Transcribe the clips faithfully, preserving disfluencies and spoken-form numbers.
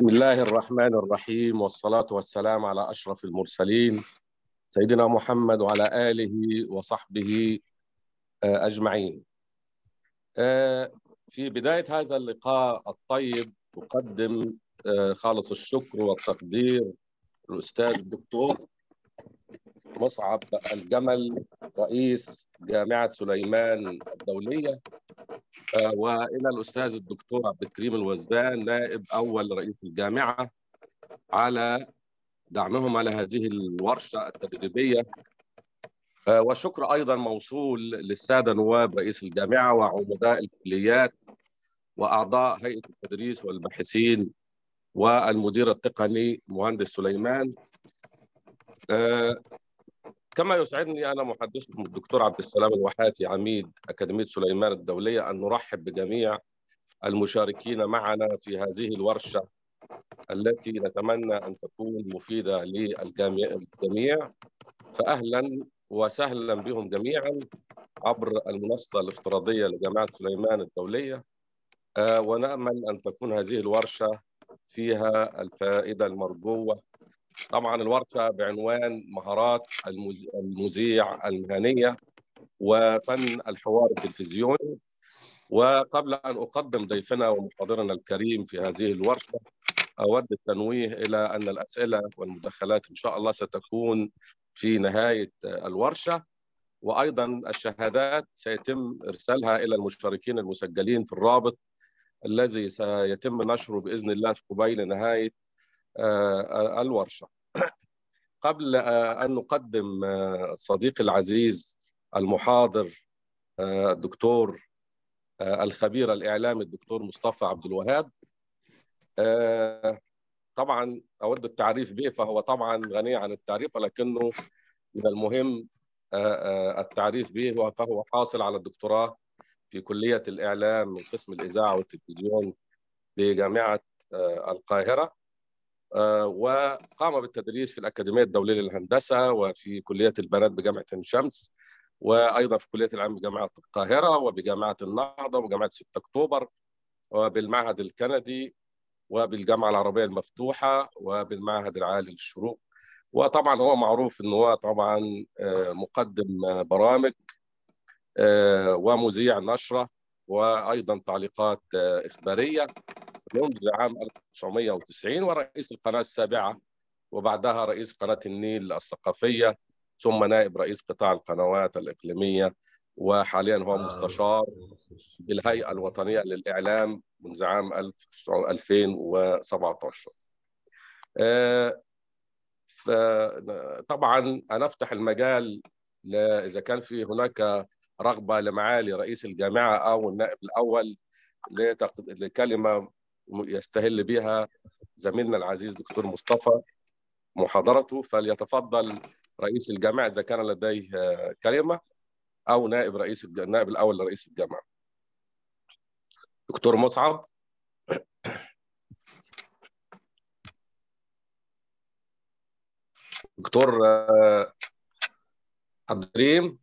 بسم الله الرحمن الرحيم، والصلاة والسلام على أشرف المرسلين سيدنا محمد وعلى آله وصحبه أجمعين. في بداية هذا اللقاء الطيب أقدم خالص الشكر والتقدير للأستاذ الدكتور مصعب الجمل رئيس جامعة سليمان الدولية، وإلى الأستاذ الدكتور عبد الكريم الوزان نائب أول رئيس الجامعة على دعمهم على هذه الورشة التدريبية. والشكر أيضا موصول للسادة نواب رئيس الجامعة وعمداء الكليات وأعضاء هيئة التدريس والباحثين والمدير التقني مهندس سليمان. كما يسعدني أنا محدثكم الدكتور عبد السلام الواحاتي عميد أكاديمية سليمان الدولية أن نرحب بجميع المشاركين معنا في هذه الورشة التي نتمنى أن تكون مفيدة للجميع. فأهلا وسهلا بهم جميعا عبر المنصة الافتراضية لجامعة سليمان الدولية، ونأمل أن تكون هذه الورشة فيها الفائدة المرجوة. طبعا الورشة بعنوان مهارات المذيع المهنية وفن الحوار التلفزيوني. وقبل أن أقدم ضيفنا ومحاضرنا الكريم في هذه الورشة، أود التنويه إلى أن الأسئلة والمداخلات إن شاء الله ستكون في نهاية الورشة، وأيضا الشهادات سيتم إرسالها إلى المشاركين المسجلين في الرابط الذي سيتم نشره بإذن الله قبيل نهاية الورشة. قبل أن نقدم الصديق العزيز المحاضر الدكتور الخبير الإعلامي الدكتور مصطفى عبد الوهاب، طبعا أود التعريف به، فهو طبعا غني عن التعريف، ولكنه من المهم التعريف به، فهو حاصل على الدكتوراه في كلية الإعلام من قسم الإذاعة والتلفزيون بجامعة القاهرة، وقام بالتدريس في الأكاديمية الدولية للهندسة وفي كلية البنات بجامعة عين شمس، وأيضا في كلية العلم بجامعة القاهرة وبجامعة النهضة وجامعة ستة أكتوبر وبالمعهد الكندي وبالجامعة العربية المفتوحة وبالمعهد العالي للشروق. وطبعا هو معروف أنه هو طبعا مقدم برامج ومذيع نشرة وأيضا تعليقات إخبارية منذ عام ألف وتسعمائة وتسعين، ورئيس القناة السابعة وبعدها رئيس قناة النيل الثقافية، ثم نائب رئيس قطاع القنوات الإقليمية، وحاليا هو مستشار بالهيئة الوطنية للإعلام منذ عام ألفين وسبعة عشر. طبعا أنا أفتح المجال إذا كان في هناك رغبة لمعالي رئيس الجامعة أو النائب الأول لكلمة يستهل بها زميلنا العزيز دكتور مصطفى محاضرته، فليتفضل رئيس الجامعة إذا كان لديه كلمة، أو نائب رئيس النائب الأول لرئيس الجامعة. دكتور مصعب. دكتور عبد الكريم.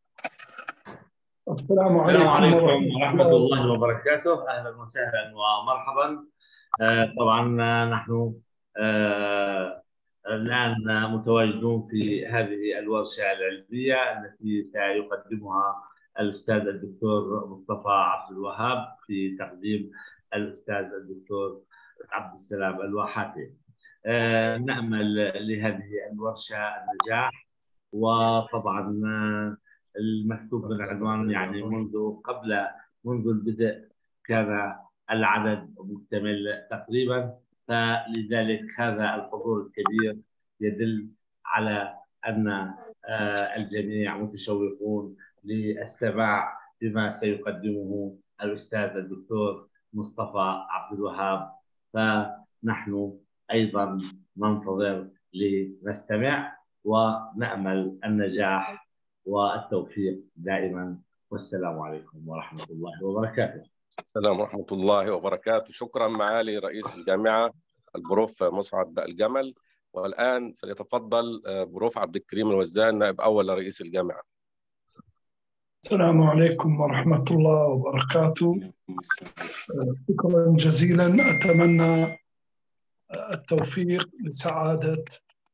السلام عليكم, السلام عليكم ورحمة الله وبركاته. أهلا وسهلا ومرحبا. آه طبعا نحن آه الآن متواجدون في هذه الورشة العلمية التي سيقدمها الأستاذ الدكتور مصطفى عبد الوهاب في تقديم الأستاذ الدكتور عبد السلام الواحاتي. آه نأمل لهذه الورشة النجاح، وطبعا المكتوب بالعنوان يعني منذ قبل منذ البدء كان العدد مكتمل تقريبا، فلذلك هذا الحضور الكبير يدل على أن الجميع متشوقون للسماع بما سيقدمه الأستاذ الدكتور مصطفى عبد الوهاب، فنحن أيضا ننتظر لنستمع ونأمل النجاح والتوفيق دائما. والسلام عليكم ورحمة الله وبركاته. السلام ورحمة الله وبركاته. شكرا معالي رئيس الجامعة البروف مصعب الجمل. والآن فليتفضل بروف عبد الكريم الوزان نائب أول رئيس الجامعة. السلام عليكم ورحمة الله وبركاته. شكرا جزيلا. أتمنى التوفيق لسعادة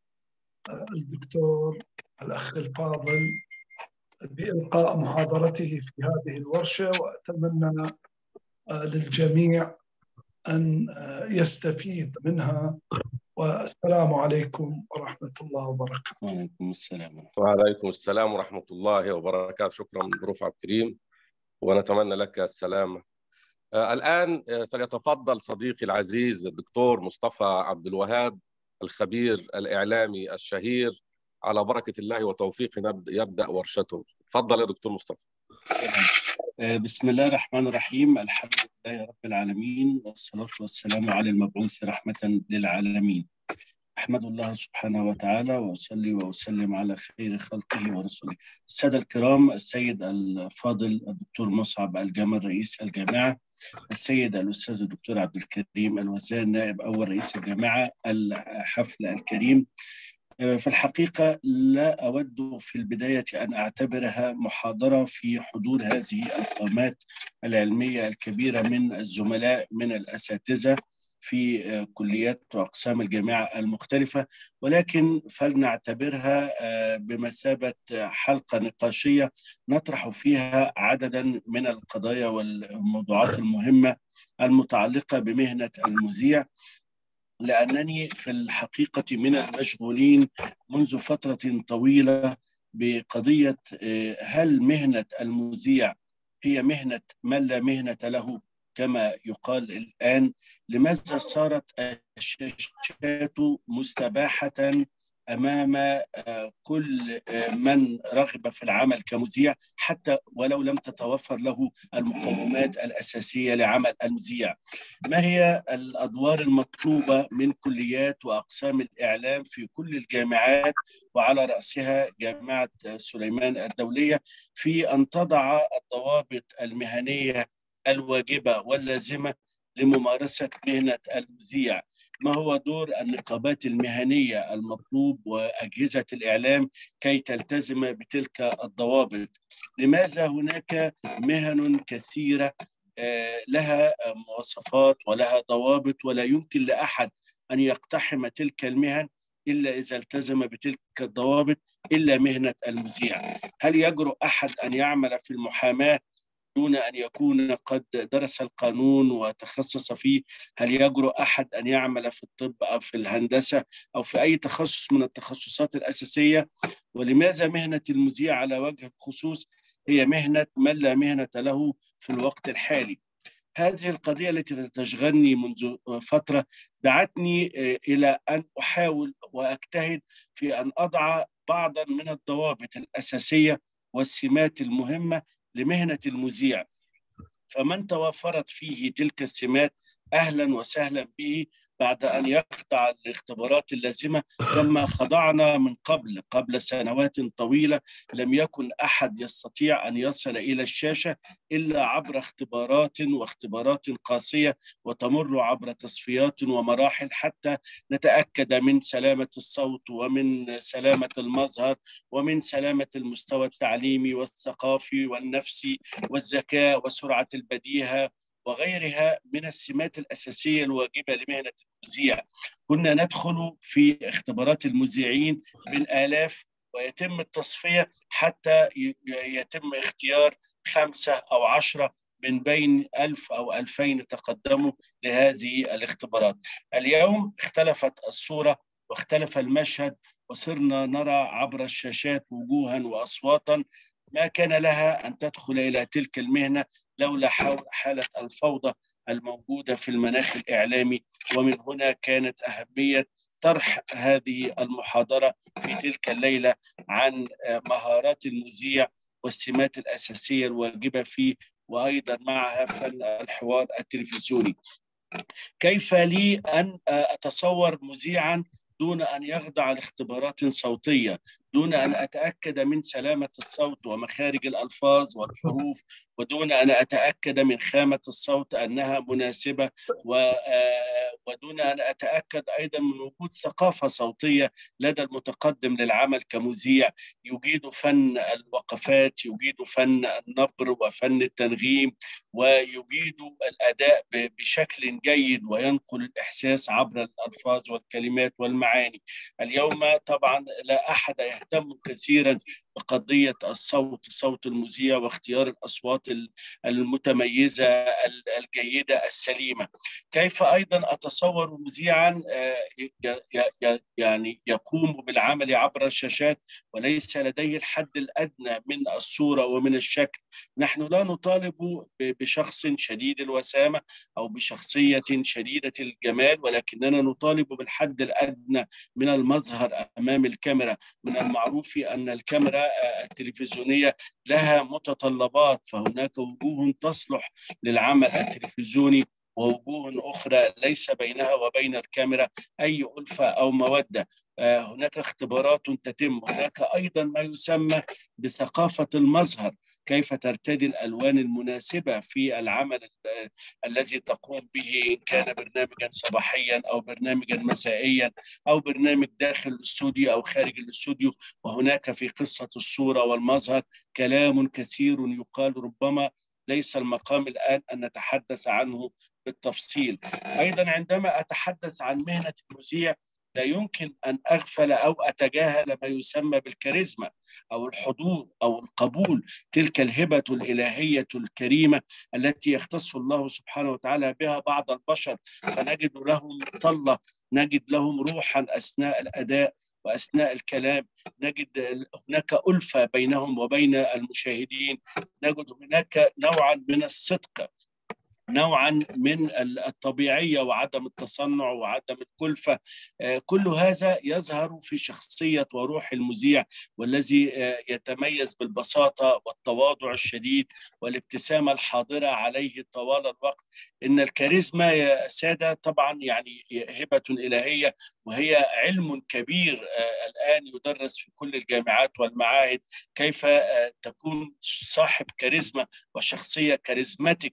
الدكتور الأخ الفاضل بإلقاء محاضرته في هذه الورشة، وأتمنى للجميع أن يستفيد منها. والسلام عليكم ورحمة الله وبركاته. وعليكم السلام. وعليكم السلام ورحمة الله وبركاته. شكرا بروف عبد الكريم، ونتمنى لك السلامة. آه الآن آه فليتفضل صديقي العزيز الدكتور مصطفى عبد الوهاب، الخبير الإعلامي الشهير، على بركة الله وتوفيقه يبدأ ورشته. تفضل يا دكتور مصطفى. بسم الله الرحمن الرحيم. الحمد لله رب العالمين، والصلاة والسلام على المبعوث رحمة للعالمين. أحمد الله سبحانه وتعالى وأصلي وأسلم على خير خلقه ورسوله. السادة الكرام، السيد الفاضل الدكتور مصعب الجمل رئيس الجامعة، السيد الأستاذ الدكتور عبد الكريم الوزان نائب أول رئيس الجامعة، الحفل الكريم. في الحقيقة لا أود في البداية أن أعتبرها محاضرة في حضور هذه القامات العلمية الكبيرة من الزملاء من الأساتذة في كليات وأقسام الجامعة المختلفة، ولكن فلنعتبرها بمثابة حلقة نقاشية نطرح فيها عددا من القضايا والموضوعات المهمة المتعلقة بمهنة المذيع، لأنني في الحقيقة من المشغولين منذ فترة طويلة بقضية هل مهنة المذيع هي مهنة من لا مهنة له كما يقال الآن؟ لماذا صارت الشاشات مستباحة أمام كل من رغب في العمل كمذيع، حتى ولو لم تتوفر له المقومات الأساسية لعمل المذيع؟ ما هي الأدوار المطلوبة من كليات وأقسام الإعلام في كل الجامعات، وعلى رأسها جامعة سليمان الدولية، في أن تضع الضوابط المهنية الواجبة واللازمة لممارسة مهنة المذيع؟ ما هو دور النقابات المهنية المطلوب وأجهزة الإعلام كي تلتزم بتلك الضوابط؟ لماذا هناك مهن كثيرة لها مواصفات ولها ضوابط ولا يمكن لأحد أن يقتحم تلك المهن إلا إذا التزم بتلك الضوابط إلا مهنة المذيع؟ هل يجرؤ أحد أن يعمل في المحاماة دون أن يكون قد درس القانون وتخصص فيه؟ هل يجرؤ أحد أن يعمل في الطب أو في الهندسة أو في أي تخصص من التخصصات الأساسية؟ ولماذا مهنة المذيع على وجه الخصوص هي مهنة من لا مهنة له في الوقت الحالي؟ هذه القضية التي تشغلني منذ فترة دعتني إلى أن أحاول وأجتهد في أن أضع بعضا من الضوابط الأساسية والسمات المهمة لمهنة المذيع، فمن توفرت فيه تلك السمات أهلا وسهلا به بعد أن يخضع الاختبارات اللازمة، كما خضعنا من قبل قبل سنوات طويلة. لم يكن أحد يستطيع أن يصل إلى الشاشة إلا عبر اختبارات واختبارات قاسية، وتمر عبر تصفيات ومراحل حتى نتأكد من سلامة الصوت ومن سلامة المظهر ومن سلامة المستوى التعليمي والثقافي والنفسي والذكاء وسرعة البديهة وغيرها من السمات الأساسية الواجبة لمهنة المذيع. كنا ندخل في اختبارات المذيعين بالآلاف، ويتم التصفية حتى يتم اختيار خمسة أو عشرة من بين ألف أو ألفين تقدموا لهذه الاختبارات. اليوم اختلفت الصورة واختلف المشهد، وصرنا نرى عبر الشاشات وجوها وأصواتا ما كان لها أن تدخل إلى تلك المهنة لولا حالة الفوضى الموجودة في المناخ الإعلامي. ومن هنا كانت أهمية طرح هذه المحاضرة في تلك الليلة عن مهارات المذيع والسمات الأساسية الواجبة فيه، وأيضا معها فن الحوار التلفزيوني. كيف لي أن أتصور مذيعا دون أن يخضع لاختبارات صوتية، دون أن أتأكد من سلامة الصوت ومخارج الألفاظ والحروف ودون أن أتأكد من خامة الصوت أنها مناسبة، ودون أن أتأكد أيضا من وجود ثقافة صوتية لدى المتقدم للعمل كمذيع يجيد فن الوقفات، يجيد فن النبر وفن التنغيم، ويجيد الأداء بشكل جيد وينقل الإحساس عبر الألفاظ والكلمات والمعاني. اليوم طبعا لا أحد يهتم كثيرا بقضية الصوت، صوت المذيع، واختيار الأصوات المتميزة الجيدة السليمة. كيف أيضا أتصور مذيعا يعني يقوم بالعمل عبر الشاشات وليس لديه الحد الأدنى من الصورة ومن الشكل؟ نحن لا نطالب بشخص شديد الوسامة أو بشخصية شديدة الجمال، ولكننا نطالب بالحد الأدنى من المظهر أمام الكاميرا. من المعروف أن الكاميرا التلفزيونية لها متطلبات، فهناك وجوه تصلح للعمل التلفزيوني ووجوه أخرى ليس بينها وبين الكاميرا أي ألفة أو مودة. هناك اختبارات تتم، هناك أيضا ما يسمى بثقافة المظهر، كيف ترتدي الألوان المناسبة في العمل الذي تقوم به، إن كان برنامجا صباحيا أو برنامجا مسائيا أو برنامج داخل الاستوديو أو خارج الاستوديو. وهناك في قصة الصورة والمظهر كلام كثير يقال، ربما ليس المقام الآن أن نتحدث عنه بالتفصيل. أيضا عندما أتحدث عن مهنة المذيع لا يمكن أن أغفل أو أتجاهل ما يسمى بالكاريزما أو الحضور أو القبول، تلك الهبة الإلهية الكريمة التي يختص الله سبحانه وتعالى بها بعض البشر، فنجد لهم طلة، نجد لهم روحا أثناء الأداء وأثناء الكلام، نجد هناك ألفة بينهم وبين المشاهدين، نجد هناك نوعا من الصدق، نوعا من الطبيعية وعدم التصنع وعدم الكلفة. كل هذا يظهر في شخصية وروح المذيع، والذي يتميز بالبساطة والتواضع الشديد والابتسامة الحاضرة عليه طوال الوقت. إن الكاريزما يا سادة طبعا يعني هبة إلهية، وهي علم كبير الآن يدرس في كل الجامعات والمعاهد، كيف تكون صاحب كاريزما وشخصية كاريزماتيك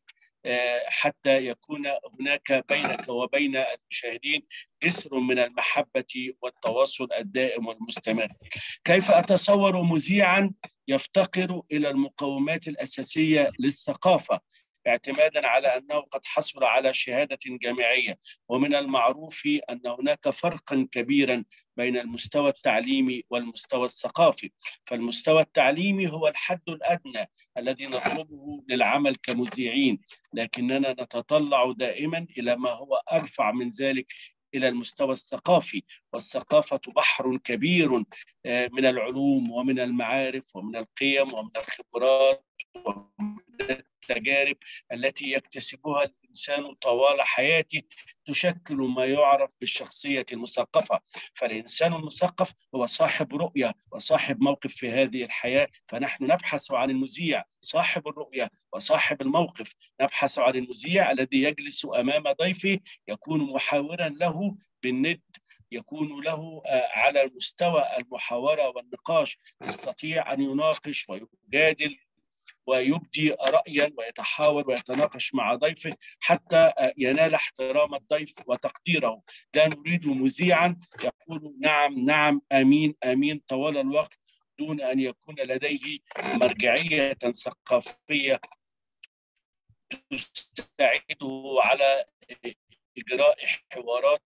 حتى يكون هناك بينك وبين المشاهدين جسر من المحبة والتواصل الدائم والمستمر. كيف أتصور مذيعا يفتقر إلى المقومات الأساسية للثقافة اعتمادا على أنه قد حصل على شهادة جامعية؟ ومن المعروف أن هناك فرقا كبيرا بين المستوى التعليمي والمستوى الثقافي. فالمستوى التعليمي هو الحد الأدنى الذي نطلبه للعمل كمذيعين، لكننا نتطلع دائما إلى ما هو أرفع من ذلك، إلى المستوى الثقافي. والثقافة بحر كبير من العلوم ومن المعارف ومن القيم ومن الخبرات ومن التجارب التي يكتسبها الإنسان طوال حياته، تشكل ما يعرف بالشخصية المثقفة. فالإنسان المثقف هو صاحب رؤية وصاحب موقف في هذه الحياة، فنحن نبحث عن المذيع صاحب الرؤية وصاحب الموقف، نبحث عن المذيع الذي يجلس أمام ضيفه يكون محاورا له بالند، يكون له على مستوى المحاورة والنقاش، يستطيع أن يناقش ويجادل ويبدي رأيا ويتحاور ويتناقش مع ضيفه حتى ينال احترام الضيف وتقديره. لا نريد مذيعا يقول نعم نعم آمين آمين طوال الوقت دون أن يكون لديه مرجعية ثقافية تساعده على إجراء حوارات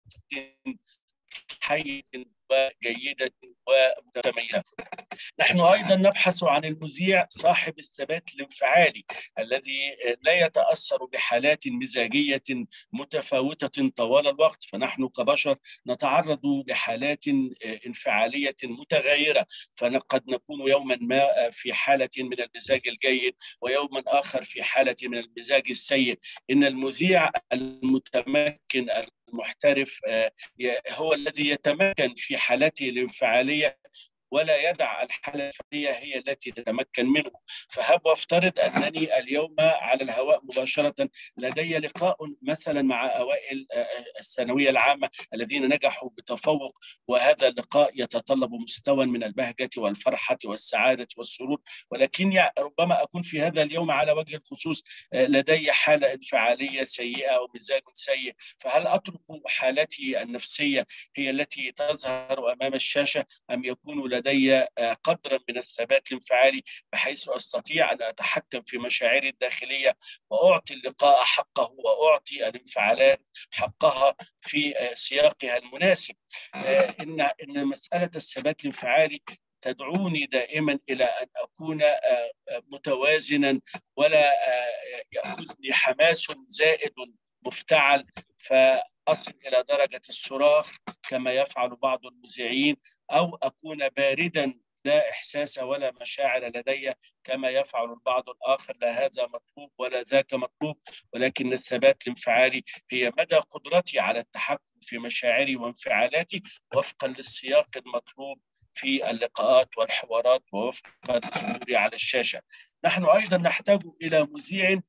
حية وجيدة ومتميزة. نحن أيضا نبحث عن المذيع صاحب الثبات الانفعالي الذي لا يتأثر بحالات مزاجية متفاوتة طوال الوقت، فنحن كبشر نتعرض لحالات انفعالية متغيرة، فقد نكون يوما ما في حالة من المزاج الجيد ويوما آخر في حالة من المزاج السيء. إن المذيع المتمكن المحترف هو الذي يتمكن في حالته الانفعالية ولا يدع الحالة الفعلية هي التي تتمكن منه. فهب وافترض أنني اليوم على الهواء مباشرة لدي لقاء مثلا مع أوائل الثانوية العامة الذين نجحوا بتفوق، وهذا اللقاء يتطلب مستوى من البهجة والفرحة والسعادة والسرور، ولكن ربما أكون في هذا اليوم على وجه الخصوص لدي حالة انفعالية سيئة ومزاج سيء. فهل أترك حالتي النفسية هي التي تظهر أمام الشاشة، أم يكون لدي قدر من الثبات الانفعالي بحيث أستطيع أن أتحكم في مشاعري الداخلية وأعطي اللقاء حقه وأعطي الانفعالات حقها في سياقها المناسب؟ إن إن مسألة الثبات الانفعالي تدعوني دائما إلى أن أكون متوازنا ولا يأخذني حماس زائد مفتعل فأصل إلى درجة الصراخ كما يفعل بعض المذيعين، أو أكون باردا لا إحساس ولا مشاعر لدي كما يفعل البعض الآخر. لا هذا مطلوب ولا ذاك مطلوب، ولكن الثبات الانفعالي هي مدى قدرتي على التحكم في مشاعري وانفعالاتي وفقا للسياق المطلوب في اللقاءات والحوارات ووفقا لظهوري على الشاشة. نحن أيضا نحتاج إلى مذيع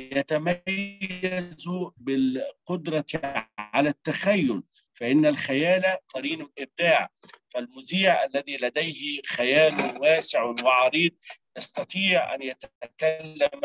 يتميز بالقدرة على التخيل، فإن الخيال قرين الإبداع. فالمذيع الذي لديه خيال واسع وعريض يستطيع أن يتكلم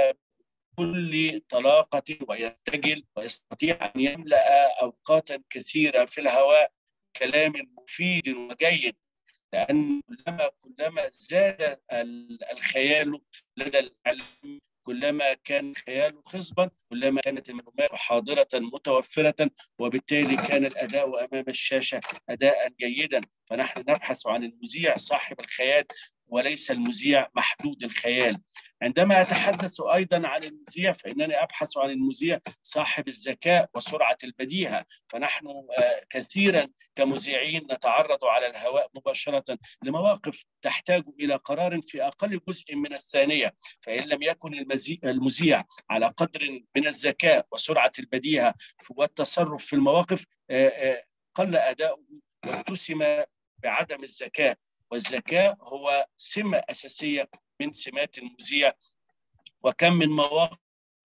بكل طلاقة ويرتجل، ويستطيع أن يملأ أوقاتا كثيرة في الهواء كلام مفيد وجيد، لأن كلما كلما زاد الخيال لدى العلم كلما كان الخيال خصبا، كلما كانت المعلومات حاضرة متوفرة، وبالتالي كان الأداء أمام الشاشة أداء جيدا. فنحن نبحث عن المذيع صاحب الخيال وليس المذيع محدود الخيال. عندما أتحدث أيضا عن المذيع فإنني أبحث عن المذيع صاحب الذكاء وسرعة البديهة. فنحن كثيرا كمذيعين نتعرض على الهواء مباشرة لمواقف تحتاج إلى قرار في أقل جزء من الثانية، فإن لم يكن المذيع على قدر من الذكاء وسرعة البديهة والتصرف في المواقف قل أداؤه واتسم بعدم الذكاء. والذكاء هو سمة أساسية من سمات المذيع، وكم من مواقف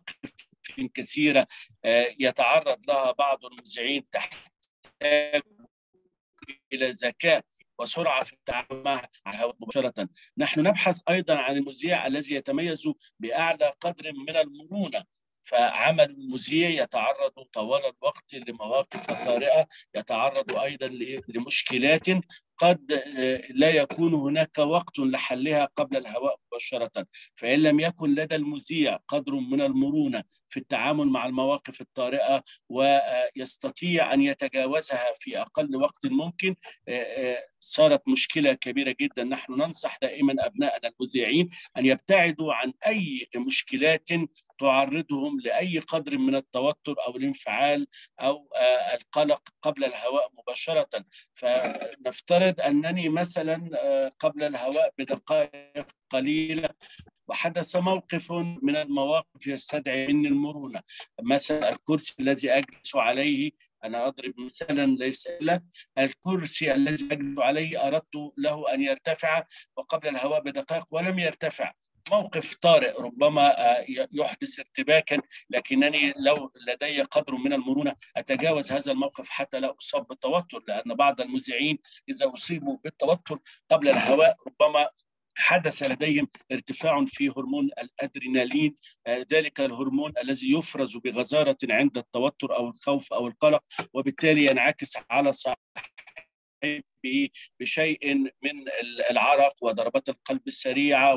كثيرة يتعرض لها بعض المذيعين تحتاج إلى ذكاء وسرعة في التعامل مع الهواء مباشرة. نحن نبحث أيضا عن المذيع الذي يتميز بأعلى قدر من المرونة، فعمل المذيع يتعرض طوال الوقت لمواقف طارئة، يتعرض أيضا لمشكلات قد لا يكون هناك وقت لحلها قبل الهواء مباشرة. فإن لم يكن لدى المذيع قدر من المرونة في التعامل مع المواقف الطارئة ويستطيع أن يتجاوزها في أقل وقت ممكن، صارت مشكلة كبيرة جدا. نحن ننصح دائما أبنائنا المذيعين أن يبتعدوا عن أي مشكلات تعرضهم لأي قدر من التوتر أو الانفعال أو القلق قبل الهواء مباشرة. فنفترض أنني مثلا قبل الهواء بدقائق قليلة وحدث موقف من المواقف يستدعي مني المرونة، مثلا الكرسي الذي أجلس عليه، أنا أضرب مثلا ليس له، الكرسي الذي أجلس عليه أردت له أن يرتفع وقبل الهواء بدقائق ولم يرتفع. موقف طارئ ربما يحدث ارتباكا، لكنني لو لدي قدر من المرونة أتجاوز هذا الموقف حتى لا أصاب بالتوتر، لأن بعض المذيعين إذا أصيبوا بالتوتر قبل الهواء ربما حدث لديهم ارتفاع في هرمون الأدرينالين، ذلك الهرمون الذي يفرز بغزارة عند التوتر أو الخوف أو القلق، وبالتالي ينعكس على صاحبه بشيء من العرق وضربات القلب السريعة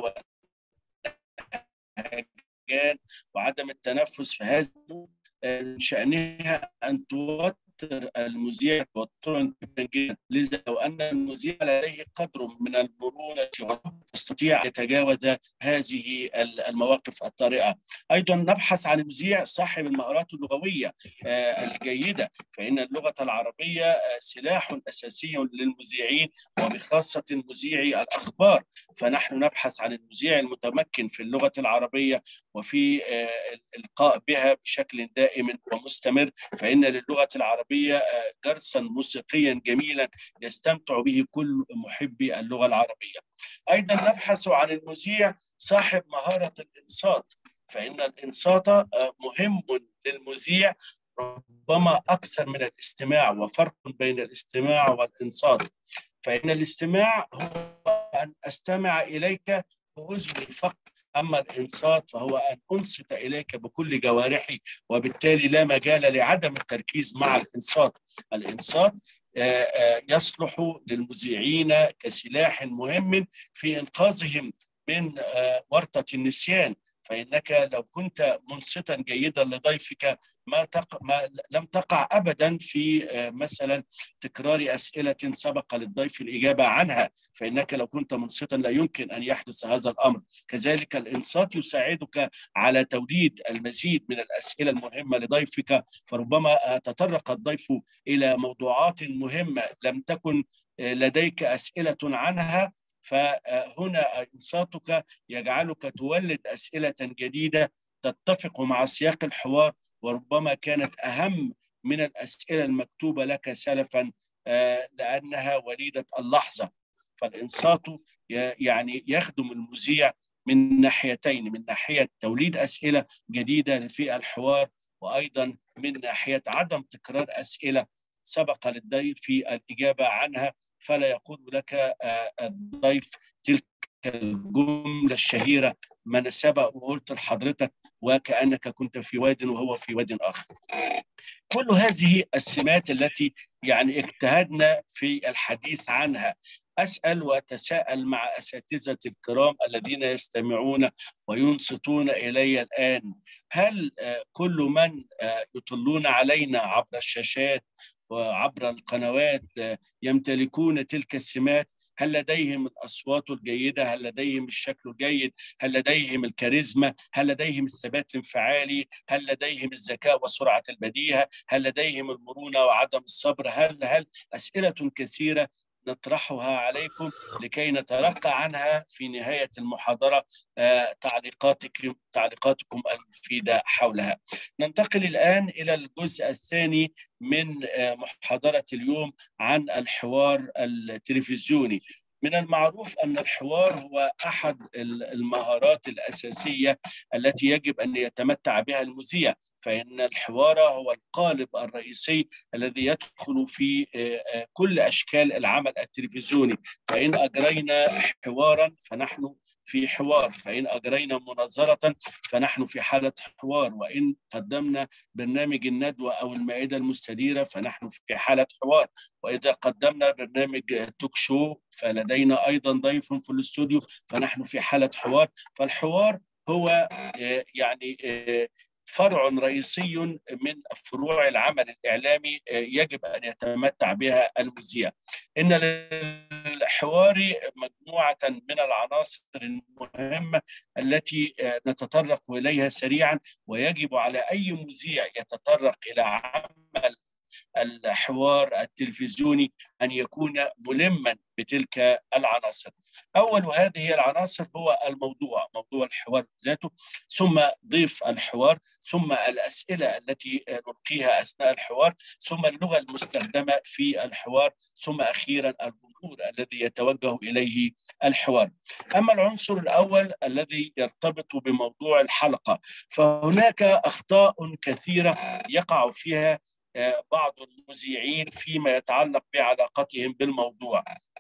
وعدم التنفس. فهذا من شأنها أن توتر المذيع توترا جدا جدا. لذا لو أن المذيع لديه قدر من المرونة يستطيع أن يتجاوز هذه المواقف الطارئة. أيضا نبحث عن المذيع صاحب المهارات اللغوية الجيدة، فإن اللغة العربية سلاح أساسي للمذيعين وبخاصة مذيعي الأخبار، فنحن نبحث عن المذيع المتمكن في اللغة العربية وفي الإلقاء بها بشكل دائم ومستمر، فإن للغة العربية درسا موسيقيا جميلا يستمتع به كل محبي اللغة العربية. أيضا نبحث عن المذيع صاحب مهارة الإنصات، فإن الإنصات مهم للمذيع ربما أكثر من الاستماع، وفرق بين الاستماع والإنصات، فإن الاستماع هو أن أستمع إليك بأذني فقط، أما الإنصات فهو أن أنصت إليك بكل جوارحي، وبالتالي لا مجال لعدم التركيز مع الإنصات. الإنصات يصلح للمذيعين كسلاح مهم في إنقاذهم من ورطة النسيان، فإنك لو كنت منصتا جيدا لضيفك ما, تق... ما لم تقع أبدا في مثلا تكرار أسئلة سبق للضيف الإجابة عنها، فإنك لو كنت منصتا لا يمكن أن يحدث هذا الأمر. كذلك الإنصات يساعدك على توليد المزيد من الأسئلة المهمة لضيفك، فربما تطرق الضيف إلى موضوعات مهمة لم تكن لديك أسئلة عنها، فهنا إنصاتك يجعلك تولد أسئلة جديدة تتفق مع سياق الحوار، وربما كانت أهم من الأسئلة المكتوبة لك سلفا لأنها وليدة اللحظة. فالإنصات يعني يخدم المذيع من ناحيتين، من ناحية توليد أسئلة جديدة في الحوار، وأيضا من ناحية عدم تكرار أسئلة سبق للضيف الإجابة عنها، فلا يقول لك الضيف تلك الجملة الشهيرة ما أنا سبق وقلت لحضرتك وكأنك كنت في واد وهو في واد آخر. كل هذه السمات التي يعني اجتهدنا في الحديث عنها. أسأل وأتساءل مع أساتذة الكرام الذين يستمعون وينصتون إلي الآن، هل كل من يطلون علينا عبر الشاشات وعبر القنوات يمتلكون تلك السمات؟ هل لديهم الأصوات الجيدة؟ هل لديهم الشكل الجيد؟ هل لديهم الكاريزما؟ هل لديهم الثبات الانفعالي؟ هل لديهم الذكاء وسرعة البديهة؟ هل لديهم المرونة وعدم الصبر؟ هل هل أسئلة كثيرة نطرحها عليكم لكي نتلقى عنها في نهاية المحاضرة تعليقاتكم تعليقاتكم المفيدة حولها. ننتقل الآن إلى الجزء الثاني من محاضرة اليوم عن الحوار التلفزيوني. من المعروف أن الحوار هو أحد المهارات الأساسية التي يجب أن يتمتع بها المذيع، فإن الحوار هو القالب الرئيسي الذي يدخل في كل أشكال العمل التلفزيوني، فإن أجرينا حوارا فنحن في حوار، فإن أجرينا مناظرة فنحن في حالة حوار، وإن قدمنا برنامج الندوة أو المائدة المستديرة فنحن في حالة حوار، وإذا قدمنا برنامج توك شو فلدينا أيضا ضيف في الاستوديو فنحن في حالة حوار. فالحوار هو يعني فرع رئيسي من فروع العمل الإعلامي يجب أن يتمتع بها المذيع. إن للحوار مجموعة من العناصر المهمة التي نتطرق إليها سريعا، ويجب على أي مذيع يتطرق إلى عمل الحوار التلفزيوني أن يكون ملما بتلك العناصر. أول هذه العناصر هو الموضوع، موضوع الحوار ذاته، ثم ضيف الحوار، ثم الأسئلة التي نلقيها أثناء الحوار، ثم اللغة المستخدمة في الحوار، ثم أخيرا الجمهور الذي يتوجه إليه الحوار. أما العنصر الأول الذي يرتبط بموضوع الحلقة، فهناك أخطاء كثيرة يقع فيها بعض المذيعين فيما يتعلق بعلاقتهم بالموضوع.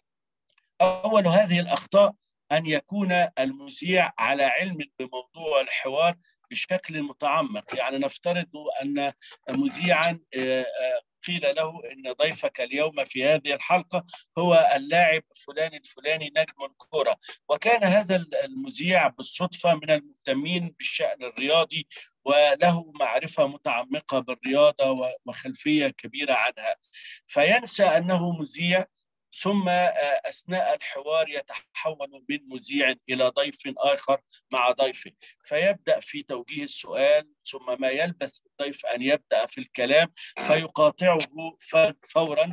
أول هذه الأخطاء أن يكون المذيع على علم بموضوع الحوار بشكل متعمق. يعني نفترض أن مذيعا قيل له إن ضيفك اليوم في هذه الحلقة هو اللاعب فلان الفلاني نجم الكرة، وكان هذا المذيع بالصدفة من المهتمين بالشأن الرياضي وله معرفة متعمقة بالرياضة وخلفية كبيرة عنها، فينسى أنه مذيع ثم أثناء الحوار يتحول من مذيع إلى ضيف آخر مع ضيفه، فيبدأ في توجيه السؤال، ثم ما يلبث الضيف أن يبدأ في الكلام فيقاطعه فورا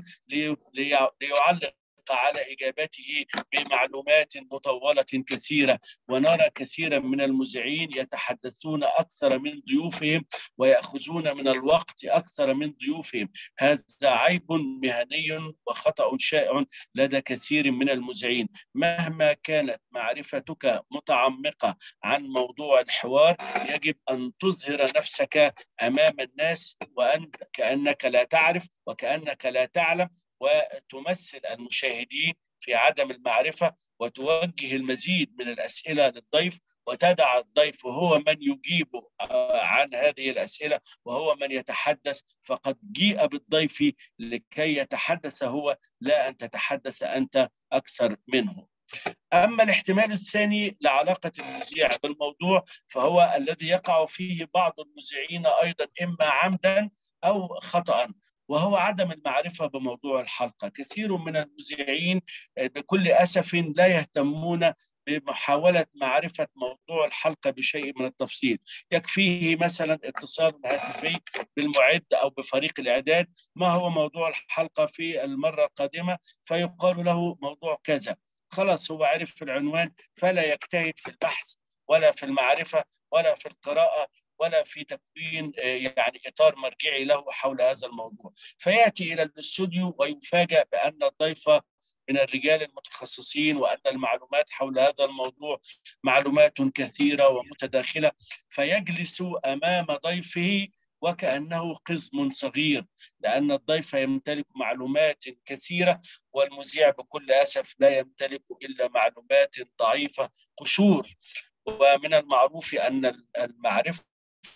ليعلق على إجابته بمعلومات مطولة كثيرة. ونرى كثيرا من المذيعين يتحدثون أكثر من ضيوفهم ويأخذون من الوقت أكثر من ضيوفهم. هذا عيب مهني وخطأ شائع لدى كثير من المذيعين. مهما كانت معرفتك متعمقة عن موضوع الحوار يجب أن تظهر نفسك أمام الناس وأنت كأنك لا تعرف وكأنك لا تعلم، وتمثل المشاهدين في عدم المعرفة، وتوجه المزيد من الأسئلة للضيف، وتدع الضيف هو من يجيب عن هذه الأسئلة وهو من يتحدث. فقد جيء بالضيف لكي يتحدث هو، لا أن تتحدث أنت أكثر منه. أما الاحتمال الثاني لعلاقة المذيع بالموضوع فهو الذي يقع فيه بعض المذيعين أيضا إما عمدا أو خطأ، وهو عدم المعرفة بموضوع الحلقة. كثير من المذيعين بكل أسف لا يهتمون بمحاولة معرفة موضوع الحلقة بشيء من التفصيل. يكفيه مثلا اتصال هاتفي بالمعد أو بفريق الإعداد: ما هو موضوع الحلقة في المرة القادمة؟ فيقال له موضوع كذا. خلاص هو عرف في العنوان، فلا يجتهد في البحث ولا في المعرفة ولا في القراءة ولا في تكوين يعني إطار مرجعي له حول هذا الموضوع. فيأتي إلى الاستوديو ويفاجأ بأن الضيف من الرجال المتخصصين وأن المعلومات حول هذا الموضوع معلومات كثيرة ومتداخلة، فيجلس أمام ضيفه وكأنه قزم صغير، لأن الضيف يمتلك معلومات كثيرة والمذيع بكل أسف لا يمتلك إلا معلومات ضعيفة قشور. ومن المعروف أن المعرفة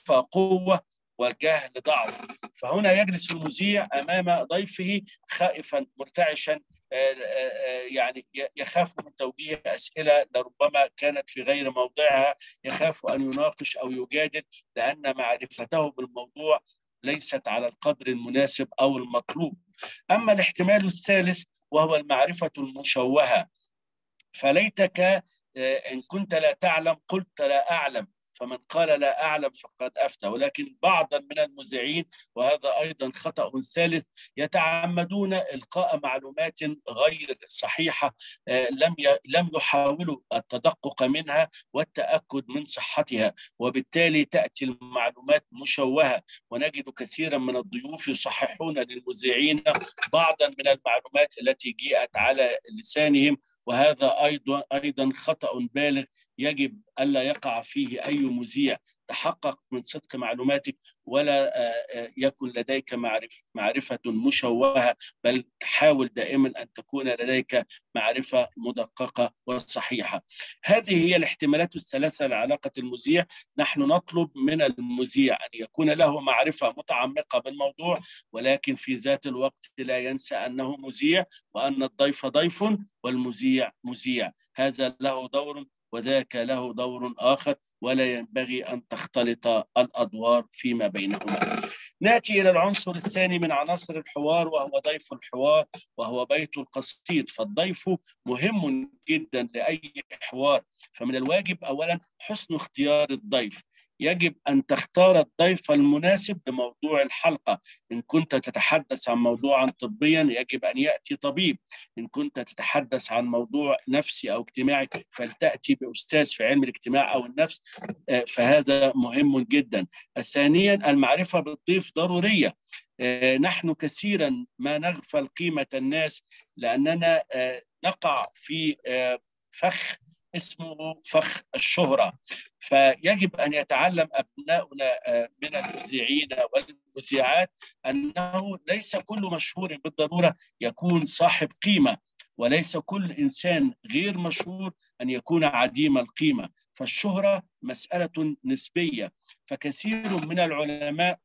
قوة والجهل ضعف. فهنا يجلس المذيع أمام ضيفه خائفا مرتعشا، يعني يخاف من توجيه أسئلة لربما كانت في غير موضعها، يخاف أن يناقش أو يجادل لأن معرفته بالموضوع ليست على القدر المناسب أو المطلوب. أما الاحتمال الثالث وهو المعرفة المشوهة، فليتك إن كنت لا تعلم قلت لا أعلم، فمن قال لا أعلم فقد أفتى. ولكن بعضا من المذيعين، وهذا أيضا خطأ ثالث، يتعمدون إلقاء معلومات غير صحيحة لم لم يحاولوا التدقق منها والتأكد من صحتها، وبالتالي تأتي المعلومات مشوهة. ونجد كثيرا من الضيوف يصححون للمذيعين بعضا من المعلومات التي جاءت على لسانهم، وهذا أيضا أيضا خطأ بالغ يجب ألا يقع فيه أي مذيع. تحقق من صدق معلوماتك ولا يكن لديك معرفة معرفة مشوهة، بل حاول دائما أن تكون لديك معرفة مدققة وصحيحة. هذه هي الاحتمالات الثلاثة لعلاقة المذيع. نحن نطلب من المذيع أن يكون له معرفة متعمقة بالموضوع، ولكن في ذات الوقت لا ينسى أنه مذيع وأن الضيف ضيف والمذيع مذيع. هذا له دور وذاك له دور آخر، ولا ينبغي أن تختلط الأدوار فيما بينهما. نأتي إلى العنصر الثاني من عناصر الحوار وهو ضيف الحوار، وهو بيت القصيد. فالضيف مهم جدا لأي حوار، فمن الواجب أولا حسن اختيار الضيف. يجب أن تختار الضيف المناسب لموضوع الحلقة. إن كنت تتحدث عن موضوعا طبيا يجب أن يأتي طبيب. إن كنت تتحدث عن موضوع نفسي أو اجتماعي فلتأتي بأستاذ في علم الاجتماع أو النفس، فهذا مهم جدا. ثانيا المعرفة بالضيف ضرورية. نحن كثيرا ما نغفل قيمة الناس لأننا نقع في فخ اسمه فخ الشهرة. فيجب أن يتعلم أبناؤنا من المذيعين والمذيعات أنه ليس كل مشهور بالضرورة يكون صاحب قيمة، وليس كل إنسان غير مشهور أن يكون عديم القيمة. فالشهرة مسألة نسبية. فكثير من العلماء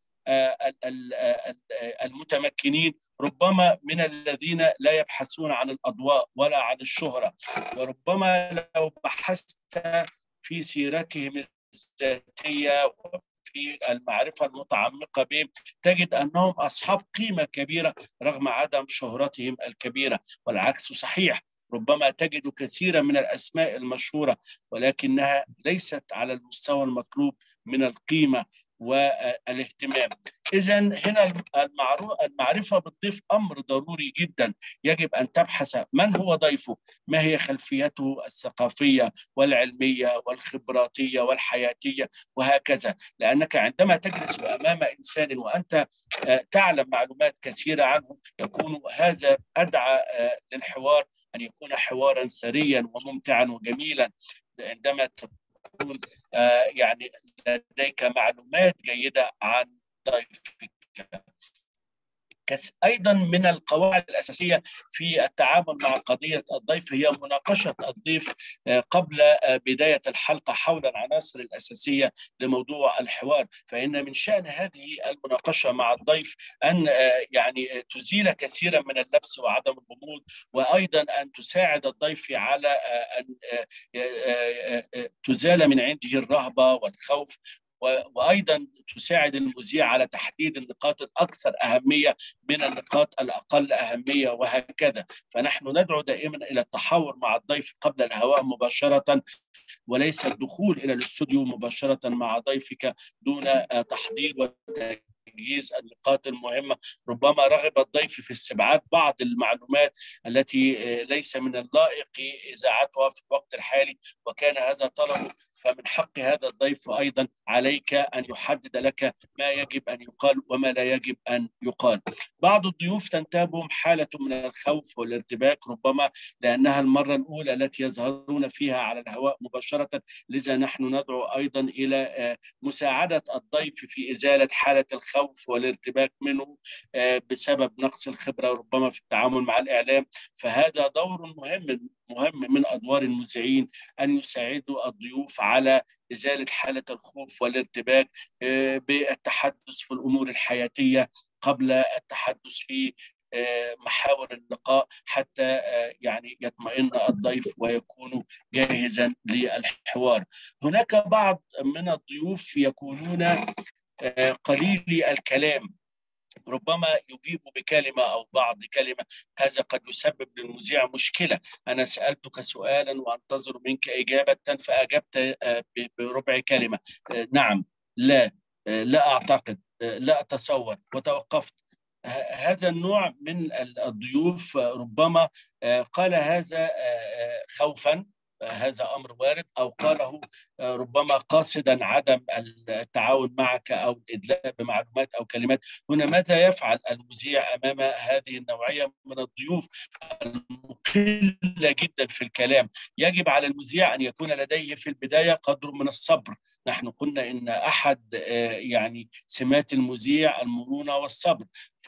المتمكنين ربما من الذين لا يبحثون عن الأضواء ولا عن الشهرة، وربما لو بحثت في سيرتهم الذاتية وفي في المعرفة المتعمقة بهم تجد أنهم أصحاب قيمة كبيرة رغم عدم شهرتهم الكبيرة، والعكس صحيح. ربما تجد كثيرا من الأسماء المشهورة ولكنها ليست على المستوى المطلوب من القيمة والاهتمام. إذا هنا المعرفة بالضيف أمر ضروري جدا، يجب أن تبحث من هو ضيفه، ما هي خلفيته الثقافية والعلمية والخبراتية والحياتية وهكذا، لأنك عندما تجلس أمام إنسان وأنت تعلم معلومات كثيرة عنه يكون هذا أدعى للحوار أن يكون حوارا ثريا وممتعا وجميلا. عندما تكون يعني لديك معلومات جيدة عن ضيفك. أيضا من القواعد الأساسية في التعامل مع قضية الضيف هي مناقشة الضيف قبل بداية الحلقة حول العناصر الأساسية لموضوع الحوار، فإن من شأن هذه المناقشة مع الضيف أن يعني تزيل كثيرا من اللبس وعدم الغموض، وأيضا أن تساعد الضيف على أن تزال من عنده الرهبة والخوف، وأيضا تساعد المذيع على تحديد النقاط الأكثر أهمية من النقاط الأقل أهمية وهكذا. فنحن ندعو دائما إلى التحاور مع الضيف قبل الهواء مباشرة، وليس الدخول إلى الاستوديو مباشرة مع ضيفك دون تحضير وتجهيز النقاط المهمة. ربما رغب الضيف في استبعاد بعض المعلومات التي ليس من اللائق إذاعتها في الوقت الحالي وكان هذا طلبه، فمن حق هذا الضيف أيضا عليك أن يحدد لك ما يجب أن يقال وما لا يجب أن يقال. بعض الضيوف تنتابهم حالة من الخوف والارتباك، ربما لأنها المرة الأولى التي يظهرون فيها على الهواء مباشرة، لذا نحن ندعو أيضا إلى مساعدة الضيف في إزالة حالة الخوف والارتباك منه بسبب نقص الخبرة ربما في التعامل مع الإعلام. فهذا دور مهم مهم من أدوار المذيعين أن يساعدوا الضيوف على إزالة حالة الخوف والارتباك بالتحدث في الأمور الحياتية قبل التحدث في محاور اللقاء، حتى يعني يطمئن الضيف ويكون جاهزا للحوار. هناك بعض من الضيوف يكونون قليلي الكلام، ربما يجيب بكلمة أو بعض كلمة، هذا قد يسبب للمذيع مشكلة. أنا سألتك سؤالا وأنتظر منك إجابة فأجبت بربع كلمة، نعم، لا، لا أعتقد، لا أتصور، وتوقفت. هذا النوع من الضيوف ربما قال هذا خوفا، هذا أمر وارد، أو قاله ربما قاصدا عدم التعاون معك أو الإدلاء بمعلومات أو كلمات. هنا ماذا يفعل المذيع أمام هذه النوعية من الضيوف المقلة جدا في الكلام؟ يجب على المذيع أن يكون لديه في البداية قدر من الصبر. نحن قلنا إن أحد يعني سمات المذيع المرونة والصبر،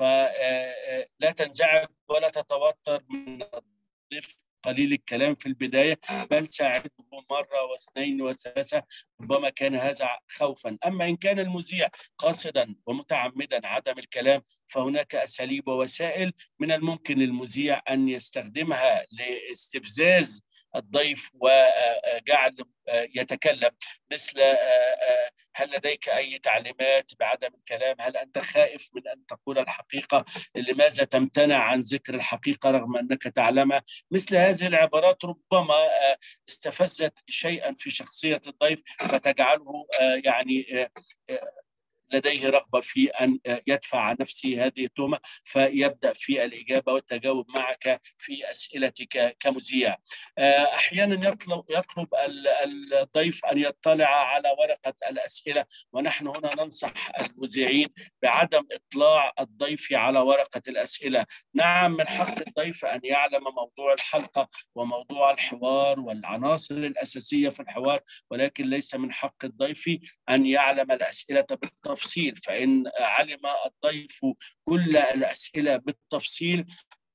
فلا تنزعج ولا تتوتر من الضيف قليل الكلام في البداية، بل ساعده مرة واثنين وثلاثة، ربما كان هذا خوفا. أما إن كان المذيع قاصدا ومتعمدا عدم الكلام فهناك أساليب ووسائل من الممكن للمذيع أن يستخدمها لاستفزاز الضيف وجعل يتكلم، مثل هل لديك أي تعليمات بعدم الكلام؟ هل أنت خائف من أن تقول الحقيقة؟ لماذا تمتنع عن ذكر الحقيقة رغم أنك تعلمها؟ مثل هذه العبارات ربما استفزت شيئا في شخصية الضيف فتجعله يعني لديه رغبة في أن يدفع عن نفسه هذه التهمة، فيبدأ في الإجابة والتجاوب معك في أسئلتك كمذيع. أحيانا يطلب, يطلب الضيف أن يطلع على ورقة الأسئلة، ونحن هنا ننصح المذيعين بعدم إطلاع الضيف على ورقة الأسئلة. نعم، من حق الضيف أن يعلم موضوع الحلقة وموضوع الحوار والعناصر الأساسية في الحوار، ولكن ليس من حق الضيف أن يعلم الأسئلة بالتفصيل. فإن علم الضيف كل الأسئلة بالتفصيل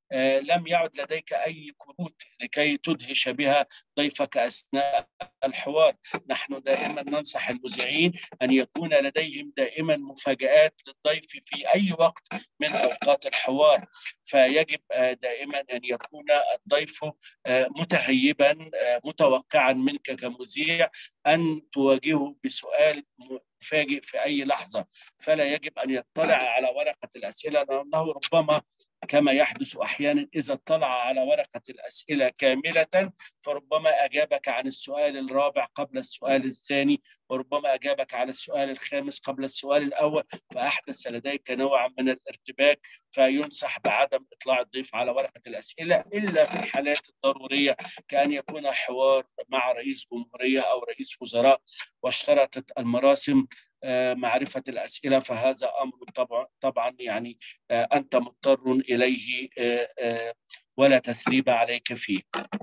لم يعد لديك أي كروت لكي تدهش بها ضيفك أثناء الحوار. نحن دائما ننصح المذيعين أن يكون لديهم دائما مفاجآت للضيف في أي وقت من أوقات الحوار، فيجب دائما أن يكون الضيف متهيبا متوقعا منك كمذيع أن تواجهه بسؤال مفاجئ في أي لحظة، فلا يجب أن يطلع على ورقة الأسئلة، لأنه ربما كما يحدث أحيانا إذا اطلع على ورقة الأسئلة كاملة فربما أجابك عن السؤال الرابع قبل السؤال الثاني، وربما أجابك على السؤال الخامس قبل السؤال الأول، فأحدث لديك نوعا من الارتباك، فينصح بعدم إطلاع الضيف على ورقة الأسئلة إلا في الحالات الضرورية، كأن يكون حوار مع رئيس جمهورية أو رئيس وزراء واشترطت المراسم معرفة الأسئلة، فهذا أمر طبعا طبعا يعني أنت مضطر إليه ولا تثريب عليك فيه.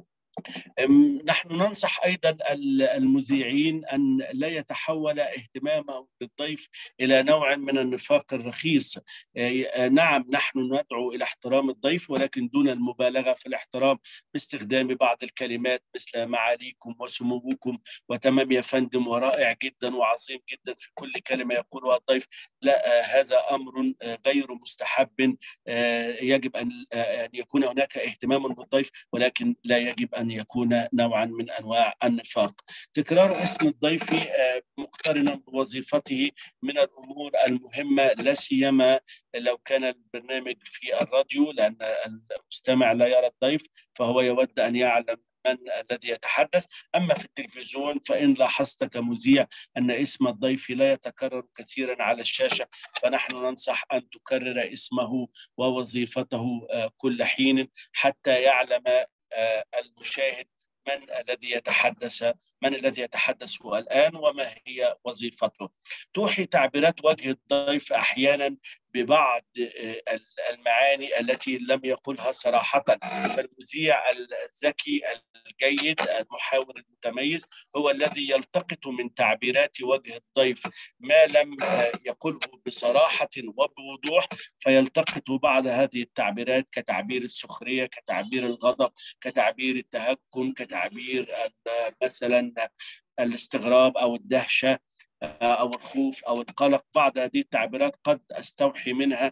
نحن ننصح أيضا المذيعين أن لا يتحول اهتمامهم بالضيف إلى نوع من النفاق الرخيص. نعم نحن ندعو إلى احترام الضيف ولكن دون المبالغة في الاحترام باستخدام بعض الكلمات مثل معاليكم وسموكم وتمام يا فندم ورائع جدا وعظيم جدا في كل كلمة يقولها الضيف. لا، هذا أمر غير مستحب. يجب أن يكون هناك اهتمام بالضيف ولكن لا يجب أن يكون نوعا من أنواع النفاق. تكرار اسم الضيف مقترنا بوظيفته من الأمور المهمة، لا سيما لو كان البرنامج في الراديو، لأن المستمع لا يرى الضيف فهو يود أن يعلم من الذي يتحدث. أما في التلفزيون فإن لاحظت كمذيع أن اسم الضيف لا يتكرر كثيرا على الشاشة فنحن ننصح أن تكرر اسمه ووظيفته كل حين حتى يعلم المشاهد من الذي يتحدث من الذي يتحدث الآن وما هي وظيفته. توحي تعبيرات وجه الضيف أحيانا ببعض المعاني التي لم يقلها صراحة، فالمذيع الذكي الجيد المحاور المتميز هو الذي يلتقط من تعبيرات وجه الضيف ما لم يقله بصراحة وبوضوح، فيلتقط بعض هذه التعبيرات كتعبير السخرية، كتعبير الغضب، كتعبير التهكم، كتعبير مثلا الاستغراب أو الدهشة أو الخوف أو القلق. بعض هذه التعبيرات قد أستوحي منها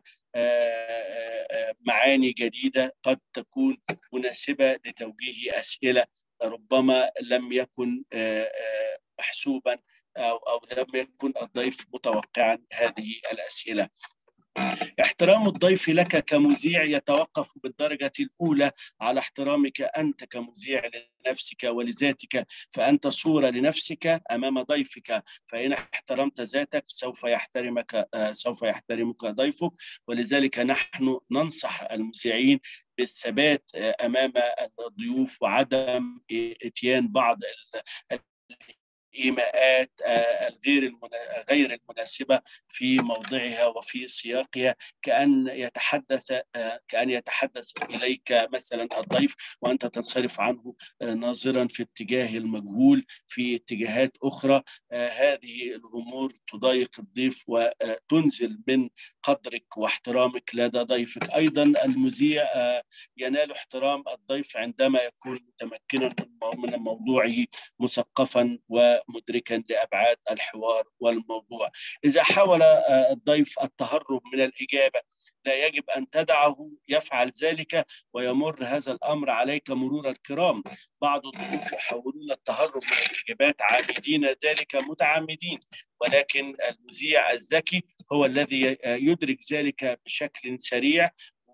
معاني جديدة قد تكون مناسبة لتوجيه أسئلة ربما لم يكن محسوبا أو, أو لم يكن الضيف متوقعا هذه الأسئلة. احترام الضيف لك كمذيع يتوقف بالدرجة الأولى على احترامك أنت كمذيع لنفسك ولذاتك، فأنت صورة لنفسك أمام ضيفك، فإن احترمت ذاتك سوف يحترمك سوف يحترمك ضيفك. ولذلك نحن ننصح المذيعين بالثبات أمام الضيوف وعدم إتيان بعض الإيماءات الغير غير المناسبة في موضعها وفي سياقها، كأن يتحدث كأن يتحدث إليك مثلا الضيف وأنت تنصرف عنه ناظرا في اتجاه المجهول في اتجاهات أخرى. هذه الأمور تضايق الضيف وتنزل من قدرك واحترامك لدى ضيفك. أيضا المذيع ينال احترام الضيف عندما يكون متمكنا من موضوعه مثقفا ومدركا لأبعاد الحوار والموضوع. إذا حاول الضيف التهرب من الإجابة لا يجب أن تدعه يفعل ذلك ويمر هذا الأمر عليك مرور الكرام. بعض الضيوف يحاولون التهرب من الإجابات عامدين ذلك متعمدين، ولكن المذيع الذكي هو الذي يدرك ذلك بشكل سريع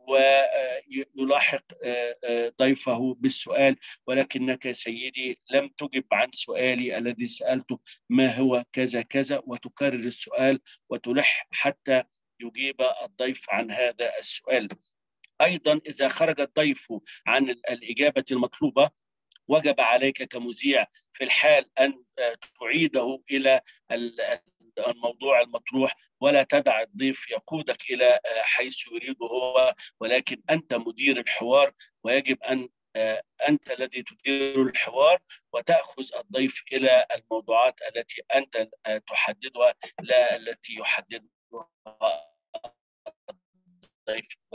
ويلاحق ضيفه بالسؤال: ولكنك سيدي لم تجب عن سؤالي الذي سألته ما هو كذا كذا، وتكرر السؤال وتلح حتى يجيب الضيف عن هذا السؤال. أيضا إذا خرج الضيف عن الإجابة المطلوبة وجب عليك كمذيع في الحال أن تعيده إلى الموضوع المطروح، ولا تدع الضيف يقودك إلى حيث يريده هو، ولكن أنت مدير الحوار ويجب أن أنت الذي تدير الحوار وتأخذ الضيف إلى الموضوعات التي أنت تحددها لا التي يحددها الضيف.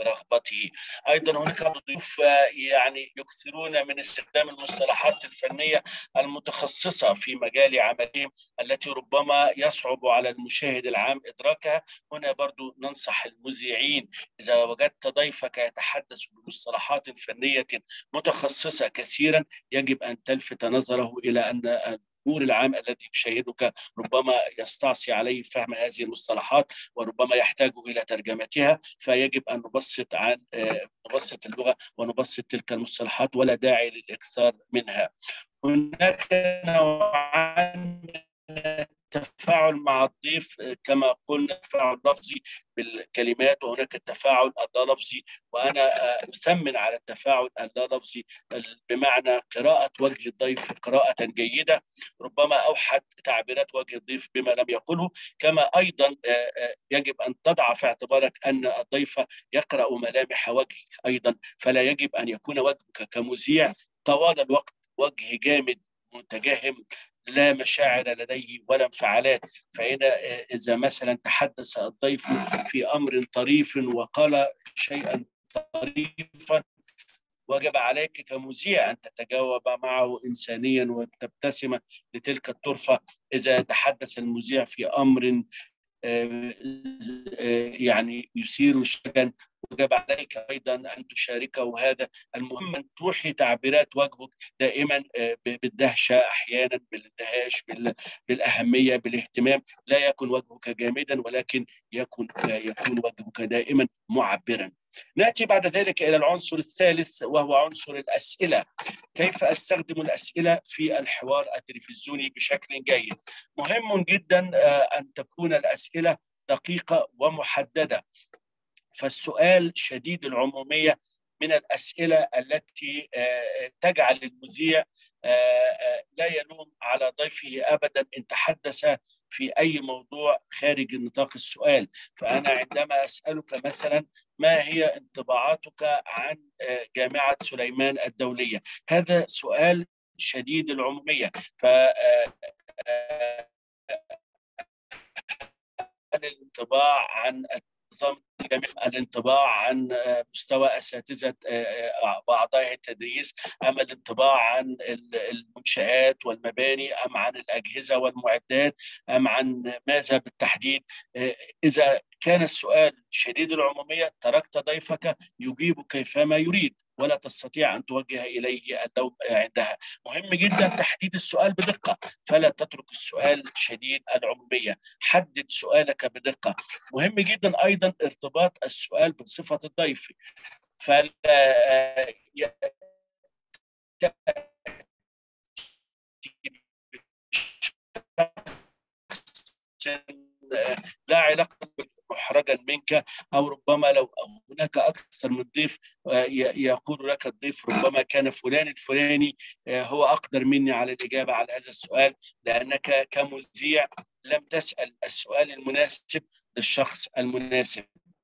رغبته. أيضا هناك ضيوف يعني يكثرون من استخدام المصطلحات الفنية المتخصصة في مجال عملهم التي ربما يصعب على المشاهد العام إدراكها. هنا برضو ننصح المذيعين إذا وجدت ضيفك يتحدث بمصطلحات فنية متخصصة كثيرا يجب أن تلفت نظره إلى أن الجمهور العام الذي يشاهدك ربما يستعصي عليه فهم هذه المصطلحات وربما يحتاج إلى ترجمتها، فيجب أن نبسط عن نبسط اللغة ونبسط تلك المصطلحات ولا داعي للإكثار منها. هناك نوعان من التفاعل مع الضيف كما قلنا، التفاعل اللفظي بالكلمات وهناك التفاعل اللا لفظي، وانا اثمن على التفاعل اللا لفظي بمعنى قراءة وجه الضيف قراءة جيدة، ربما اوحت تعبيرات وجه الضيف بما لم يقله. كما ايضا يجب ان تضع في اعتبارك ان الضيف يقرأ ملامح وجهك ايضا، فلا يجب ان يكون وجهك كمذيع طوال الوقت وجه جامد متجهم لا مشاعر لديه ولا انفعالات. فهنا إذا مثلا تحدث الضيف في أمر طريف وقال شيئا طريفا وجب عليك كمذيع أن تتجاوب معه إنسانيا وتبتسم لتلك الطرفة. إذا تحدث المذيع في أمر يعني يثير الشجن وجب عليك أيضا أن تشاركه هذا. المهم أن توحي تعبيرات وجهك دائما بالدهشة، أحيانا بالاندهاش، بالأهمية، بالاهتمام. لا يكن وجهك جامدا ولكن يكن يكون وجهك دائما معبرا. نأتي بعد ذلك إلى العنصر الثالث وهو عنصر الأسئلة. كيف أستخدم الأسئلة في الحوار التلفزيوني بشكل جيد؟ مهم جدا أن تكون الأسئلة دقيقة ومحددة. فالسؤال شديد العمومية من الأسئلة التي تجعل المذيع لا يلوم على ضيفه أبدا إن تحدث في أي موضوع خارج نطاق السؤال. فأنا عندما أسألك مثلا ما هي انطباعاتك عن جامعة سليمان الدولية، هذا سؤال شديد العمومية. ف الانطباع عن نظام الجامعة، الانطباع عن مستوى أساتذة وأعضاء التدريس، أم الانطباع عن المنشآت والمباني، أم عن الأجهزة والمعدات، أم عن ماذا بالتحديد؟ إذا كان السؤال شديد العمومية تركت ضيفك يجيب كيفما يريد ولا تستطيع أن توجه إليه اللوم عندها. مهم جدا تحديد السؤال بدقة، فلا تترك السؤال شديد العمومية، حدد سؤالك بدقة. مهم جدا أيضا ارتباط السؤال بصفة الضيف، فلا لا علاقة محرجا منك، أو ربما لو هناك أكثر من ضيف يقول لك الضيف ربما كان فلان الفلاني هو أقدر مني على الإجابة على هذا السؤال، لأنك كمذيع لم تسأل السؤال المناسب للشخص المناسب.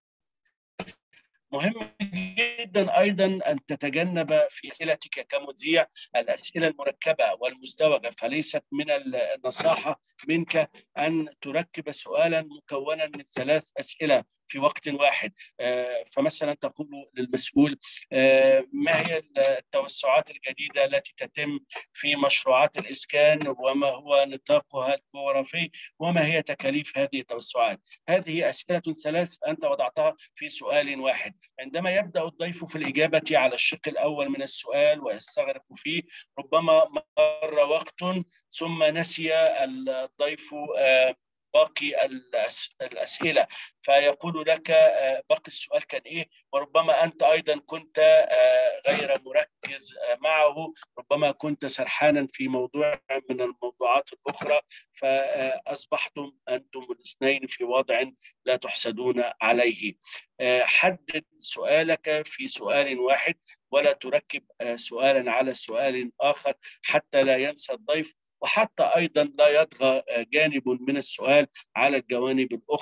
مهم جدا أيضا أن تتجنب في أسئلتك كمذيع الأسئلة المركبة والمزدوجة، فليست من النصاحة منك أن تركب سؤالا مكونا من ثلاث أسئلة في وقت واحد. فمثلا تقول للمسؤول ما هي التوسعات الجديدة التي تتم في مشروعات الإسكان وما هو نطاقها الجغرافي وما هي تكاليف هذه التوسعات. هذه أسئلة ثلاث أنت وضعتها في سؤال واحد. عندما يبدأ الضيف في الإجابة على الشق الأول من السؤال ويستغرق فيه ربما مر وقت ثم نسي الضيف باقي الأسئلة، فيقول لك باقي السؤال كان إيه، وربما أنت أيضا كنت غير مركز معه، ربما كنت سرحانا في موضوع من الموضوعات الأخرى، فأصبحتم أنتم الاثنين في وضع لا تحسدون عليه. حدد سؤالك في سؤال واحد ولا تركب سؤالا على سؤال آخر حتى لا ينسى الضيف، وحتى أيضا لا يطغى جانب من السؤال على الجوانب الأخرى.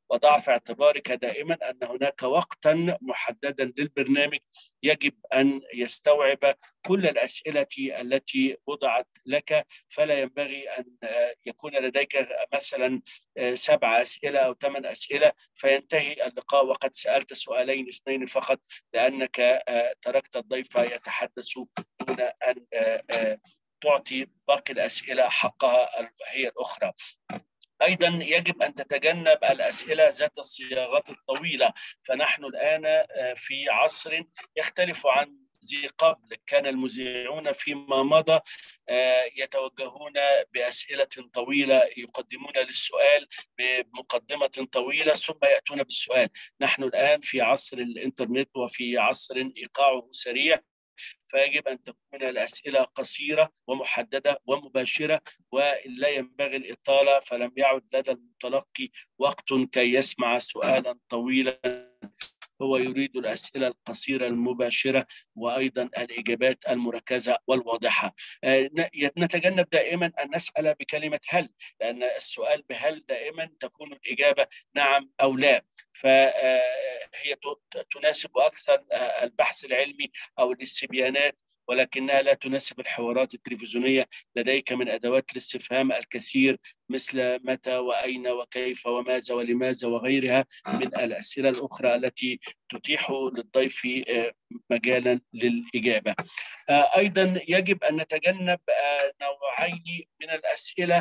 وضع في اعتبارك دائما أن هناك وقتا محددا للبرنامج يجب أن يستوعب كل الأسئلة التي وضعت لك، فلا ينبغي أن يكون لديك مثلا سبع أسئلة أو ثمان أسئلة فينتهي اللقاء وقد سألت سؤالين اثنين فقط لأنك تركت الضيف يتحدث دون أن تعطي باقي الأسئلة حقها هي الأخرى. أيضا يجب أن تتجنب الأسئلة ذات الصياغات الطويلة، فنحن الآن في عصر يختلف عن ذي قبل. كان المذيعون فيما مضى يتوجهون بأسئلة طويلة، يقدمون للسؤال بمقدمة طويلة ثم يأتون بالسؤال. نحن الآن في عصر الإنترنت وفي عصر إيقاعه سريع، فيجب أن تكون الأسئلة قصيرة ومحددة ومباشرة ولا ينبغي الإطالة، فلم يعد لدى المتلقي وقت كي يسمع سؤالا طويلا، هو يريد الأسئلة القصيرة المباشرة وأيضا الإجابات المركزة والواضحة. نتجنب دائما أن نسأل بكلمة هل، لأن السؤال بهل دائما تكون الإجابة نعم أو لا، فهي تناسب أكثر البحث العلمي أو الاستبيانات، ولكنها لا تناسب الحوارات التلفزيونية. لديك من أدوات الاستفهام الكثير مثل متى وأين وكيف وماذا ولماذا وغيرها من الأسئلة الأخرى التي تتيح للضيف مجالا للإجابة. أيضا يجب أن نتجنب نوعين من الأسئلة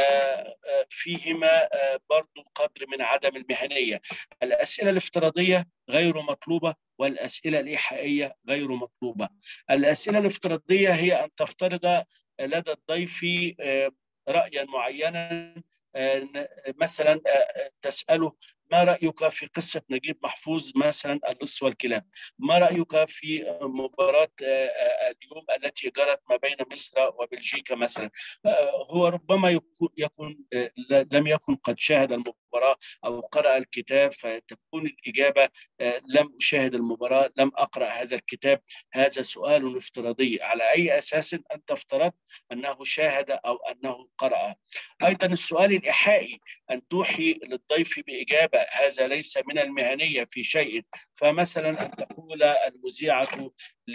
فيهما برضو قدر من عدم المهنية. الأسئلة الافتراضية غير مطلوبة والأسئلة الإيحائية غير مطلوبة. الأسئلة الافتراضية هي أن تفترض لدى الضيف رأيا معينا، مثلا تسأله ما رأيك في قصة نجيب محفوظ مثلا اللص والكلاب؟ ما رأيك في مباراة اليوم التي جرت ما بين مصر وبلجيكا مثلا؟ هو ربما يكون, يكون لم يكن قد شاهد المباراة أو قرأ الكتاب، فتكون الإجابة لم أشاهد المباراة، لم أقرأ هذا الكتاب. هذا سؤال افتراضي، على أي أساس أنت افترضت أنه شاهد أو أنه قرأ؟ أيضا السؤال الإيحائي، أن توحي للضيف بإجابة، هذا ليس من المهنية في شيء. فمثلا أن تقول المذيعة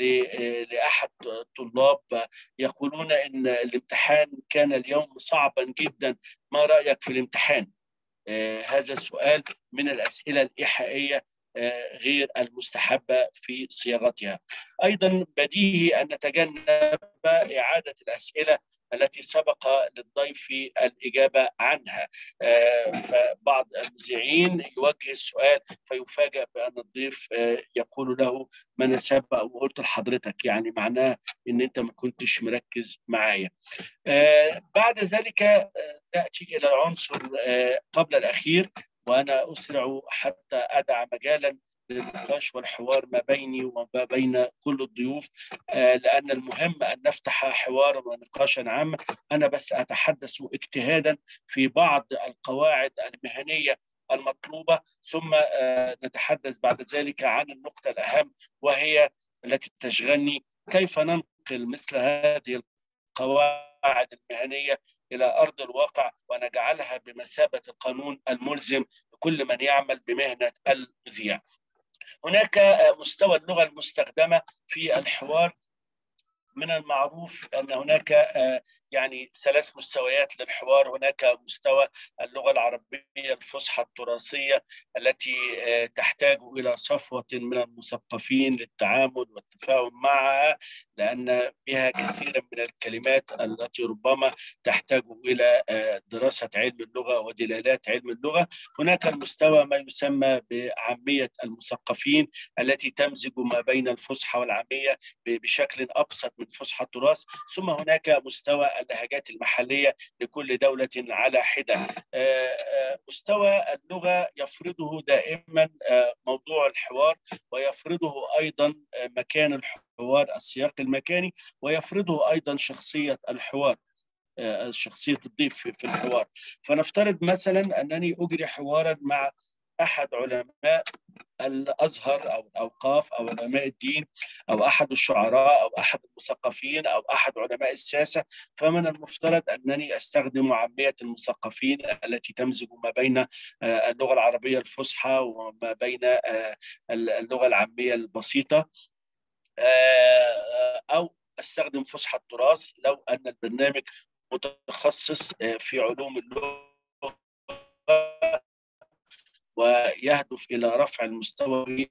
لأحد الطلاب يقولون إن الامتحان كان اليوم صعبا جدا، ما رأيك في الامتحان؟ آه هذا سؤال من الأسئلة الإيحائية آه غير المستحبة في صياغتها. أيضا بديهي أن نتجنب إعادة الأسئلة التي سبق للضيف الإجابة عنها. آه فبعض المذيعين يوجه السؤال فيفاجأ بأن الضيف آه يقول له ما أنا سبق وقلت لحضرتك، يعني معناه إن أنت ما كنتش مركز معايا. آه بعد ذلك آه نأتي إلى العنصر آه قبل الأخير، وأنا أسرع حتى أدع مجالا للنقاش والحوار ما بيني وما بين كل الضيوف، آه لأن المهم أن نفتح حوارا ونقاشا عاما. أنا بس أتحدث اجتهادا في بعض القواعد المهنية المطلوبة، ثم آه نتحدث بعد ذلك عن النقطة الأهم وهي التي تشغلني: كيف ننقل مثل هذه القواعد المهنية إلى أرض الواقع ونجعلها بمثابة القانون الملزم لكل من يعمل بمهنة المذيع. هناك مستوى اللغة المستخدمة في الحوار. من المعروف أن هناك يعني ثلاث مستويات للحوار. هناك مستوى اللغة العربية الفصحى التراثية التي تحتاج إلى صفوة من المثقفين للتعامل والتفاهم معها، لأن بها كثيرا من الكلمات التي ربما تحتاج إلى دراسة علم اللغة ودلالات علم اللغة. هناك المستوى ما يسمى بعامية المثقفين التي تمزج ما بين الفصحى والعامية بشكل أبسط من فصحى التراث. ثم هناك مستوى اللهجات المحلية لكل دولة على حدة. مستوى اللغة يفرضه دائما موضوع الحوار، ويفرضه أيضا مكان الحوار، السياق المكاني، ويفرضه أيضا شخصية الحوار، شخصية الضيف في الحوار. فنفترض مثلا أنني أجري حوارا مع أحد علماء الازهر او الاوقاف او علماء الدين او احد الشعراء او احد المثقفين او احد علماء السياسه، فمن المفترض انني استخدم عاميه المثقفين التي تمزج ما بين اللغه العربيه الفصحى وما بين اللغه العاميه البسيطه، او استخدم فصحى التراث لو ان البرنامج متخصص في علوم اللغه ويهدف إلى رفع المستوى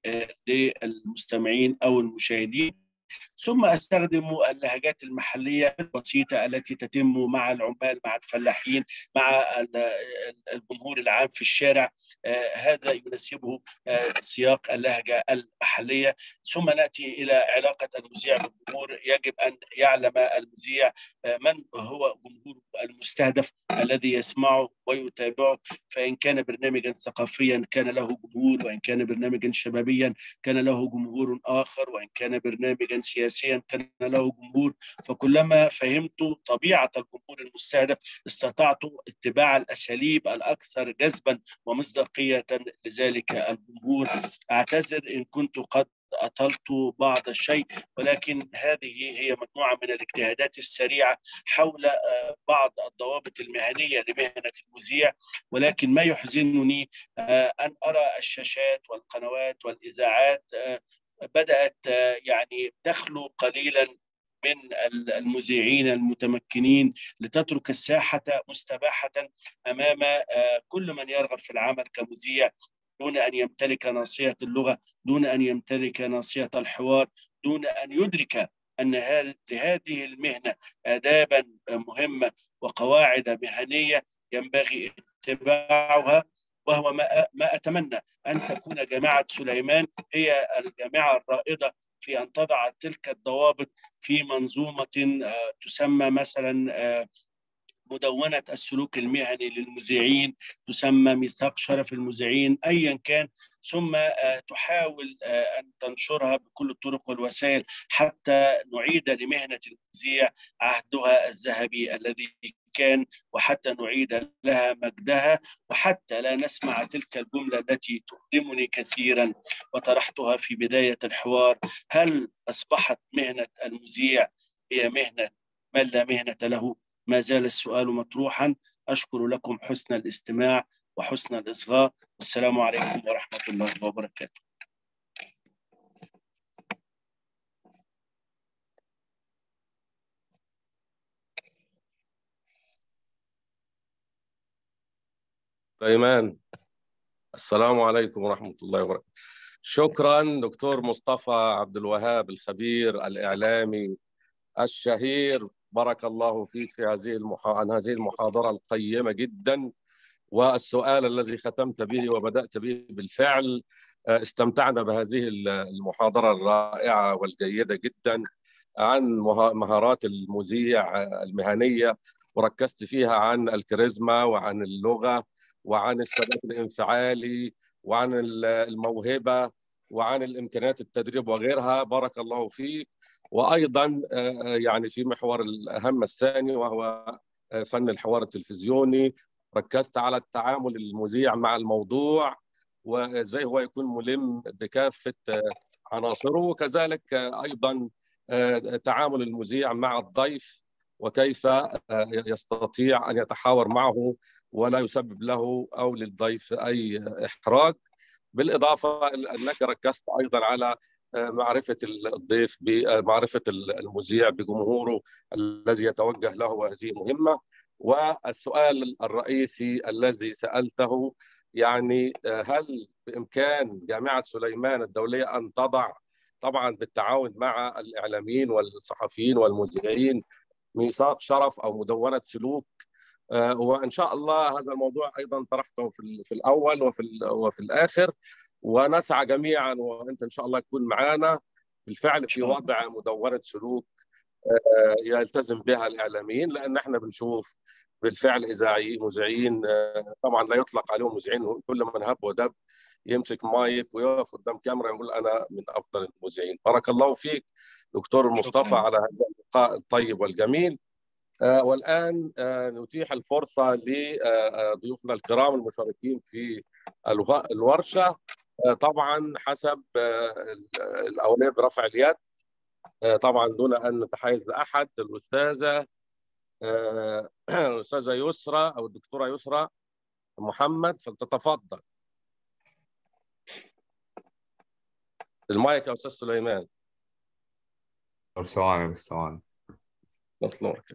للمستمعين أو المشاهدين. ثم أستخدم اللهجات المحلية البسيطة التي تتم مع العمال، مع الفلاحين، مع الجمهور العام في الشارع، هذا يناسبه سياق اللهجة المحلية. ثم نأتي إلى علاقة المذيع بالجمهور. يجب أن يعلم المذيع من هو جمهور المستهدف الذي يسمعه ويتابعه، فإن كان برنامجا ثقافيا كان له جمهور، وإن كان برنامجا شبابيا كان له جمهور آخر، وإن كان برنامجا سياسيا كان له جمهور. فكلما فهمت طبيعة الجمهور المستهدف استطعت اتباع الأساليب الأكثر جذبا ومصداقية لذلك الجمهور. أعتذر إن كنت قد أطلت بعض الشيء، ولكن هذه هي مجموعة من الاجتهادات السريعة حول بعض الضوابط المهنية لمهنة المذيع. ولكن ما يحزنني أن أرى الشاشات والقنوات والإذاعات بدأت يعني تخلو قليلا من المذيعين المتمكنين لتترك الساحة مستباحة أمام كل من يرغب في العمل كمذيع، دون أن يمتلك ناصية اللغة، دون أن يمتلك ناصية الحوار، دون أن يدرك أن لهذه المهنة آدابا مهمة وقواعد مهنية ينبغي اتباعها. وهو ما ما أتمنى أن تكون جامعة سليمان هي الجامعة الرائدة في أن تضع تلك الضوابط في منظومة تسمى مثلا مدونة السلوك المهني للمذيعين، تسمى ميثاق شرف المذيعين، أيا كان، ثم تحاول أن تنشرها بكل الطرق والوسائل حتى نعيد لمهنة المذيع عهدها الذهبي الذي كان، وحتى نعيد لها مجدها، وحتى لا نسمع تلك الجملة التي تؤلمني كثيرا وطرحتها في بداية الحوار: هل أصبحت مهنة المذيع هي مهنة من لا مهنة له؟ ما زال السؤال مطروحا. أشكر لكم حسن الاستماع وحسن الإصغاء، والسلام عليكم ورحمة الله وبركاته. سليمان، السلام عليكم ورحمة الله وبركاته. شكرا دكتور مصطفى عبد الوهاب الخبير الإعلامي الشهير، بارك الله فيك في هذه المحا... عن هذه المحاضرة القيمة جدا، والسؤال الذي ختمت به وبدأت به بالفعل. استمتعنا بهذه المحاضرة الرائعة والجيدة جدا عن مهارات المذيع المهنية، وركزت فيها عن الكاريزما وعن اللغة وعن الثبات الانفعالي وعن الموهبة وعن الإمكانيات التدريب وغيرها. بارك الله فيك. وأيضا يعني في محور الأهم الثاني وهو فن الحوار التلفزيوني، ركزت على التعامل المذيع مع الموضوع وازاي هو يكون ملم بكافة عناصره، وكذلك أيضا تعامل المذيع مع الضيف وكيف يستطيع أن يتحاور معه ولا يسبب له أو للضيف أي إحراج. بالإضافة أنك ركزت أيضا على معرفة الضيف بمعرفة المذيع بجمهوره الذي يتوجه له، وهذه مهمة. والسؤال الرئيسي الذي سألته يعني هل بإمكان جامعة سليمان الدولية أن تضع طبعا بالتعاون مع الإعلاميين والصحفيين والمذيعين ميثاق شرف أو مدونة سلوك؟ وإن شاء الله هذا الموضوع أيضا طرحته في في الأول وفي وفي الآخر، ونسعى جميعا وأنت إن شاء الله تكون معنا بالفعل في وضع مدونة سلوك يلتزم بها الإعلاميين، لأن احنا بنشوف بالفعل إذاعي مذيعين طبعا لا يطلق عليهم مذيعين، كل من هب ودب يمسك مايك ويقف قدام كاميرا يقول أنا من أفضل المذيعين. بارك الله فيك دكتور مصطفى على هذا اللقاء الطيب والجميل. آه والآن آه نتيح الفرصة لضيوفنا الكرام المشاركين في الورشة. طبعا حسب الاولويه برفع اليد، طبعا دون ان نتحيز لاحد. الاستاذه الاستاذه يسرى او الدكتوره يسرى محمد، فلتتفضل. المايك يا استاذ سليمان. طب ثواني بس ثواني. نطلعك.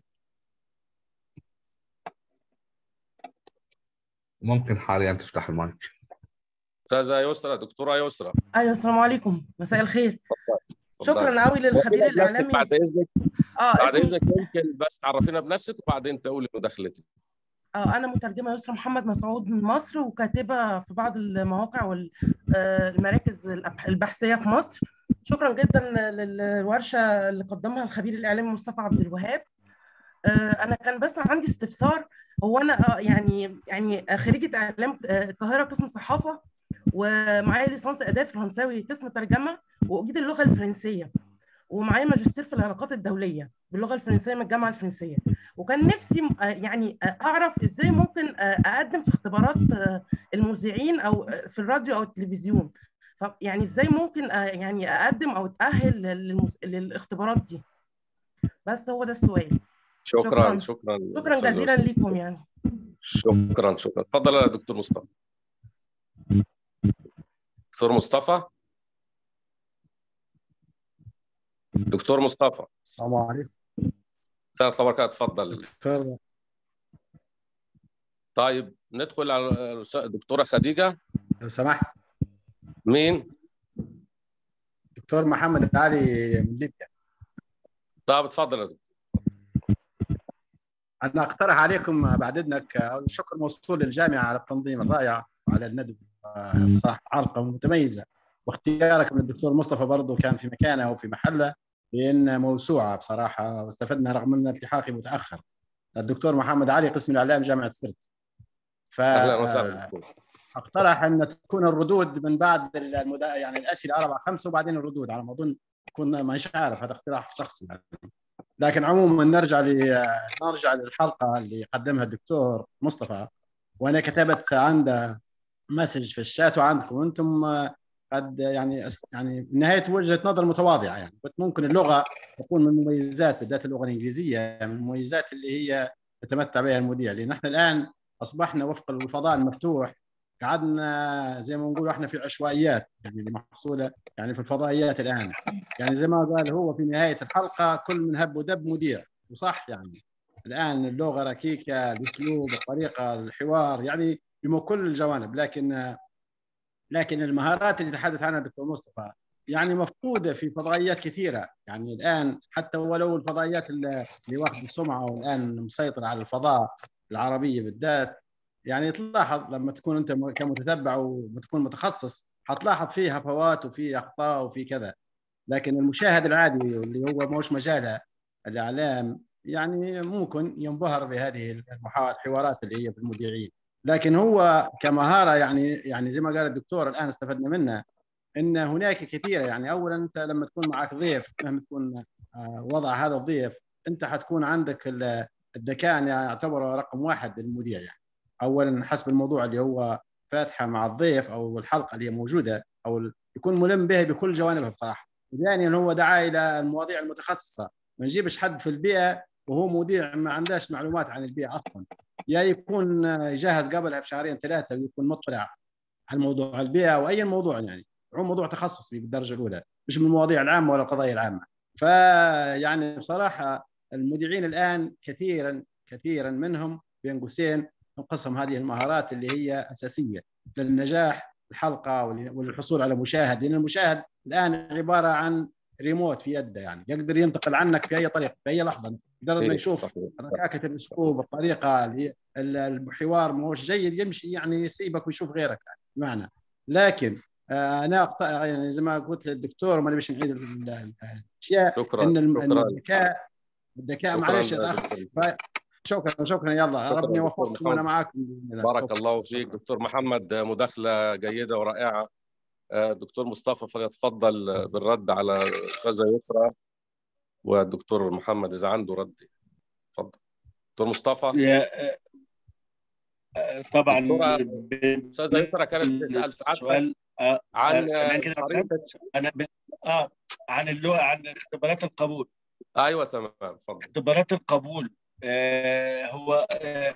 ممكن حاليا تفتح المايك. استاذه يسرى، دكتوره يسرى. ايوه السلام عليكم، مساء الخير. اتفضل. شكرا قوي للخبير الاعلامي. بعد اذنك اه بعد اسمي... اذنك ممكن بس تعرفينا بنفسك وبعدين تقولي مداخلتك. اه انا مترجمه يسرى محمد مسعود من مصر، وكاتبه في بعض المواقع والمراكز البحثيه في مصر. شكرا جدا للورشه اللي قدمها الخبير الاعلامي مصطفى عبد الوهاب. انا كان بس عندي استفسار. هو انا يعني يعني خريجه اعلام القاهره قسم صحافه، ومعايا ليسانس اداب فرنساوي قسم ترجمه، واجيد اللغه الفرنسيه، ومعايا ماجستير في العلاقات الدوليه باللغه الفرنسيه من الجامعه الفرنسيه. وكان نفسي يعني اعرف ازاي ممكن اقدم في اختبارات المذيعين او في الراديو او التلفزيون. يعني ازاي ممكن يعني اقدم او اتاهل للاختبارات دي. بس هو ده السؤال. شكرا شكرا شكرا جزيلا ليكم. يعني شكرا شكرا. اتفضل يا دكتور مصطفى. دكتور مصطفى دكتور مصطفى السلام عليكم. مساء الخير وبركاته. اتفضل دكتور. طيب ندخل على الدكتوره خديجه لو سمحت. مين؟ دكتور محمد علي من ليبيا. طيب اتفضل يا دكتور. انا اقترح عليكم بعد اذنك الشكر موصول للجامعه على التنظيم الرائع وعلى الندوه بصراحه حلقه متميزه، واختيارك من الدكتور مصطفى برضه كان في مكانه وفي محله، لان موسوعه بصراحه واستفدنا رغم ان التحاقي متاخر. الدكتور محمد علي قسم الاعلام جامعه سرت. ف اهلا وسهلا. اقترح ان تكون الردود من بعد المدا... يعني الاسئله اربعه خمسه وبعدين الردود، على ما اظن يكون مش عارف، هذا اقتراح شخصي يعني. لكن عموما نرجع ل نرجع للحلقه اللي قدمها الدكتور مصطفى، وانا كتبت عنده مسج في الشات وعندكم انتم قد يعني يعني نهايه وجهه نظر متواضعه. يعني ممكن اللغه تكون من مميزات بالذات اللغه الانجليزيه من المميزات اللي هي يتمتع بها المذيع، لان احنا الان اصبحنا وفق الفضاء المفتوح قعدنا زي ما نقول احنا في عشوائيات يعني اللي محصوله يعني في الفضائيات الان. يعني زي ما قال هو في نهايه الحلقه كل من هب ودب مذيع، وصح يعني الان اللغه ركيكه، الاسلوب، الطريقه، الحوار، يعني بكل الجوانب. لكن لكن المهارات اللي تحدث عنها الدكتور مصطفى يعني مفقوده في فضائيات كثيره. يعني الان حتى ولو الفضائيات اللي واخذ السمعه والان مسيطره على الفضاء العربيه بالذات، يعني تلاحظ لما تكون انت كمتتبع وتكون متخصص حتلاحظ فيها هفوات وفي اخطاء وفي كذا. لكن المشاهد العادي اللي هو مش مجاله الاعلام يعني ممكن ينبهر بهذه الحوارات اللي هي في المذيعين. لكن هو كمهاره يعني يعني زي ما قال الدكتور الان استفدنا منه ان هناك كثيره. يعني اولا انت لما تكون معك ضيف مهما تكون وضع هذا الضيف انت حتكون عندك الذكاء يعني يعتبر رقم واحد للمذيع. يعني اولا حسب الموضوع اللي هو فاتحه مع الضيف او الحلقه اللي هي موجوده او يكون ملم بها بكل جوانبها بصراحه. ثانيا هو دعا الى المواضيع المتخصصه، ما نجيبش حد في البيئه وهو مذيع ما عندهاش معلومات عن البيئه اصلا، يا يكون جاهز قبلها بشهرين ثلاثه ويكون مطلع على موضوع البيئه واي موضوع، يعني هو موضوع تخصصي بالدرجه الاولى مش من المواضيع العامه ولا القضايا العامه. فيعني بصراحه المذيعين الان كثيرا كثيرا منهم بين قوسين انقسم هذه المهارات اللي هي اساسيه للنجاح الحلقه والحصول على مشاهد، لان المشاهد الان عباره عن ريموت في يده، يعني يقدر ينتقل عنك في اي طريقه في اي لحظه، يقدر انه يشوف ركاكه الاسلوب، الطريقه اللي الحوار ما هوش جيد يمشي يعني يسيبك ويشوف غيرك يعني بمعنى. لكن آه انا يعني زي ما قلت للدكتور ما نبيش نعيد الاشياء ان الذكاء الذكاء معلش شكرا شكرا يلا ربنا يوفقكم وانا معاكم. بارك الله فيك دكتور محمد، مداخله جيده ورائعه. دكتور مصطفى فليتفضل بالرد على الاستاذه يسرى والدكتور محمد اذا عنده رد. تفضل دكتور مصطفى. طبعا استاذه يسرى كانت تسال سعادتك آه عن سامعني كده طريقه. انا ب... اه عن اللغه، عن اختبارات القبول. ايوه تمام، اتفضل. اختبارات القبول آه هو آه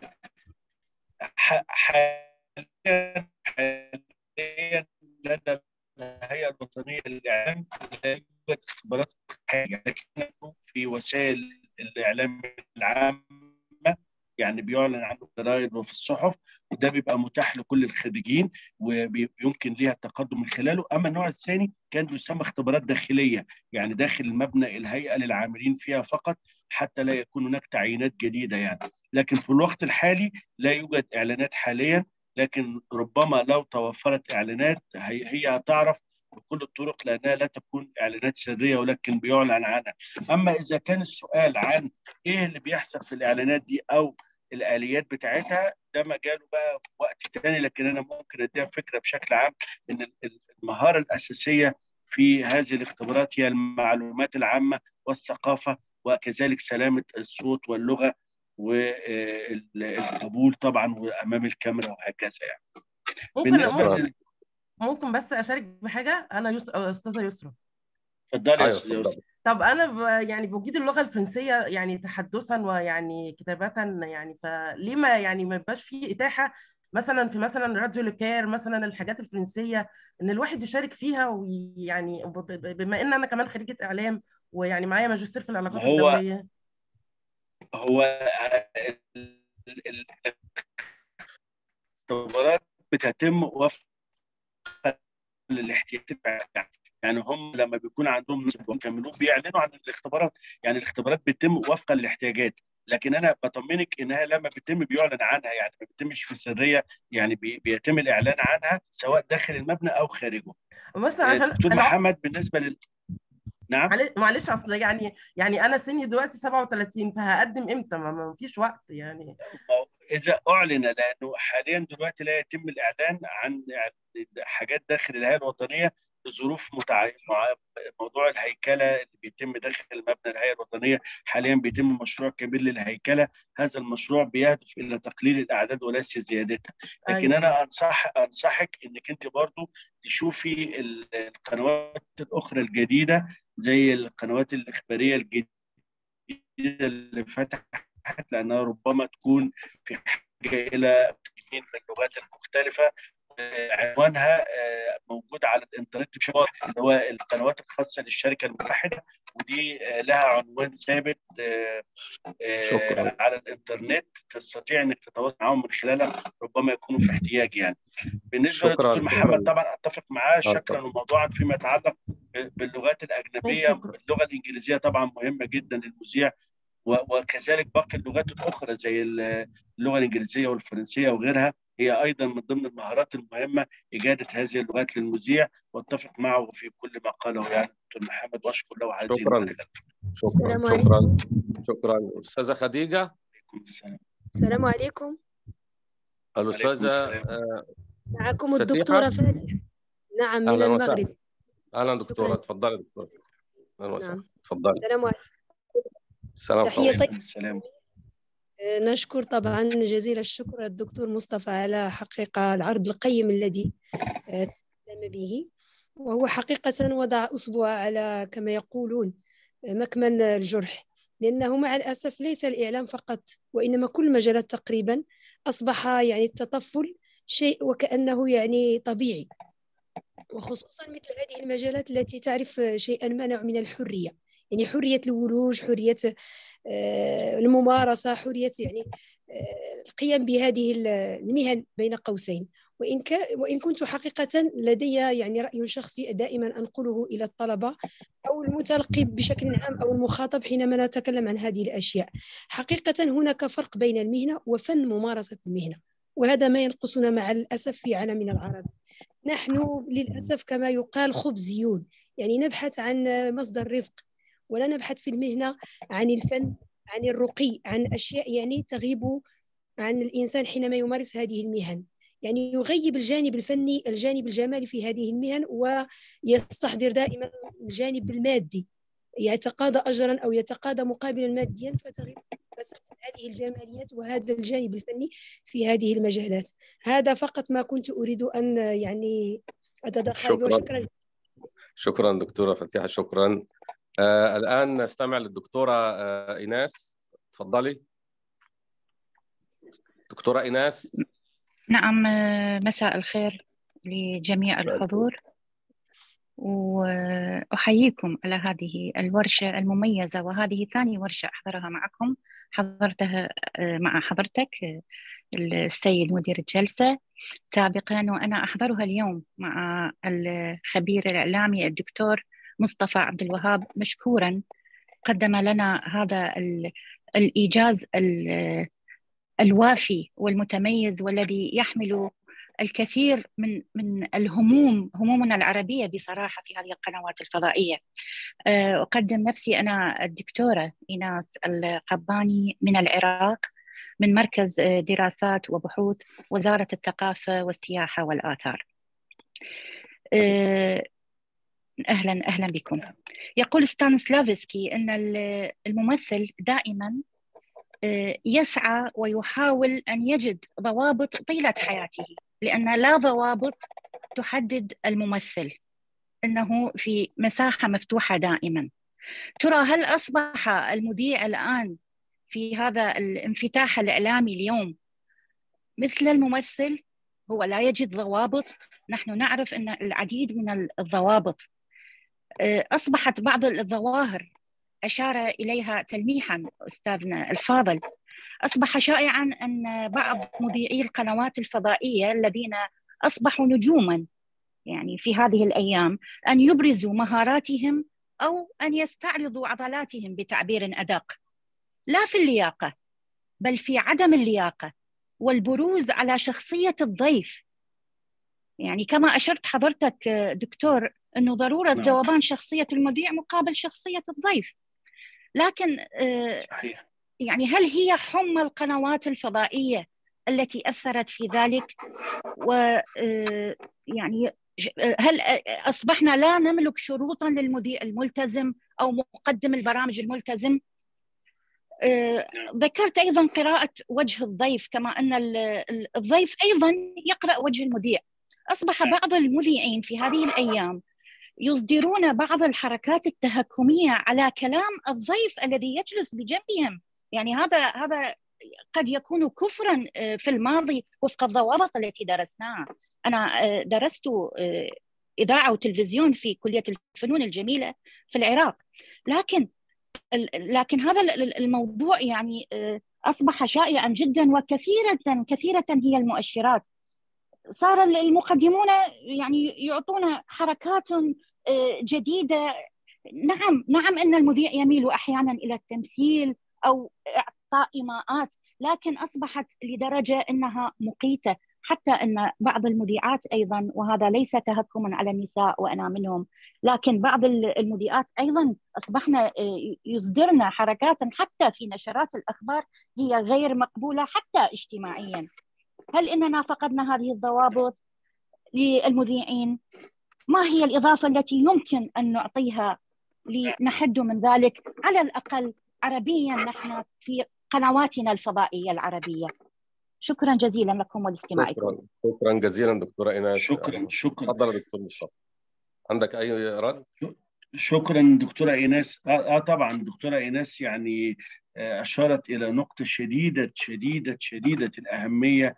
حاليا حاليا لدى الهيئه الوطنيه للاعلام لا يوجد اختبارات حقيقية، لكن في وسائل الاعلام العامه يعني بيعلن عنه في الجرايد وفي الصحف، وده بيبقى متاح لكل الخريجين ويمكن ليها التقدم من خلاله. اما النوع الثاني كان بيسمى اختبارات داخليه، يعني داخل المبنى الهيئه للعاملين فيها فقط، حتى لا يكون هناك تعيينات جديده يعني. لكن في الوقت الحالي لا يوجد اعلانات حاليا، لكن ربما لو توفرت اعلانات هي هي هتعرف بكل الطرق، لانها لا تكون اعلانات سريه ولكن بيعلن عنها. اما اذا كان السؤال عن ايه اللي بيحصل في الاعلانات دي او الاليات بتاعتها، ده مجاله بقى وقت تاني، لكن انا ممكن اديها فكره بشكل عام ان المهاره الاساسيه في هذه الاختبارات هي المعلومات العامه والثقافه، وكذلك سلامه الصوت واللغه والقبول طبعا وامام الكاميرا وهكذا يعني. ممكن بالنسبه ممكن لل... ممكن بس اشارك بحاجه. انا يس... استاذه يسرا. اتفضلي يا ايوه استاذ يوسف. اتفضل. طب انا ب... يعني بوجود اللغه الفرنسيه يعني تحدثا ويعني كتابه، يعني فليه ما يعني ما يبقاش فيه اتاحه مثلا في مثلا راديو لوكير مثلا الحاجات الفرنسيه ان الواحد يشارك فيها، ويعني ب... ب... بما ان انا كمان خريجه اعلام ويعني معايا ماجستير في العلاقات هو الدوليه. هو الاختبارات بتتم وفق للاحتياجات، يعني هم لما بيكون عندهم نسبة بيكملوه بيعلنوا عن الاختبارات، يعني الاختبارات بتتم وفقا للاحتياجات. لكن انا بطمنك انها لما بيتم بيعلن عنها، يعني ما بيتمش في سريه، يعني بي بيتم الاعلان عنها سواء داخل المبنى او خارجه. بس عشان دكتور الع... محمد بالنسبه لل نعم. معلش معلش اصل يعني يعني انا سني دلوقتي سبعة وثلاثين، فهقدم امتى؟ ما ما فيش وقت يعني. اذا اعلن، لانه حاليا دلوقتي لا يتم الاعلان عن حاجات داخل الهيئه الوطنيه لظروف متعينه. موضوع الهيكله اللي بيتم داخل مبنى الهيئه الوطنيه حاليا بيتم مشروع كبير للهيكله، هذا المشروع بيهدف الى تقليل الاعداد وليس زيادتها. لكن ايوه. انا انصح انصحك انك انت برضو تشوفي القنوات الاخرى الجديده زي القنوات الاخباريه الجديده اللي فتحت، لانها ربما تكون في حاجه الى تقييم اللغات المختلفه. عنوانها موجود على الانترنت بشكل واضح، اللي هو القنوات الخاصه للشركه المتحده، ودي لها عنوان ثابت شكرا. على الانترنت تستطيع انك تتواصل معهم من خلالها، ربما يكونوا في احتياج يعني. بالنسبه شكرا للدكتور محمد شكرا. طبعا اتفق معاه شكلا شكرا. وموضوعا فيما يتعلق باللغات الاجنبيه. شكرا. اللغه الانجليزيه طبعا مهمه جدا للمذيع، وكذلك باقي اللغات الاخرى زي اللغه الانجليزيه والفرنسيه وغيرها، هي ايضا من ضمن المهارات المهمه اجاده هذه اللغات للمذيع. واتفق معه في كل ما قاله يعني دكتور محمد، واشكر له هذه شكرا المداخله. شكرا السلام شكرا عليكم. شكرا. استاذه خديجه. عليكم السلام. السلام عليكم. الاستاذه معكم فتيحة. الدكتورة فاتحة. نعم، من اهلا المغرب. وسهلا. اهلا دكتوره، شكرا. تفضلي دكتوره. اهلا وسهلا. نعم. تفضلي. السلام عليكم. السلام تحية عليكم. طيبة. السلام. نشكر طبعا جزيل الشكر الدكتور مصطفى على حقيقة العرض القيم الذي قام به، وهو حقيقة وضع أصبع على كما يقولون مكمن الجرح، لأنه مع الأسف ليس الإعلام فقط وإنما كل مجالات تقريبا أصبح يعني التطفل شيء وكأنه يعني طبيعي، وخصوصا مثل هذه المجالات التي تعرف شيئا ما نوع من الحرية، يعني حرية الولوج، حرية الممارسة، حرية يعني القيام بهذه المهن بين قوسين. وإن, وإن كنت حقيقة لدي يعني رأي شخصي دائما أنقله إلى الطلبة أو المتلقي بشكل عام أو المخاطب حينما نتكلم عن هذه الأشياء. حقيقة هناك فرق بين المهنة وفن ممارسة المهنة، وهذا ما ينقصنا مع الأسف في عالمنا العربي. نحن للأسف كما يقال خبزيون، يعني نبحث عن مصدر رزق ولا نبحث في المهنة عن الفن، عن الرقي، عن أشياء يعني تغيب عن الإنسان حينما يمارس هذه المهن. يعني يغيب الجانب الفني، الجانب الجمالي في هذه المهن، ويستحضر دائما الجانب المادي، يتقاضى أجرا أو يتقاضى مقابلا ماديا، فتغيب هذه الجماليات وهذا الجانب الفني في هذه المجالات. هذا فقط ما كنت أريد أن يعني أتدخل وشكرا. شكرا دكتورة فتيحة، شكرا. آه الآن نستمع للدكتورة آه إيناس، تفضلي دكتورة إيناس. نعم، مساء الخير لجميع الحضور، وأحييكم على هذه الورشة المميزة، وهذه ثاني ورشة أحضرها معكم. حضرتها مع حضرتك السيد مدير الجلسة سابقا، وأنا أحضرها اليوم مع الخبير الإعلامي الدكتور مصطفى عبد الوهاب، مشكورا قدم لنا هذا الإيجاز الوافي والمتميز، والذي يحمل الكثير من من الهموم همومنا العربية بصراحة في هذه القنوات الفضائية. أقدم نفسي، أنا الدكتورة إيناس القباني من العراق، من مركز دراسات وبحوث وزارة الثقافة والسياحة والآثار. أهلا أهلا بكم. يقول ستانسلافسكي أن الممثل دائما يسعى ويحاول أن يجد ضوابط طيلة حياته، لأن لا ضوابط تحدد الممثل، إنه في مساحة مفتوحة دائما. ترى هل أصبح المذيع الآن في هذا الانفتاح الإعلامي اليوم مثل الممثل؟ هو لا يجد ضوابط. نحن نعرف أن العديد من الضوابط أصبحت بعض الظواهر أشار إليها تلميحا أستاذنا الفاضل. أصبح شائعا أن بعض مذيعي القنوات الفضائية الذين أصبحوا نجوما يعني في هذه الأيام أن يبرزوا مهاراتهم أو أن يستعرضوا عضلاتهم بتعبير أدق، لا في اللياقة بل في عدم اللياقة والبروز على شخصية الضيف. يعني كما أشرت حضرتك دكتور أنه ضرورة ذوبان شخصية المذيع مقابل شخصية الضيف، لكن صحيح. يعني هل هي حمى القنوات الفضائية التي أثرت في ذلك؟ ويعني هل أصبحنا لا نملك شروطا للمذيع الملتزم أو مقدم البرامج الملتزم؟ ذكرت أيضا قراءة وجه الضيف، كما أن الضيف أيضا يقرأ وجه المذيع. أصبح بعض المذيعين في هذه الأيام يصدرون بعض الحركات التهكمية على كلام الضيف الذي يجلس بجنبهم. يعني هذا هذا قد يكون كفرا في الماضي وفق الضوابط التي درسناها. أنا درست إذاعة وتلفزيون في كلية الفنون الجميلة في العراق، لكن لكن هذا الموضوع يعني أصبح شائعا جدا، وكثيرة كثيرة هي المؤشرات. صار المقدمون يعني يعطون حركات جديدة. نعم نعم أن المذيع يميل أحيانا إلى التمثيل أو إعطاء إيماءات، لكن أصبحت لدرجة أنها مقيتة، حتى أن بعض المذيعات أيضا، وهذا ليس تهكما على النساء وأنا منهم، لكن بعض المذيعات أيضا أصبحنا يصدرن حركات حتى في نشرات الأخبار هي غير مقبولة حتى اجتماعيا. هل إننا فقدنا هذه الضوابط للمذيعين؟ ما هي الإضافة التي يمكن أن نعطيها لنحد من ذلك، على الأقل عربيا نحن في قنواتنا الفضائية العربية؟ شكرا جزيلا لكم ولاستماعكم. شكرا شكرا جزيلا دكتورة إيناس. شكرا شكرا. تفضل دكتور مصطفى، عندك أي رد؟ شكرا دكتورة إيناس. آه طبعا دكتورة إيناس يعني أشارت إلى نقطة شديدة شديدة شديدة الأهمية،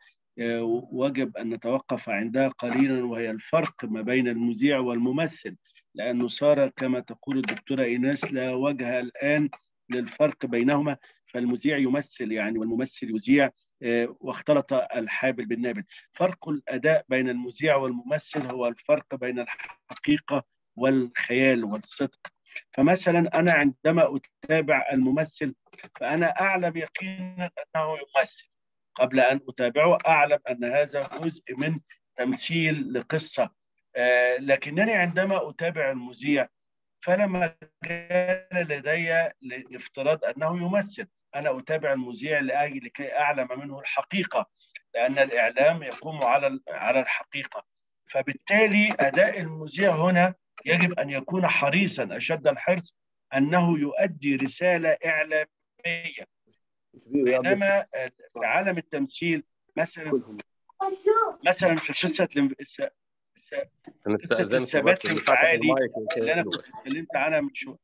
وجب أن نتوقف عندها قليلا، وهي الفرق ما بين المذيع والممثل، لأنه صار كما تقول الدكتورة إيناس لا وجه الآن للفرق بينهما، فالمذيع يمثل يعني والممثل يذيع، واختلط الحابل بالنابل. فرق الأداء بين المذيع والممثل هو الفرق بين الحقيقة والخيال والصدق. فمثلا أنا عندما أتابع الممثل فأنا أعلم يقينا أنه يمثل، قبل أن أتابعه أعلم أن هذا جزء من تمثيل لقصة. آه لكنني عندما أتابع المذيع فلا مجال لدي لافتراض أنه يمثل. أنا أتابع المذيع لأجل لكي أعلم منه الحقيقة، لأن الإعلام يقوم على على الحقيقة. فبالتالي أداء المذيع هنا يجب أن يكون حريصا أشد الحرص أنه يؤدي رسالة إعلامية. بينما في عالم التمثيل مثلا مثلا في قصة نستأذنكم بس الثبات اللي فاتح الانفعالي المايك اللي انا يقفله كنت بس. اتكلمت عنها من شويه.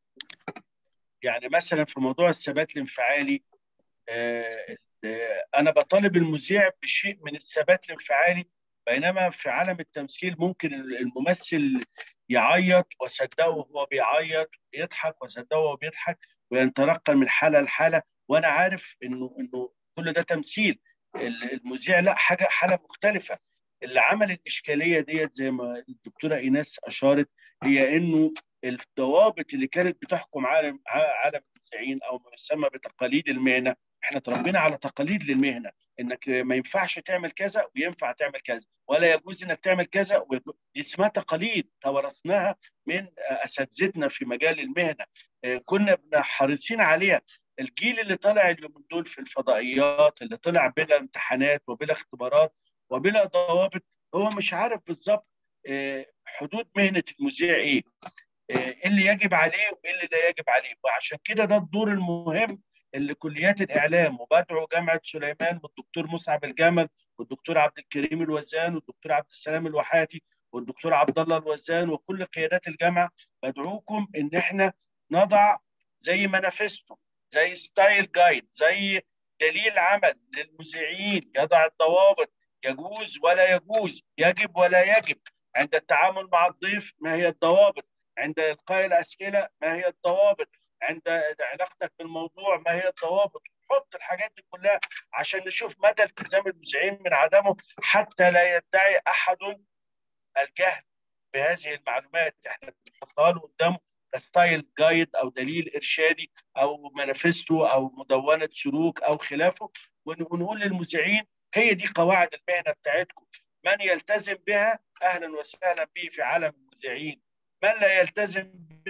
يعني مثلا في موضوع الثبات الانفعالي، آه، آه، انا بطالب المذيع بشيء من الثبات الانفعالي، بينما في عالم التمثيل ممكن الممثل يعيط وصدقه وهو بيعيط، يضحك وصدقه وهو بيضحك، ويتنقل من حاله لحاله، وانا عارف انه انه كل ده تمثيل. المذيع لا، حاجه حاله مختلفه. اللي عمل الاشكاليه ديت زي ما الدكتوره ايناس اشارت، هي انه الضوابط اللي كانت بتحكم عالم عالم المذيعين او ما يسمى بتقاليد المهنه. احنا تربينا على تقاليد للمهنه، انك ما ينفعش تعمل كذا وينفع تعمل كذا، ولا يجوز انك تعمل كذا ويجوز. دي اسمها تقاليد توارثناها من اساتذتنا في مجال المهنه، كنا حريصين عليها. الجيل اللي طلع اليومين دول في الفضائيات، اللي طلع بلا امتحانات وبلا اختبارات وبلا ضوابط، هو مش عارف بالظبط حدود مهنه المذيع ايه، ايه اللي يجب عليه وايه اللي لا يجب عليه. وعشان كده ده الدور المهم اللي كليات الاعلام، وبدعو جامعه سليمان والدكتور مسعد الجمل والدكتور عبد الكريم الوزان والدكتور عبد السلام الواحاتي والدكتور عبد الله الوزان وكل قيادات الجامعه، بدعوكم ان احنا نضع زي مانيفستو، زي ستايل جايد، زي دليل عمل للمذيعين، يضع الضوابط، يجوز ولا يجوز، يجب ولا يجب، عند التعامل مع الضيف ما هي الضوابط، عند إلقاء الأسئلة ما هي الضوابط، عند علاقتك بالموضوع ما هي الضوابط. حط الحاجات دي كلها عشان نشوف مدى التزام المذيعين من عدمه، حتى لا يدعي أحد الجهل بهذه المعلومات. احنا بنحطها له قدامه كستايل جايد أو دليل إرشادي أو مانيفستو أو مدونة سلوك أو خلافه، ونقول للمذيعين هي دي قواعد المهنة بتاعتكم، من يلتزم بها أهلا وسهلا به في عالم المذيعين، من لا يلتزم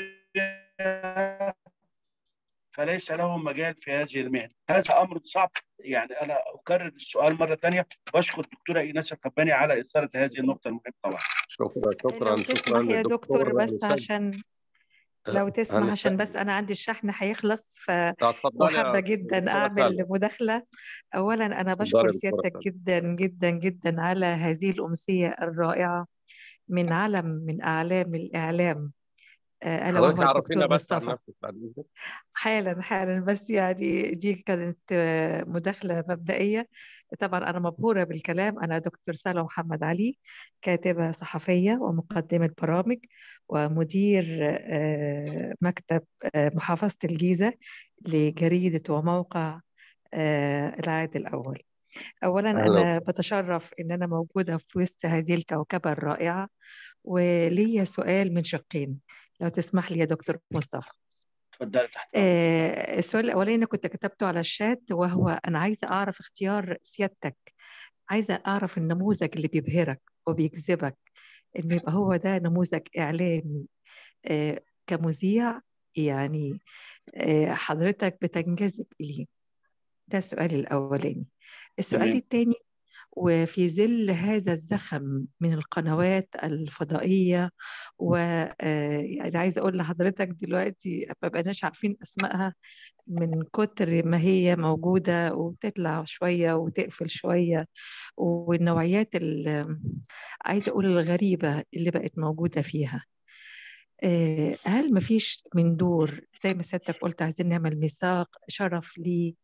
بها فليس له مجال في هذه المهنه. هذا امر صعب. يعني انا اكرر السؤال مره ثانيه، واشكر الدكتوره ايناس القباني على اثاره هذه النقطه المهمه. طبعا شكرا شكرا لو شكرا تسمح يا دكتور الدكتور بس الأستاذ. عشان لو تسمح عشان بس هنستأذن. أنا عندي الشحن هيخلص ف اتفضلي وحابة يا جدا دكتورة أعمل سلوى. مداخلة. أولا أنا بشكر اتفضلي يا دكتورة سيادتك سلوى. جدا جدا جدا على هذه الأمسية الرائعة من علم من أعلام الإعلام، آه، ألا حضرتك وهو عرفينا الدكتور بس عن مصطفى. نفسك بعد إذنك. حالا حالا بس يعني دي كانت آه، مداخلة مبدئية. طبعا أنا مبهورة بالكلام. أنا دكتور سلوى محمد علي، كاتبة صحفية ومقدمة برامج ومدير آه، مكتب آه، محافظة الجيزة لجريدة وموقع آه، العهد الأول. أولا أهلا أنا وسهلا. بتشرف إن أنا موجودة في وسط هذه الكوكبة الرائعة، ولي سؤال من شقين لو تسمح لي يا دكتور مصطفى. اتفضلي تحت. آه السؤال الأولاني كنت كتبته على الشات، وهو أنا عايزة أعرف اختيار سيادتك، عايزة أعرف النموذج اللي بيبهرك وبيجذبك، إنه يبقى هو ده نموذج إعلامي آه كمذيع، يعني آه حضرتك بتنجذب إليه. ده السؤال الأولاني. السؤال تمام. الثاني، وفي ظل هذا الزخم من القنوات الفضائية، و آه، يعني عايزة أقول لحضرتك دلوقتي ما بقناش عارفين أسمائها من كتر ما هي موجودة، وبتطلع شوية وتقفل شوية، والنوعيات ال- عايزة أقول الغريبة اللي بقت موجودة فيها. آه، هل مفيش من دور زي ما سيادتك قلت عايزين نعمل ميثاق شرف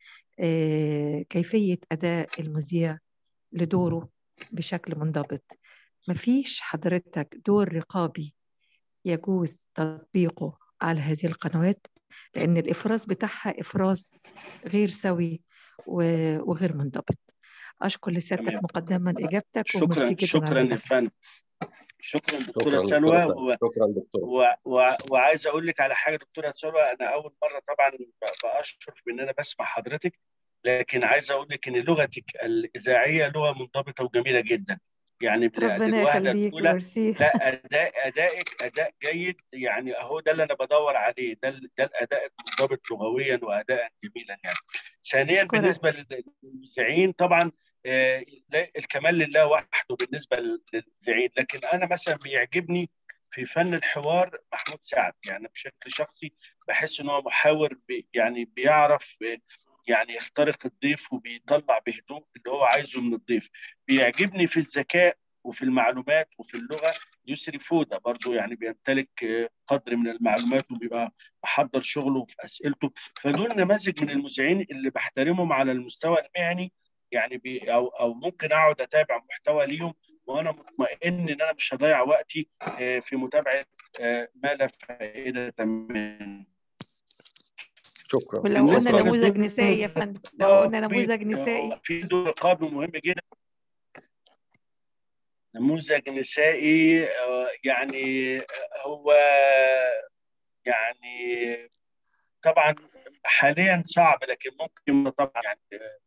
لكيفية أداء المذيع لدوره بشكل منضبط؟ مفيش حضرتك دور رقابي يجوز تطبيقه على هذه القنوات؟ لأن الإفراز بتاعها إفراز غير سوي و- وغير منضبط. أشكر لسيادتك تمام. مقدما إجابتك، شكرا وميرسي جدا على شكرا يا المداخلة. فندم. شكرا دكتوره شكرا دكتورة سلوى. سلوى. و... شكرا دكتورة. و... و... وعايز اقول لك على حاجه دكتوره سلوى، انا اول مره طبعا ب- باشرف بان انا بسمع حضرتك، لكن عايز اقول لك ان لغتك الاذاعيه لغه منضبطه وجميله جدا. يعني دي ربنا الوهله يخليك، الاولى. ميرسي. لا، اداء ادائك اداء جيد، يعني اهو ده اللي انا بدور عليه، ده ال- ده الاداء المنضبط لغويا واداء جميلا يعني. ثانيا أشكرك. بالنسبه للمذيعين طبعا، آه، لا- الكمال لله وحده بالنسبه للمذيعين، لكن انا مثلا بيعجبني في فن الحوار محمود سعد، يعني بشكل شخصي بحس ان هو محاور، بي يعني بيعرف آه، يعني يخترق الضيف وبيطلع بهدوء اللي هو عايزه من الضيف. بيعجبني في الذكاء وفي المعلومات وفي اللغه يسرفون برضه، يعني بيمتلك قدر من المعلومات وبيبقى محضر شغله في اسئلته. فدول نماذج من المذيعين اللي بحترمهم على المستوى المهني، يعني بي او او ممكن اقعد اتابع محتوى ليهم وانا مطمئن ان انا مش هضيع وقتي في متابعه ما لا فائده منه. شكرا. ولو قلنا نموذج نسائي يا فندم، لو قلنا نموذج نسائي في دور رقابي مهم جدا. نموذج نسائي يعني هو يعني طبعا حاليا صعب، لكن ممكن طبعا يعني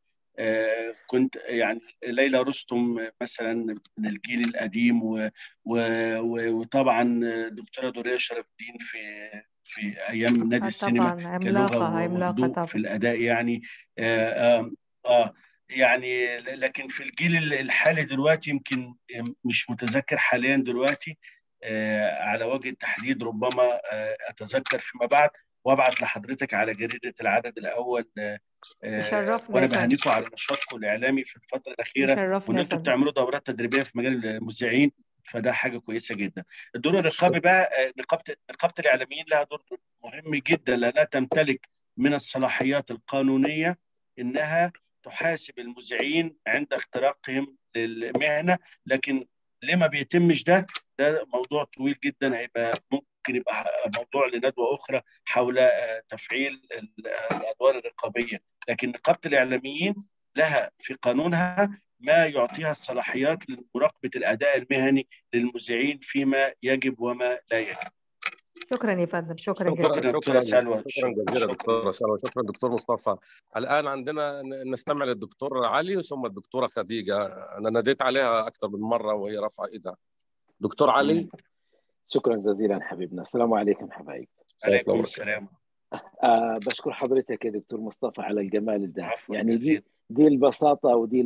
آه كنت يعني ليلى رستم مثلا من الجيل القديم، و و وطبعا دكتوره دورية شرف الدين في في ايام نادي آه السينما طبعا كلغه عملاقة عملاقة وهدوء طبعا. في الاداء يعني. آه آه, آه يعني لكن في الجيل الحالي دلوقتي يمكن مش متذكر حاليا دلوقتي آه على وجه التحديد، ربما آه اتذكر فيما بعد وابعت لحضرتك على جريده العدد الاول. آه يشرفنا وانا يا فندم. بهنيكم على نشاطكم الاعلامي في الفتره الاخيره، يشرفنا وان يا انتم فندم. بتعملوا دورات تدريبيه في مجال المذيعين، فده حاجه كويسه جدا. الدور الرقابي بقى، نقابه نقابه الاعلاميين لها دور مهم جدا، لانها تمتلك من الصلاحيات القانونيه انها تحاسب المذيعين عند اختراقهم للمهنه. لكن ليه ما بيتمش ده؟ ده موضوع طويل جدا، هيبقى ممكن يبقى موضوع لندوه اخرى حول تفعيل الادوار الرقابيه. لكن نقابه الاعلاميين لها في قانونها ما يعطيها الصلاحيات لمراقبه الاداء المهني للمذيعين فيما يجب وما لا يجب. شكرا يا فندم. شكرا شكرا جزيلا. شكرا شكرا جزيلا دكتوره سلوى. شكرا دكتور مصطفى. الان عندنا نستمع للدكتور علي ثم الدكتوره خديجه، انا ناديت عليها اكثر من مره وهي رافعه ايدها. دكتور علي. شكرا جزيلا حبيبنا. السلام عليكم حبايب. عليكم السلام. آه بشكر حضرتك يا دكتور مصطفى على الجمال ده. يعني دي دي البساطه ودي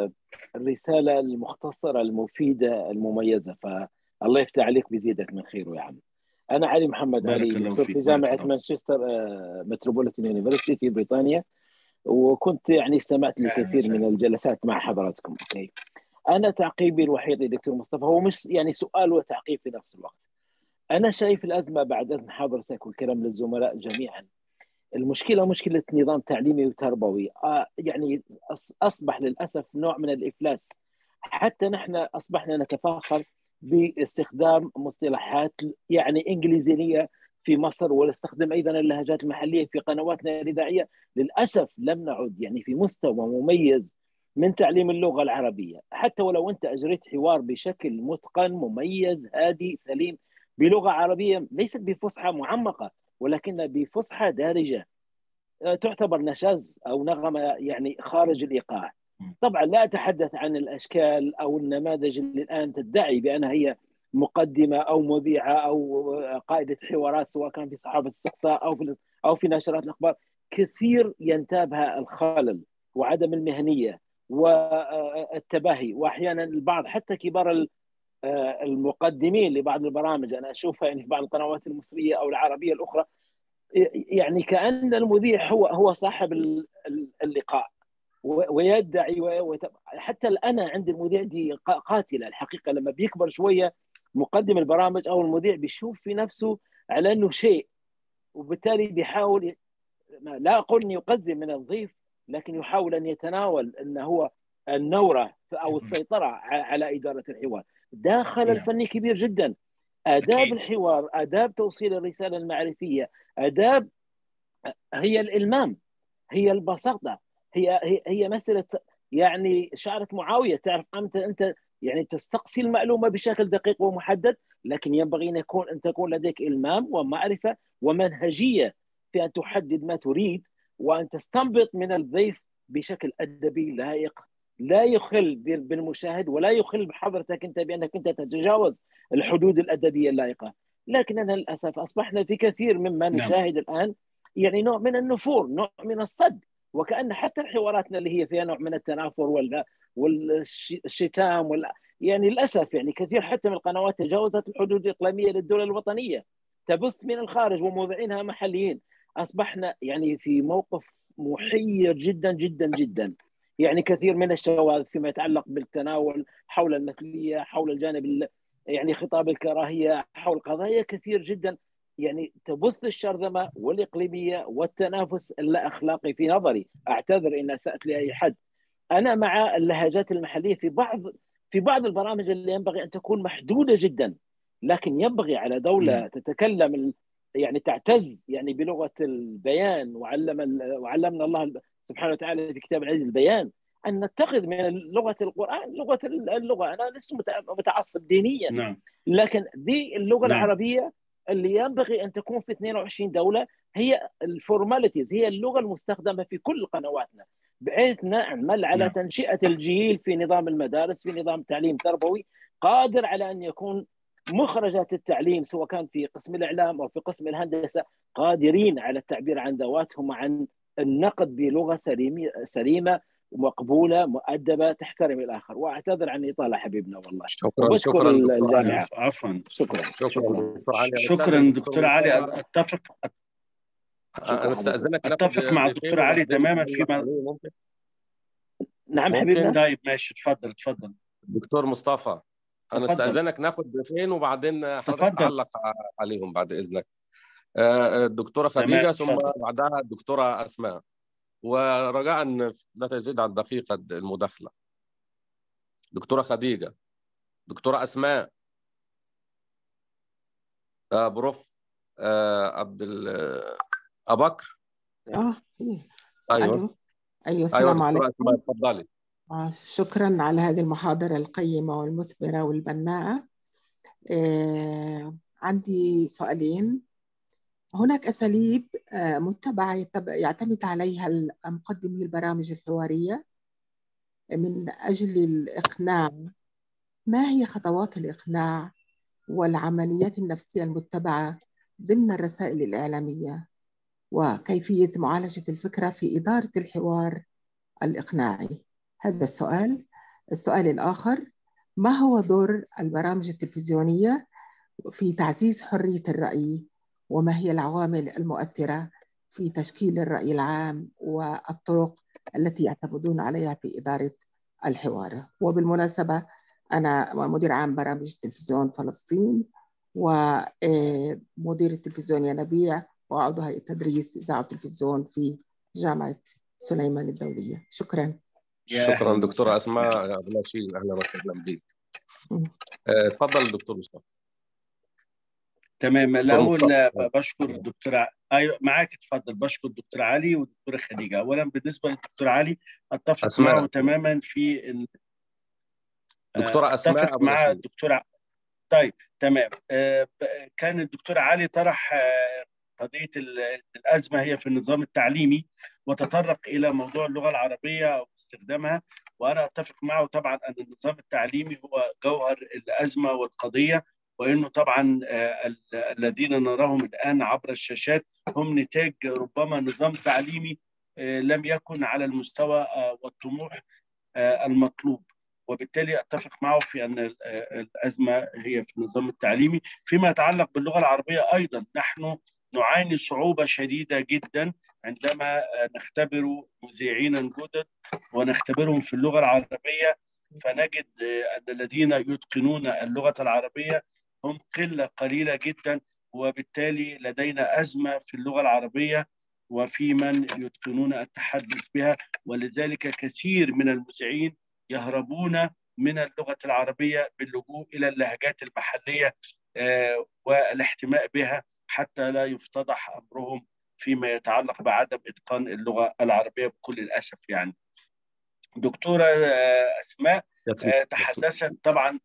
الرساله المختصره المفيده المميزه، فالله يفتح عليك بيزيدك من خيره يا عم. انا علي محمد علي، دكتور في جامعه مانشستر متروبوليتان يونيفرستي في بريطانيا، وكنت يعني استمعت لكثير من الجلسات مع حضراتكم. اوكي، انا تعقيبي الوحيد يا دكتور مصطفى هو مش يعني سؤال وتعقيب في نفس الوقت. أنا شايف الأزمة بعد إذن حضرتك والكلام للزملاء جميعا، المشكلة مشكلة نظام تعليمي وتربوي. آه يعني أصبح للأسف نوع من الإفلاس. حتى نحن أصبحنا نتفاخر باستخدام مصطلحات يعني إنجليزية في مصر، ونستخدم أيضا اللهجات المحلية في قنواتنا الإذاعية. للأسف لم نعد يعني في مستوى مميز من تعليم اللغة العربية. حتى ولو أنت أجريت حوار بشكل متقن مميز هادي سليم بلغة عربية ليست بفصحى معمقة، ولكن بفصحى دارجة تعتبر نشاز أو نغمة يعني خارج الإيقاع. طبعا لا أتحدث عن الأشكال أو النماذج اللي الآن تدعي بأنها هي مقدمة أو مذيعة أو قائدة حوارات، سواء كان في صحافة استقصاء أو في أو في نشرات الأخبار. كثير ينتابها الخلل وعدم المهنية والتباهي، وأحيانا البعض حتى كبار المقدمين لبعض البرامج أنا أشوفها يعني في بعض القنوات المصرية أو العربية الأخرى، يعني كأن المذيع هو هو صاحب اللقاء ويدعي. حتى الآن عند المذيع دي قاتلة الحقيقة. لما بيكبر شوية مقدم البرامج أو المذيع بيشوف في نفسه على أنه شيء، وبالتالي بيحاول، لا أقول أن يقزم من الضيف، لكن يحاول أن يتناول أنه هو النورة أو السيطرة على إدارة الحوار. ده خلل فني كبير جدا. آداب أكيد. الحوار، آداب توصيل الرسالة المعرفية، آداب هي الإلمام، هي البساطة، هي هي, هي مسألة يعني شعرة معاوية. تعرف أنت أنت يعني تستقصي المعلومة بشكل دقيق ومحدد، لكن ينبغي أن يكون أن تكون لديك إلمام ومعرفة ومنهجية في أن تحدد ما تريد، وأن تستنبط من الضيف بشكل أدبي لائق لا يخل بالمشاهد ولا يخل بحضرتك أنت بأنك أنت تتجاوز الحدود الأدبية اللائقة. لكننا للأسف أصبحنا في كثير مما نشاهد الآن يعني نوع من النفور، نوع من الصد، وكأن حتى حواراتنا اللي هي فيها نوع من التنافر والشتام وال... يعني للأسف يعني كثير حتى من القنوات تجاوزت الحدود الإقليمية للدولة الوطنية، تبث من الخارج ومذيعينها محليين. أصبحنا يعني في موقف محير جدا جدا جدا. يعني كثير من الشواذ فيما يتعلق بالتناول حول المثليه، حول الجانب يعني خطاب الكراهيه، حول قضايا كثير جدا يعني تبث الشرذمه والاقليميه والتنافس اللا اخلاقي في نظري. اعتذر ان اسات لاي حد. انا مع اللهجات المحليه في بعض في بعض البرامج اللي ينبغي ان تكون محدوده جدا، لكن ينبغي على دوله تتكلم يعني تعتز يعني بلغه البيان، وعلم وعلمنا الله سبحانه وتعالى في كتاب العزيز البيان ان نتخذ من لغه القران لغه اللغه. انا لست متعصب دينيا، نعم. لكن دي اللغه نعم. العربيه اللي ينبغي ان تكون في اثنين وعشرين دوله هي الفورماليتيز، هي اللغه المستخدمه في كل قنواتنا، بحيث نعمل على نعم. تنشئه الجيل في نظام المدارس، في نظام تعليم تربوي قادر على ان يكون مخرجات التعليم سواء كان في قسم الاعلام او في قسم الهندسه قادرين على التعبير عن ذواتهم وعن النقد بلغه سليمه سليمه مقبوله مؤدبه تحترم الاخر. واعتذر عن الاطاله حبيبنا والله. شكرا وبشكر شكرا دكتور الجامعه. عفوا. شكرا شكرا شكرا دكتور علي. شكرا دكتور علي. اتفق انا استاذنك اتفق مع الدكتور علي تماما فيما ممكن. نعم حبيبنا. طيب ماشي، تفضل تفضل دكتور مصطفى، انا تفضل. استاذنك ناخد ضيفين وبعدين حضرتك تفضل. تعلق عليهم بعد اذنك. الدكتوره خديجه ثم بعدها الدكتوره اسماء، ورجاء لا تزيد عن دقيقه المداخله. دكتوره خديجه، دكتوره اسماء، آه بروف آه عبد ابو بكر. اه ايوه الو ايوه السلام ايوه عليكم. دكتوره اسماء اتفضلي. آه شكرا على هذه المحاضرة القيمة والمثمرة والبناءة. آه عندي سؤالين. هناك أساليب آه متبعة يعتمد عليها مقدمي البرامج الحوارية من أجل الإقناع. ما هي خطوات الإقناع والعمليات النفسية المتبعة ضمن الرسائل الإعلامية، وكيفية معالجة الفكرة في إدارة الحوار الإقناعي؟ هذا السؤال. السؤال الآخر: ما هو دور البرامج التلفزيونية في تعزيز حرية الرأي، وما هي العوامل المؤثرة في تشكيل الرأي العام والطرق التي يعتمدون عليها في إدارة الحوار؟ وبالمناسبة أنا مدير عام برامج تلفزيون فلسطين ومدير التلفزيون ينابيع وعضو هيئة تدريس إذاعة التلفزيون في جامعة سليمان الدولية. شكرا. شكرا دكتورة أسماء بلاشين، أهلا وسهلا بك. تفضل دكتور مصطفى. تمام. الأول بشكر الدكتورة، أيوة معاك تفضل. بشكر الدكتور علي والدكتورة خديجة. أولا بالنسبة للدكتور علي أتفق أسماء. معه تماما في ال... دكتورة أسماء أتفق مع الدكتورة. طيب تمام. كان الدكتور علي طرح قضية الأزمة هي في النظام التعليمي وتطرق إلى موضوع اللغة العربية واستخدامها، وأنا أتفق معه طبعا أن النظام التعليمي هو جوهر الأزمة والقضية، وأنه طبعا الذين نراهم الآن عبر الشاشات هم نتاج ربما نظام تعليمي لم يكن على المستوى والطموح المطلوب، وبالتالي أتفق معه في أن الأزمة هي في النظام التعليمي. فيما يتعلق باللغة العربية أيضا نحن نعاني صعوبة شديدة جدا عندما نختبر مذيعين جدد ونختبرهم في اللغة العربية، فنجد أن الذين يتقنون اللغة العربية هم قلة قليلة جدا، وبالتالي لدينا أزمة في اللغة العربية وفي من يتقنون التحدث بها، ولذلك كثير من المذيعين يهربون من اللغة العربية باللجوء إلى اللهجات المحلية والاحتماء بها حتى لا يفتضح أمرهم فيما يتعلق بعدم إتقان اللغة العربية بكل الأسف. يعني دكتورة أسماء تحدثت طبعا.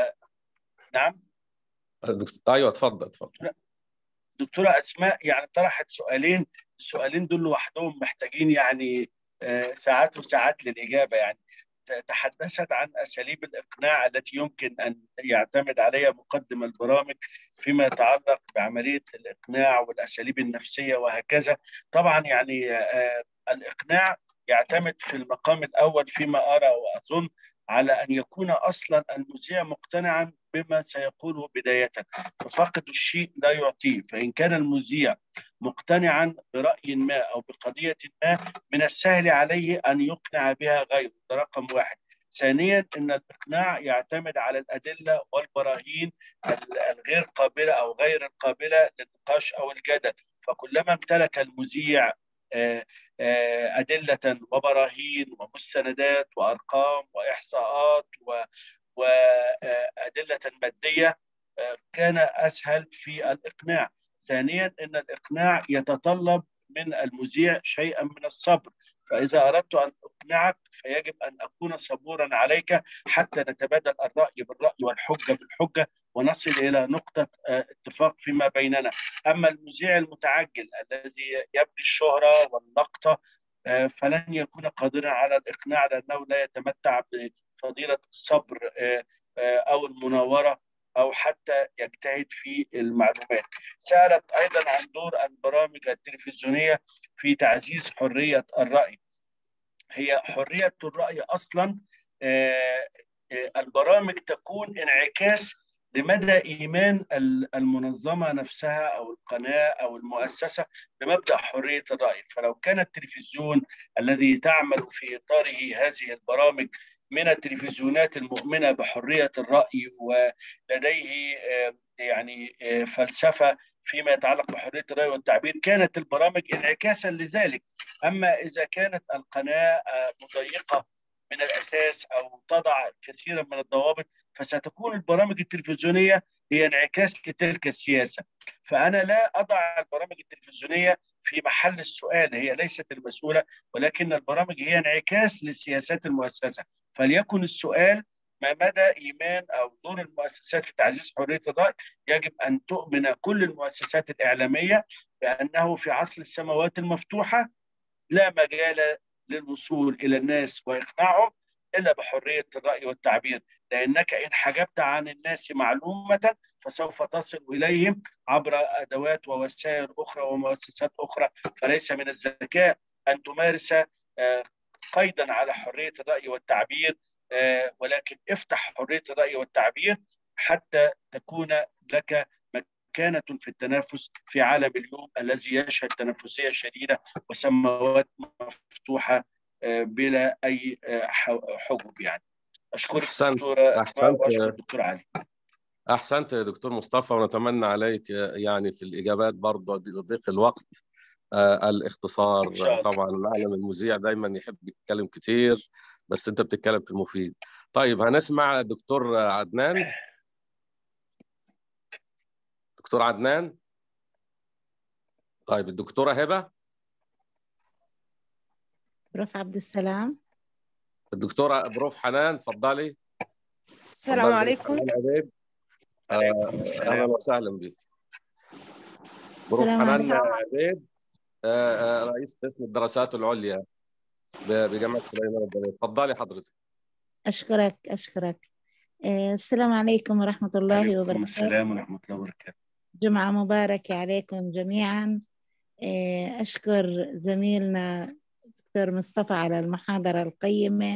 نعم أيوة تفضل تفضل. دكتورة أسماء يعني طرحت سؤالين، السؤالين دول لوحدهم محتاجين يعني ساعات وساعات للإجابة. يعني تحدثت عن أساليب الإقناع التي يمكن أن يعتمد عليها مقدم البرامج فيما يتعلق بعملية الإقناع والأساليب النفسية وهكذا. طبعا يعني آه الإقناع يعتمد في المقام الأول فيما أرى وأظن على أن يكون أصلا المذيع مقتنعا بما سيقوله بداية، ففقد الشيء لا يعطيه. فإن كان المذيع مقتنعا برأي ما أو بقضية ما من السهل عليه أن يقنع بها غيره. ده رقم واحد. ثانيا أن الإقناع يعتمد على الأدلة والبراهين الغير قابلة أو غير القابلة للنقاش أو الجدل. فكلما امتلك المذيع أدلة وبراهين ومستندات وأرقام وإحصاءات وأدلة مادية كان أسهل في الإقناع. ثانيا أن الإقناع يتطلب من المذيع شيئا من الصبر، فإذا أردت أن أقنعك فيجب أن أكون صبورا عليك حتى نتبادل الرأي بالرأي والحجة بالحجة ونصل إلى نقطة اتفاق فيما بيننا. أما المذيع المتعجل الذي يبغي الشهرة واللقطة فلن يكون قادرا على الإقناع لأنه لا يتمتع بفضيلة الصبر أو المناورة أو حتى يجتهد في المعلومات. سألت أيضا عن دور البرامج التلفزيونية في تعزيز حرية الرأي. هي حرية الرأي أصلا البرامج تكون انعكاس لمدى إيمان المنظمة نفسها أو القناة أو المؤسسة بمبدأ حرية الرأي. فلو كان التلفزيون الذي تعمل في إطاره هذه البرامج من التلفزيونات المؤمنة بحرية الرأي ولديه يعني فلسفة فيما يتعلق بحرية الرأي والتعبير كانت البرامج انعكاسا لذلك. أما إذا كانت القناة مضيقة من الأساس أو تضع كثيرا من الضوابط فستكون البرامج التلفزيونية هي انعكاس لتلك السياسة. فأنا لا أضع البرامج التلفزيونية في محل السؤال، هي ليست المسؤولة، ولكن البرامج هي انعكاس لسياسات المؤسسة. فليكن السؤال ما مدى إيمان أو دور المؤسسات في تعزيز حرية الرأي. يجب أن تؤمن كل المؤسسات الإعلامية بأنه في عصر السماوات المفتوحة لا مجال للوصول إلى الناس وإقناعهم إلا بحرية الرأي والتعبير، لأنك إن حجبت عن الناس معلومة فسوف تصل إليهم عبر أدوات ووسائل أخرى ومؤسسات أخرى. فليس من الذكاء أن تمارس قيدا على حرية الرأي والتعبير، ولكن افتح حرية الرأي والتعبير حتى تكون لك مكانة في التنافس في عالم اليوم الذي يشهد تنافسية شديدة وسماوات مفتوحة بلا أي حجب. يعني أشكرك دكتورة أسماء وأشكر الدكتور علي. أحسنت يا دكتور مصطفى، ونتمنى عليك يعني في الإجابات برضه ضيق الوقت آه الاختصار. طبعا نعلم المذيع دايما يحب يتكلم كتير بس أنت بتتكلم في المفيد. طيب هنسمع الدكتور عدنان. دكتور عدنان. طيب الدكتورة هبة. بروف عبد السلام. الدكتورة بروف حنان تفضلي. السلام عليكم. أهلا وسهلا بك. بروف حنان عبيد رئيس قسم الدراسات العليا بجامعة سليمان الدولية. تفضلي حضرتك. أشكرك أشكرك. السلام عليكم ورحمة الله وبركاته. عليكم السلام ورحمة الله وبركاته. جمعة مباركة عليكم جميعا. أشكر زميلنا دكتور مصطفى على المحاضرة القيمة،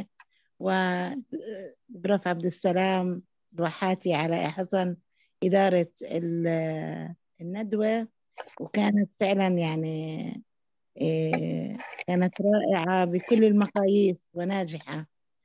وبروف عبد السلام الوحاتي على حسن إدارة الندوة، وكانت فعلا يعني كانت رائعة بكل المقاييس وناجحة،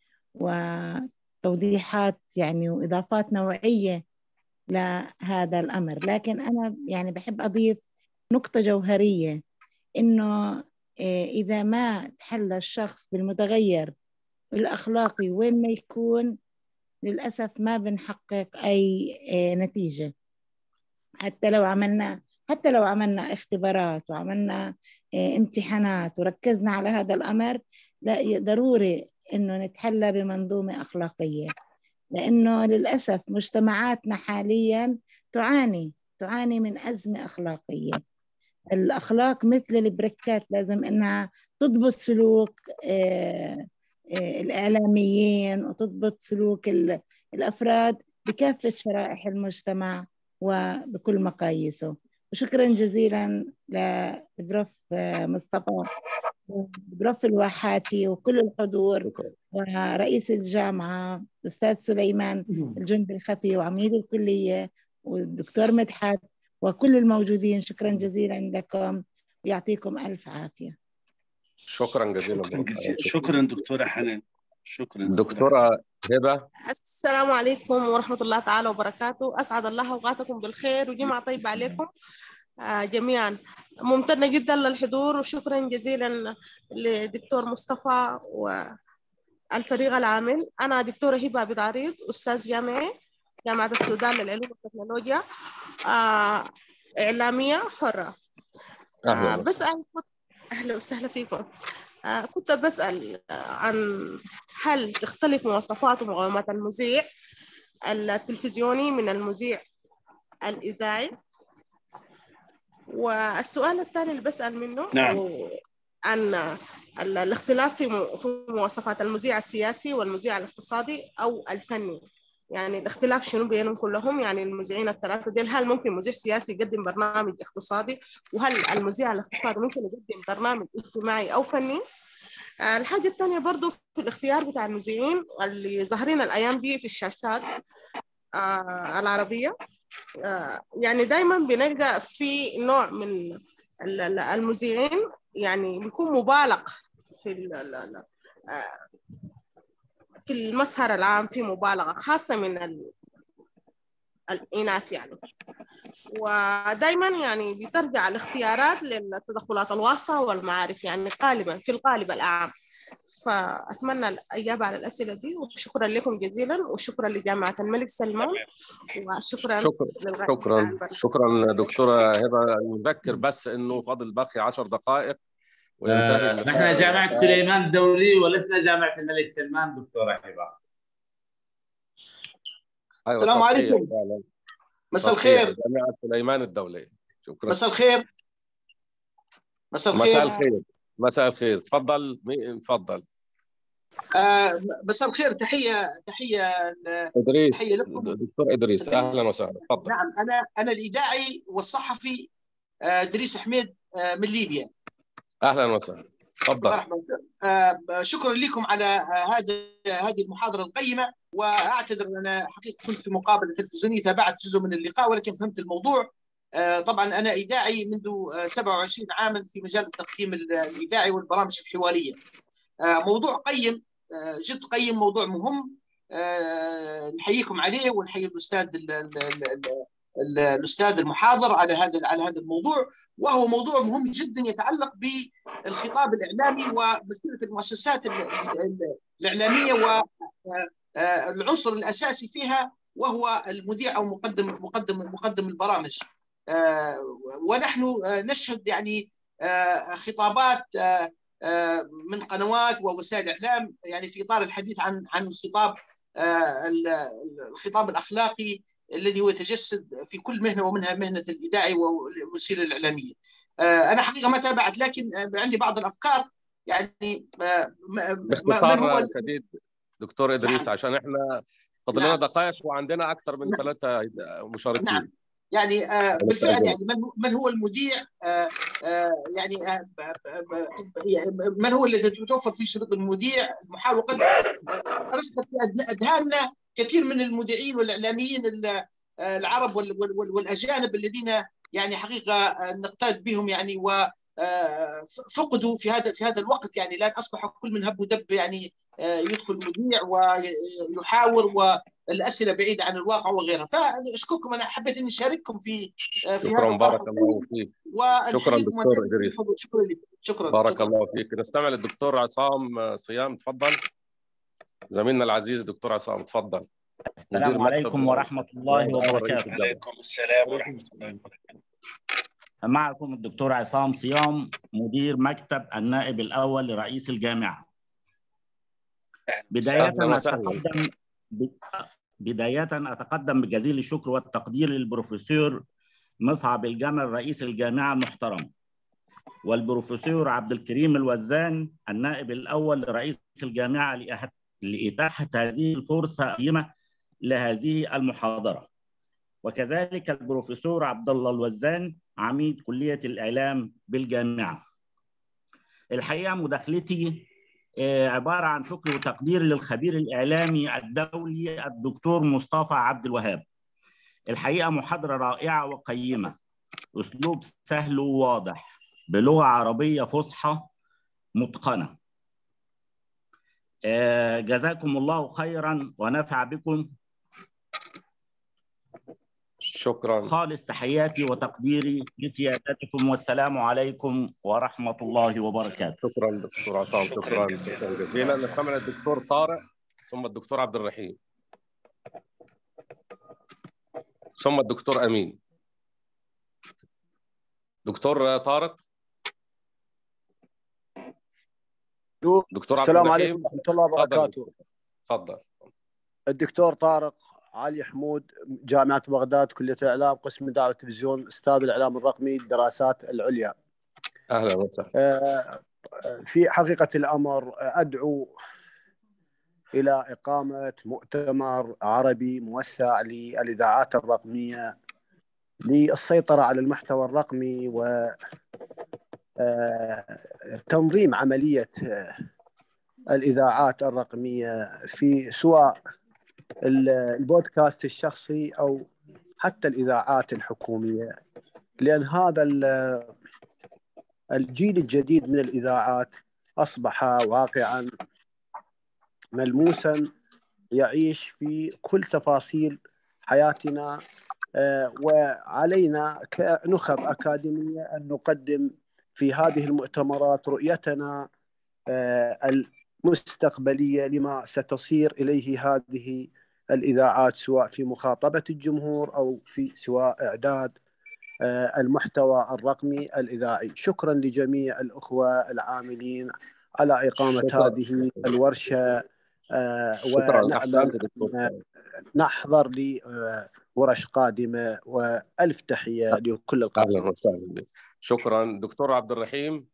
وتوضيحات يعني وإضافات نوعية لهذا الأمر. لكن أنا يعني بحب أضيف نقطة جوهرية، إنه إذا ما تحلى الشخص بالمتغير الأخلاقي وين ما يكون للأسف ما بنحقق أي نتيجة. حتى لو عملنا حتى لو عملنا اختبارات وعملنا امتحانات وركزنا على هذا الأمر، لا ضروري إنه نتحلى بمنظومة أخلاقية، لأنه للأسف مجتمعاتنا حاليا تعاني تعاني من أزمة أخلاقية. الأخلاق مثل البريكات لازم إنها تضبط سلوك الإعلاميين وتضبط سلوك الأفراد بكافة شرائح المجتمع وبكل مقاييسه. وشكرا جزيلا لبروف مصطفى وبروف الواحاتي وكل الحضور ورئيس الجامعة الأستاذ سليمان الجندي الخفي وعميد الكلية والدكتور مدحت وكل الموجودين. شكرا جزيلا لكم يعطيكم ألف عافية. شكرا جزيلا. شكرا جزيلا. شكرا دكتورة حنان. شكرا دكتورة هبة. السلام عليكم ورحمة الله تعالى وبركاته. أسعد الله أوقاتكم بالخير وجمعة طيبة عليكم جميعا. ممتنة جدا للحضور وشكرا جزيلا لدكتور مصطفى والفريق العامل. أنا دكتورة هبة عبد العريض، أستاذ جامعي جامعة السودان للعلوم والتكنولوجيا، إعلامية حرة. أهلا بسأل أهلا وسهلا فيكم. كنت بسأل عن هل تختلف مواصفات ومقومات المذيع التلفزيوني من المذيع الإذاعي؟ والسؤال الثاني اللي بسأل منه نعم. عن الاختلاف في مواصفات المذيع السياسي والمذيع الاقتصادي أو الفني، يعني الاختلاف شنو بينهم كلهم؟ يعني المذيعين الثلاثة ديل، هل ممكن مذيع سياسي يقدم برنامج اقتصادي؟ وهل المذيع الاقتصادي ممكن يقدم برنامج اجتماعي أو فني؟ الحاجة الثانية برضو في الاختيار بتاع المذيعين اللي ظاهرين الأيام دي في الشاشات آه العربية، آه يعني دايما بنلقى في نوع من المذيعين يعني بيكون مبالغ في في المسهر العام، في مبالغة خاصة من الإناث يعني، ودايما يعني بترجع الاختيارات للتدخلات الواسطة والمعارف يعني غالبا في الغالب الأعم. فأتمنى الإجابة على الأسئلة دي، وشكرا لكم جزيلا، وشكرا لجامعة الملك سلمان، وشكرا شكرا شكرا شكرا دكتورة هبة. نذكر بس إنه فاضل باقي عشر دقائق وينتهي. آه نحن جامعة سليمان الدولي ولسنا جامعة الملك سلمان دكتورة هبة. أيوة السلام عليكم. مساء الخير. جامعة سليمان الدولية. شكرا. مساء الخير. مساء الخير. مساء الخير. مساء الخير. تفضل. تفضل. آه مساء الخير. تحية تحية إدريس. تحية لكم دكتور إدريس. أهلا وسهلا. تفضل. نعم، أنا أنا الإذاعي والصحفي آه إدريس حميد آه من ليبيا. أهلا وسهلا. تفضل. آه شكرا لكم على آه هذا هذه المحاضرة القيمة، وأعتذر أن أنا حقيقة كنت في مقابلة تلفزيونية تابعت جزء من اللقاء ولكن فهمت الموضوع. آه طبعا أنا إذاعي منذ آه سبعة وعشرين عاما في مجال التقديم الإذاعي والبرامج الحوارية. آه موضوع قيم، آه جد قيم، موضوع مهم. آه نحييكم عليه ونحيي الأستاذ الأستاذ المحاضر على هذا على هذا الموضوع، وهو موضوع مهم جدا يتعلق بالخطاب الإعلامي ومسيرة المؤسسات الإعلامية والعنصر الأساسي فيها وهو المذيع أو مقدم مقدم مقدم البرامج. ونحن نشهد يعني خطابات من قنوات ووسائل إعلام يعني في إطار الحديث عن عن الخطاب الخطاب الأخلاقي الذي هو يتجسد في كل مهنة ومنها مهنة الإذاعي والوسيلة الإعلامية. أنا حقيقة ما تابعت لكن عندي بعض الأفكار يعني. باختصار شديد دكتور إدريس، نعم. عشان إحنا فاضل لنا نعم. دقائق وعندنا أكثر من نعم. ثلاثة مشاركين. نعم. يعني آه بالفعل يعني من من هو المذيع؟ آه آه يعني آه من هو الذي يتوفر فيه شروط المذيع؟ المحاور قد رسخت في أذهاننا كثير من المذيعين والإعلاميين العرب والأجانب الذين يعني حقيقة نقتاد بهم يعني وفقدوا في هذا في هذا الوقت، يعني الآن أصبح كل من هب ودب يعني يدخل مذيع ويحاور والأسئلة بعيدة عن الواقع وغيرها. فأشكركم، أنا حبيت أن أشارككم في في شكرا هذا. بارك الله فيك. شكرا دكتور إدريس. شكرا لك. شكرا بارك شكرا. الله فيك. نستمع للدكتور عصام صيام. تفضل زميلنا العزيز الدكتور عصام. تفضل. السلام عليكم ورحمة الله وبركاته. وعليكم السلام ورحمة الله وبركاته. معكم الدكتور عصام صيام، مدير مكتب النائب الأول لرئيس الجامعة. بداية أتقدم بداية أتقدم بجزيل الشكر والتقدير للبروفيسور مصعب الجمل رئيس الجامعة المحترم، والبروفيسور عبد الكريم الوزان النائب الأول لرئيس الجامعة لإتاحة هذه الفرصة القيمة لهذه المحاضرة، وكذلك البروفيسور عبد الله الوزان عميد كلية الإعلام بالجامعة. الحقيقة مداخلتي عبارة عن شكر وتقدير للخبير الإعلامي الدولي الدكتور مصطفى عبد الوهاب. الحقيقة محاضرة رائعة وقيمة، أسلوب سهل وواضح، بلغة عربية فصحى متقنة. جزاكم الله خيرا ونفع بكم. شكرا. خالص تحياتي وتقديري لسيادتكم، والسلام عليكم ورحمة الله وبركاته. شكرا دكتور عصام، شكرا شكرا جزيلا. نستمع الدكتور طارق ثم الدكتور عبد الرحيم ثم الدكتور أمين. دكتور طارق. دكتور السلام عليكم ورحمة الله وبركاته. تفضل. الدكتور طارق علي حمود، جامعة بغداد، كلية الإعلام، قسم الإذاعة والتلفزيون، أستاذ الإعلام الرقمي، الدراسات العليا. أهلا وسهلا. في حقيقة الأمر أدعو إلى إقامة مؤتمر عربي موسع للإذاعات الرقمية للسيطرة على المحتوى الرقمي وتنظيم عملية الإذاعات الرقمية في سواء البودكاست الشخصي أو حتى الإذاعات الحكومية، لأن هذا الجيل الجديد من الإذاعات أصبح واقعا ملموسا يعيش في كل تفاصيل حياتنا، وعلينا كنخب أكاديمية أن نقدم في هذه المؤتمرات رؤيتنا المستقبلية لما ستصير إليه هذه الإذاعات، سواء في مخاطبة الجمهور أو في سواء إعداد المحتوى الرقمي الإذاعي. شكرا لجميع الأخوة العاملين على إقامة شكرا. هذه الورشة، ونأمل نحضر لورش قادمة، وألف تحية لكل القادمين. أهلا وسهلا. شكرا. دكتور عبد الرحيم.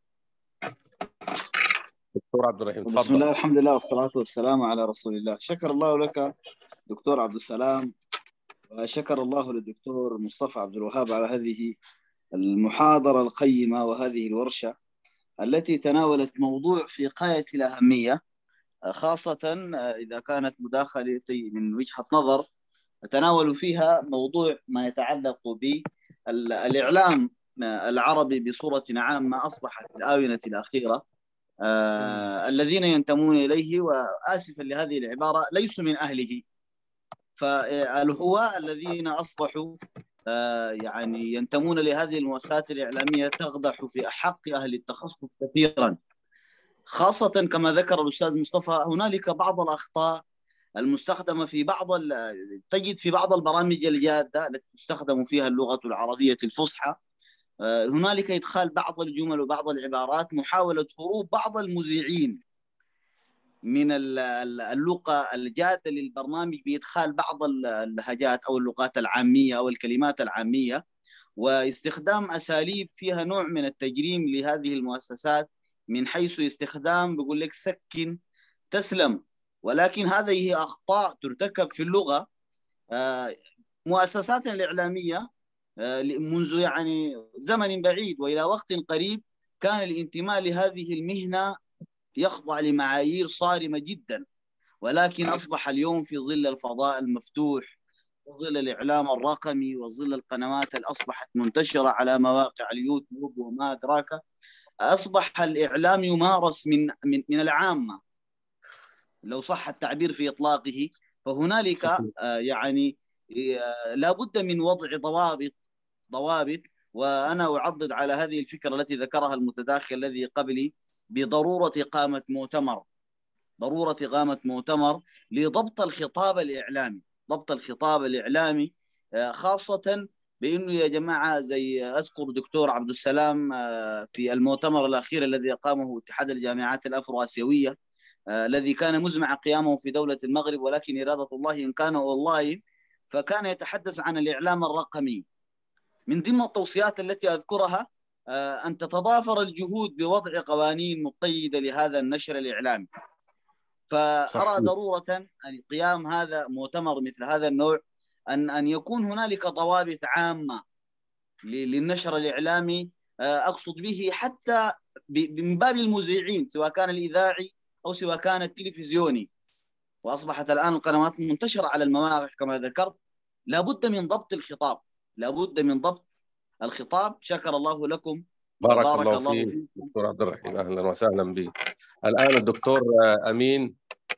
دكتور عبد الرحيم تفضل. بسم الله، الحمد لله والصلاة والسلام على رسول الله. شكر الله لك دكتور عبد السلام، وشكر الله للدكتور مصطفى عبد الوهاب على هذه المحاضرة القيمة وهذه الورشة التي تناولت موضوع في غاية الأهمية، خاصة إذا كانت مداخلتي من وجهة نظر تناول فيها موضوع ما يتعلق بالإعلام العربي بصورة عامة. أصبح في الآونة الأخيرة آه الذين ينتمون إليه، وآسفا لهذه العبارة، ليسوا من أهله، فالهواة الذين أصبحوا آه يعني ينتمون لهذه المؤسسات الإعلامية تقدح في أحق أهل التخصص كثيرا، خاصة كما ذكر الأستاذ مصطفى هنالك بعض الأخطاء المستخدمة في بعض تجد في بعض البرامج الجادة التي تستخدم فيها اللغة العربية الفصحى هنالك إدخال بعض الجمل وبعض العبارات، محاولة هروب بعض المذيعين من اللغة الجادة للبرنامج بإدخال بعض اللهجات أو اللغات العامية أو الكلمات العامية، واستخدام أساليب فيها نوع من التجريم لهذه المؤسسات، من حيث استخدام بيقول لك سكن تسلم، ولكن هذه أخطاء ترتكب في اللغة. مؤسساتنا الإعلامية منذ يعني زمن بعيد وإلى وقت قريب كان الانتماء لهذه المهنة يخضع لمعايير صارمة جدا، ولكن أصبح اليوم في ظل الفضاء المفتوح وظل الإعلام الرقمي وظل القنوات اللي أصبحت منتشرة على مواقع اليوتيوب وما أدراك، أصبح الإعلام يمارس من من من العامة لو صح التعبير في إطلاقه. فهنالك يعني لابد من وضع ضوابط ضوابط وأنا أعضد على هذه الفكرة التي ذكرها المتداخل الذي قبلي بضرورة إقامة مؤتمر ضرورة إقامة مؤتمر لضبط الخطاب الإعلامي ضبط الخطاب الإعلامي خاصة بأنه يا جماعة زي أذكر دكتور عبد السلام في المؤتمر الأخير الذي أقامه اتحاد الجامعات الأفرو آسيوية الذي كان مزمع قيامه في دولة المغرب، ولكن إرادة الله إن كان والله، فكان يتحدث عن الإعلام الرقمي. من ضمن التوصيات التي أذكرها أن تتضافر الجهود بوضع قوانين مقيدة لهذا النشر الإعلامي. فأرى ضرورة القيام هذا مؤتمر مثل هذا النوع أن أن يكون هنالك ضوابط عامة للنشر الإعلامي، أقصد به حتى من باب المذيعين سواء كان الإذاعي أو سواء كان التلفزيوني، وأصبحت الآن القنوات منتشرة على المواقع كما ذكرت. لابد من ضبط الخطاب لابد من ضبط الخطاب. شكر الله لكم بارك وبارك الله الله فيك فيك. دكتور عبد الرحيم، اهلا وسهلا بك. الان الدكتور امين.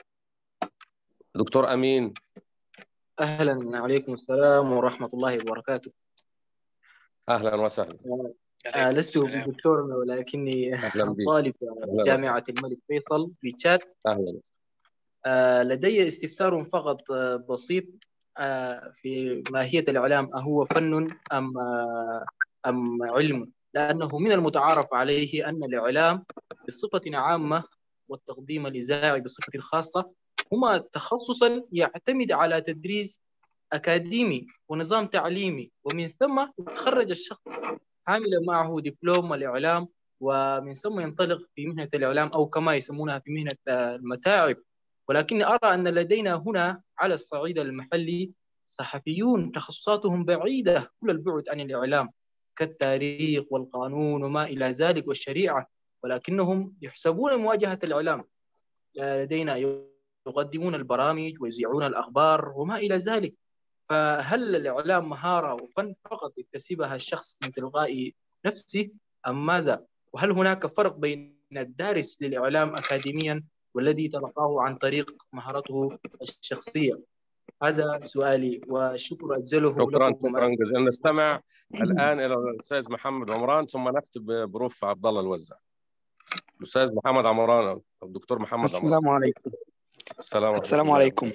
دكتور امين. أهلا، عليكم السلام ورحمة الله وبركاته. اهلا وسهلا. آه لست بالدكتور ولكني اهلا بك. طالب أهلاً جامعة وسهلاً. الملك فيصل في تشاد. اهلا. آه لدي استفسار فقط آه بسيط آه في ماهية الإعلام، أهو فن أم آه أم علم؟ لأنه من المتعارف عليه أن الإعلام بصفة عامة والتقديم الإذاعي بصفة خاصة هما تخصصا يعتمد على تدريس أكاديمي ونظام تعليمي، ومن ثم يتخرج الشخص حاملا معه دبلوم الإعلام، ومن ثم ينطلق في مهنة الإعلام أو كما يسمونها في مهنة المتاعب. ولكني أرى أن لدينا هنا على الصعيد المحلي صحفيون تخصصاتهم بعيدة كل البعد عن الإعلام كالتاريخ والقانون وما إلى ذلك والشريعة، ولكنهم يحسبون مواجهة الإعلام. لدينا يقدمون البرامج ويذيعون الأخبار وما إلى ذلك. فهل الإعلام مهارة وفن فقط يكتسبها الشخص من تلقاء نفسه أم ماذا؟ وهل هناك فرق بين الدارس للإعلام أكاديميا والذي تلقاه عن طريق مهارته الشخصية؟ هذا سؤالي وشكر أجزله شكرا لكم. شكرا جزيلا. نستمع الان الى الاستاذ محمد عمران ثم نختم بروف عبد الله الوزع. الاستاذ محمد عمران او الدكتور محمد السلام عمران. عليكم. السلام ورحمة السلام الله. عليكم.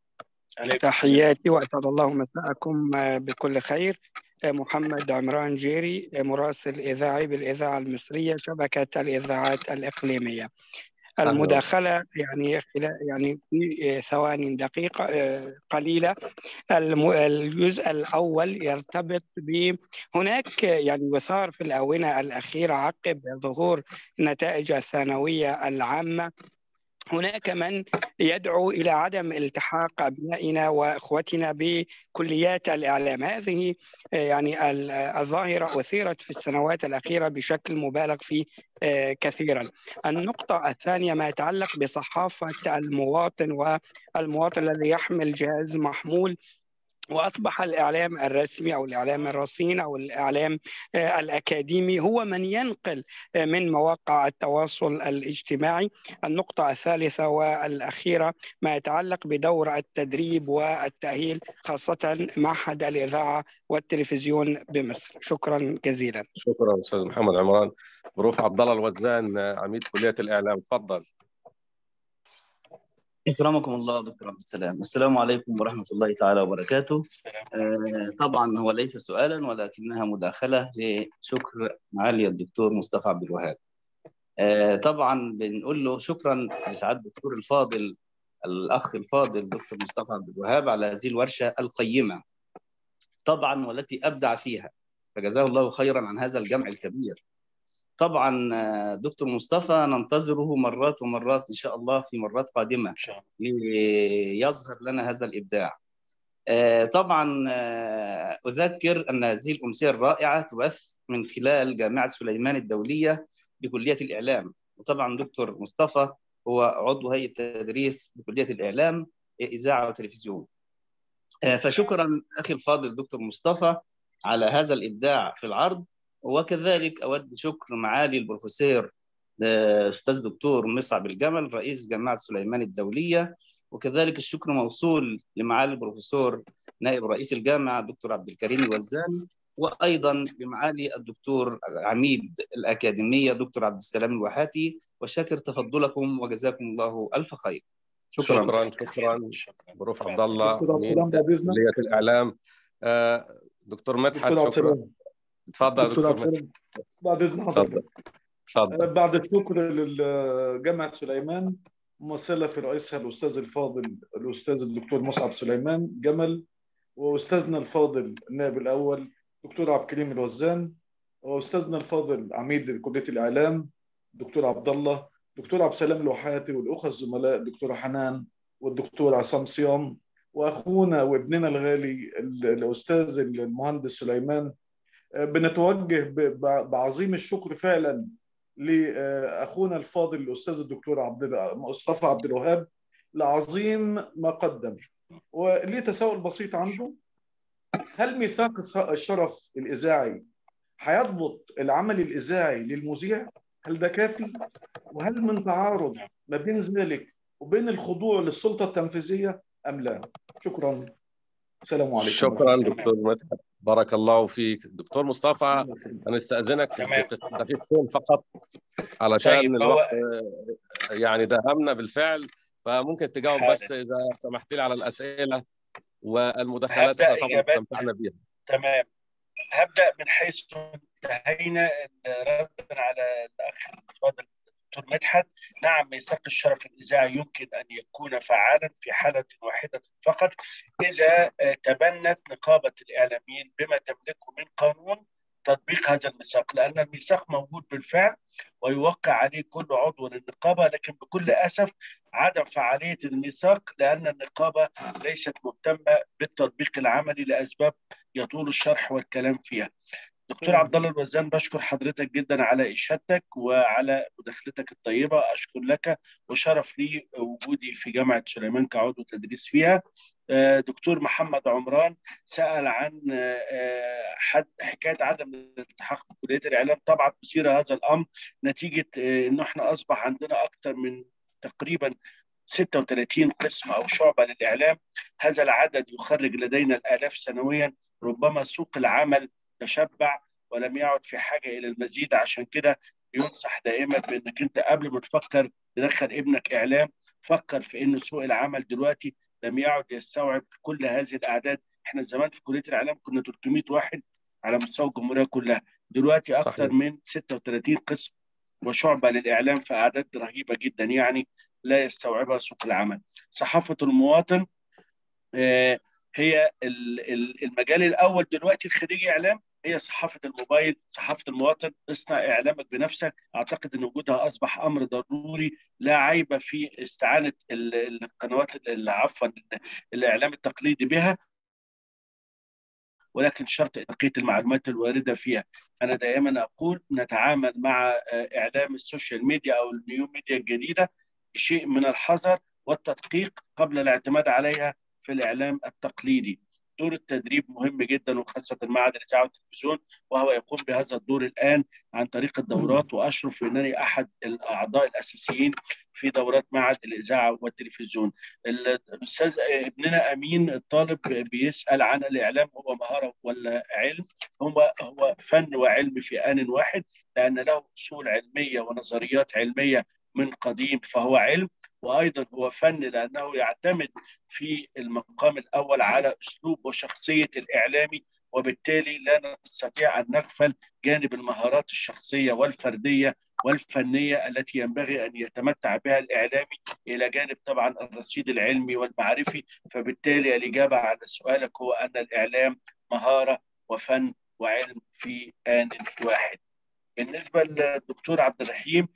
تحياتي وأسعد الله مساءكم بكل خير. محمد عمران جيري، مراسل إذاعي بالإذاعة المصرية شبكة الإذاعات الإقليمية. المداخلة يعني يعني في ثواني دقيقة قليلة. الجزء الأول يرتبط ب هناك يعني يثار في الآونة الأخيرة عقب ظهور نتائج الثانوية العامة هناك من يدعو إلى عدم التحاق أبنائنا وأخوتنا بكليات الإعلام. هذه يعني الظاهرة أثيرت في السنوات الأخيرة بشكل مبالغ فيه كثيرا. النقطة الثانية ما يتعلق بصحافة المواطن والمواطن الذي يحمل جهاز محمول، وأصبح الإعلام الرسمي أو الإعلام الرصين أو الإعلام الأكاديمي هو من ينقل من مواقع التواصل الاجتماعي. النقطة الثالثة والأخيرة ما يتعلق بدور التدريب والتأهيل خاصة معهد الإذاعة والتلفزيون بمصر. شكرا جزيلا. شكرا أستاذ محمد عمران. بروف عبد الله الوزان عميد كلية الإعلام، تفضل. أكرمكم الله دكتور عبد السلام. السلام عليكم ورحمة الله تعالى وبركاته. آه طبعا هو ليس سؤالا ولكنها مداخلة لشكر معالي الدكتور مصطفى عبد الوهاب. آه طبعا بنقول له شكرا لسعادة الدكتور الفاضل الأخ الفاضل دكتور مصطفى عبد الوهاب على هذه الورشة القيمة طبعا والتي أبدع فيها، فجزاه الله خيرا عن هذا الجمع الكبير. طبعا دكتور مصطفى ننتظره مرات ومرات إن شاء الله في مرات قادمة ليظهر لنا هذا الإبداع. طبعا أذكر أن هذه الأمسية الرائعة تبث من خلال جامعة سليمان الدولية بكلية الإعلام، وطبعا دكتور مصطفى هو عضو هيئة التدريس بكلية الإعلام إذاعة وتلفزيون. فشكرا أخي الفاضل دكتور مصطفى على هذا الإبداع في العرض. وكذلك أود شكر معالي البروفيسور أستاذ دكتور مصعب الجمل رئيس جامعة سليمان الدولية، وكذلك الشكر موصول لمعالي البروفيسور نائب رئيس الجامعة دكتور عبد الكريم الوزان، وأيضا لمعالي الدكتور عميد الأكاديمية دكتور عبد السلام الوحاتي، وشاكر تفضلكم وجزاكم الله ألف خير. شكرا شكرا, شكرا. بروف عبد الله كلية الإعلام. دكتور مدحت شكرا. تفضل دكتور عبد السلام. بعد اذن حضرتك. تفضل. بعد الشكر لجامعه سليمان ممثله في رئيسها الاستاذ الفاضل الاستاذ الدكتور مصعب سليمان جمل، واستاذنا الفاضل النائب الاول دكتور عبد الكريم الوزان، واستاذنا الفاضل عميد كليه الاعلام دكتور عبد الله دكتور عبد السلام الوحاتي، والاخوه الزملاء الدكتوره حنان والدكتور عصام صيام، واخونا وابننا الغالي الاستاذ المهندس سليمان. بنتوجه بعظيم الشكر فعلا لاخونا الفاضل الاستاذ الدكتور عبد مصطفى عبد الوهاب لعظيم ما قدم. وليه تساؤل بسيط عنده: هل ميثاق الشرف الاذاعي هيضبط العمل الإذاعي للمذيع؟ هل ده كافي؟ وهل من تعارض ما بين ذلك وبين الخضوع للسلطة التنفيذية أم لا؟ شكرا. السلام عليكم. شكرا دكتور مدحت، بارك الله فيك. دكتور مصطفى هنستأذنك بدقيقتين فقط علشان طيب الوقت هو يعني داهمنا بالفعل، فممكن تجاوب حاضر. بس إذا سمحت لي على الأسئلة والمداخلات هبدأ احنا طبعا إجابات. استمتعنا بيها. تمام، هبدأ من حيث انتهينا ردا على الأخ الفاضل الدكتور مدحت. نعم، ميثاق الشرف الإذاعي يمكن أن يكون فعالا في حالة واحدة فقط، إذا تبنت نقابة الإعلاميين بما تملكه من قانون تطبيق هذا الميثاق، لأن الميثاق موجود بالفعل ويوقع عليه كل عضو للنقابة، لكن بكل أسف عدم فعالية الميثاق لأن النقابة ليست مهتمة بالتطبيق العملي لأسباب يطول الشرح والكلام فيها. دكتور عبد الله الوزان، بشكر حضرتك جدا على إشادتك وعلى مداخلتك الطيبة، أشكر لك وشرف لي وجودي في جامعة سليمان كعضو تدريس فيها. دكتور محمد عمران سأل عن حد حكاية عدم الالتحاق بكلية الإعلام. طبعا بصير هذا الأمر نتيجة إنه إحنا أصبح عندنا أكثر من تقريبا ستة وثلاثين قسم أو شعبة للإعلام. هذا العدد يخرج لدينا الآلاف سنويا، ربما سوق العمل تشبع ولم يعد في حاجة إلى المزيد. عشان كده ينصح دائما بأنك أنت قبل ما تفكر تدخل ابنك إعلام فكر في أنه سوق العمل دلوقتي لم يعد يستوعب كل هذه الأعداد. احنا زمان في كلية الإعلام كنا ثلاثمائة واحد على مستوى الجمهورية كلها، دلوقتي أكثر من ستة وثلاثين قسم وشعبة للإعلام في أعداد رهيبة جدا، يعني لا يستوعبها سوق العمل. صحافة المواطن آه هي المجال الأول دلوقتي الخريج إعلام، هي صحافة الموبايل، صحافة المواطن، اصنع إعلامك بنفسك. أعتقد أن وجودها أصبح أمر ضروري، لا عيب في استعانة القنوات عفوا الإعلام التقليدي بها، ولكن شرط تنقية المعلومات الواردة فيها. أنا دائما أقول نتعامل مع إعلام السوشيال ميديا أو النيو ميديا الجديدة بشيء من الحذر والتدقيق قبل الاعتماد عليها في الإعلام التقليدي. دور التدريب مهم جدا، وخاصة معهد الإذاعة والتلفزيون، وهو يقوم بهذا الدور الآن عن طريق الدورات، وأشرف أنني أحد الأعضاء الأساسيين في دورات معهد الإذاعة والتلفزيون. الأستاذ ابننا أمين الطالب بيسأل عن الإعلام هو مهارة ولا علم؟ هو هو فن وعلم في آن واحد، لأن له أصول علمية ونظريات علمية من قديم فهو علم، وأيضا هو فن لأنه يعتمد في المقام الأول على أسلوب وشخصية الإعلامي، وبالتالي لا نستطيع أن نغفل جانب المهارات الشخصية والفردية والفنية التي ينبغي أن يتمتع بها الإعلامي إلى جانب طبعا الرصيد العلمي والمعرفي. فبالتالي الإجابة على سؤالك هو أن الإعلام مهارة وفن وعلم في آن واحد. بالنسبة للدكتور عبد الرحيم،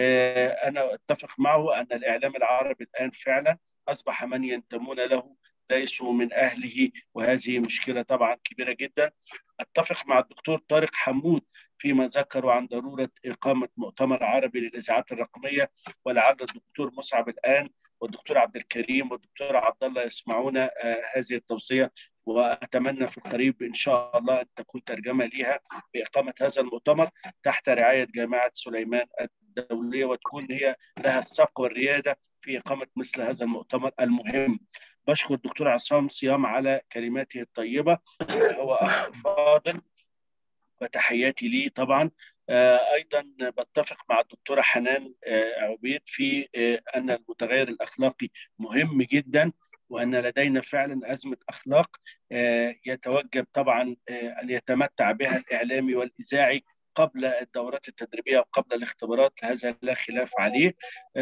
أنا أتفق معه أن الإعلام العربي الآن فعلا أصبح من ينتمون له ليسوا من أهله، وهذه مشكلة طبعا كبيرة جدا. أتفق مع الدكتور طارق حمود فيما ذكروا عن ضرورة إقامة مؤتمر عربي للإذاعات الرقمية، ولعل الدكتور مصعب الآن والدكتور عبد الكريم والدكتور عبد الله يسمعون هذه التوصية، وأتمنى في القريب إن شاء الله أن تكون ترجمة لها بإقامة هذا المؤتمر تحت رعاية جامعة سليمان الدولية، وتكون هي لها السبق والريادة في إقامة مثل هذا المؤتمر المهم. بشكر الدكتور عصام صيام على كلماته الطيبة، هو أخ فاضل وتحياتي لي طبعا. أيضا بتفق مع الدكتورة حنان عبيد في أن المتغير الأخلاقي مهم جدا، وأن لدينا فعلا أزمة أخلاق يتوجب طبعا أن يتمتع بها الإعلامي والإذاعي قبل الدورات التدريبية وقبل الاختبارات، هذا لا خلاف عليه.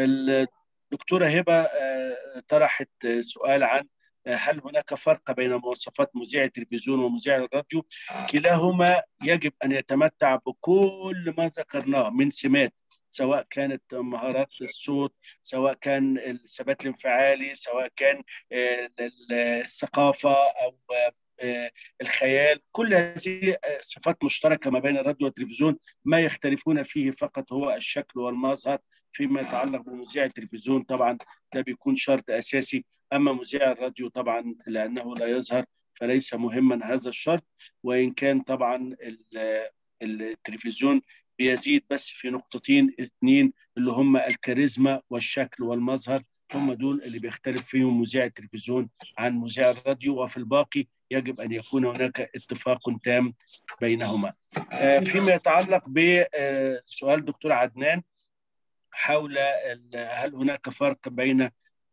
الدكتورة هبة طرحت سؤال عن هل هناك فرق بين مواصفات مذيع التلفزيون ومذيع الراديو؟ كلاهما يجب أن يتمتع بكل ما ذكرناه من سمات، سواء كانت مهارات الصوت، سواء كان الثبات الانفعالي، سواء كان الثقافة أو الخيال. كل هذه صفات مشتركة ما بين الراديو والتلفزيون، ما يختلفون فيه فقط هو الشكل والمظهر. فيما يتعلق بمذيع التلفزيون طبعا ده بيكون شرط أساسي، أما مذيع الراديو طبعا لأنه لا يظهر فليس مهما هذا الشرط، وإن كان طبعا التلفزيون بيزيد بس في نقطتين اثنين اللي هم الكاريزما والشكل والمظهر، هم دول اللي بيختلف فيهم مذيع التلفزيون عن مذيع الراديو، وفي الباقي يجب أن يكون هناك اتفاق تام بينهما. فيما يتعلق بسؤال دكتور عدنان حول هل هناك فرق بين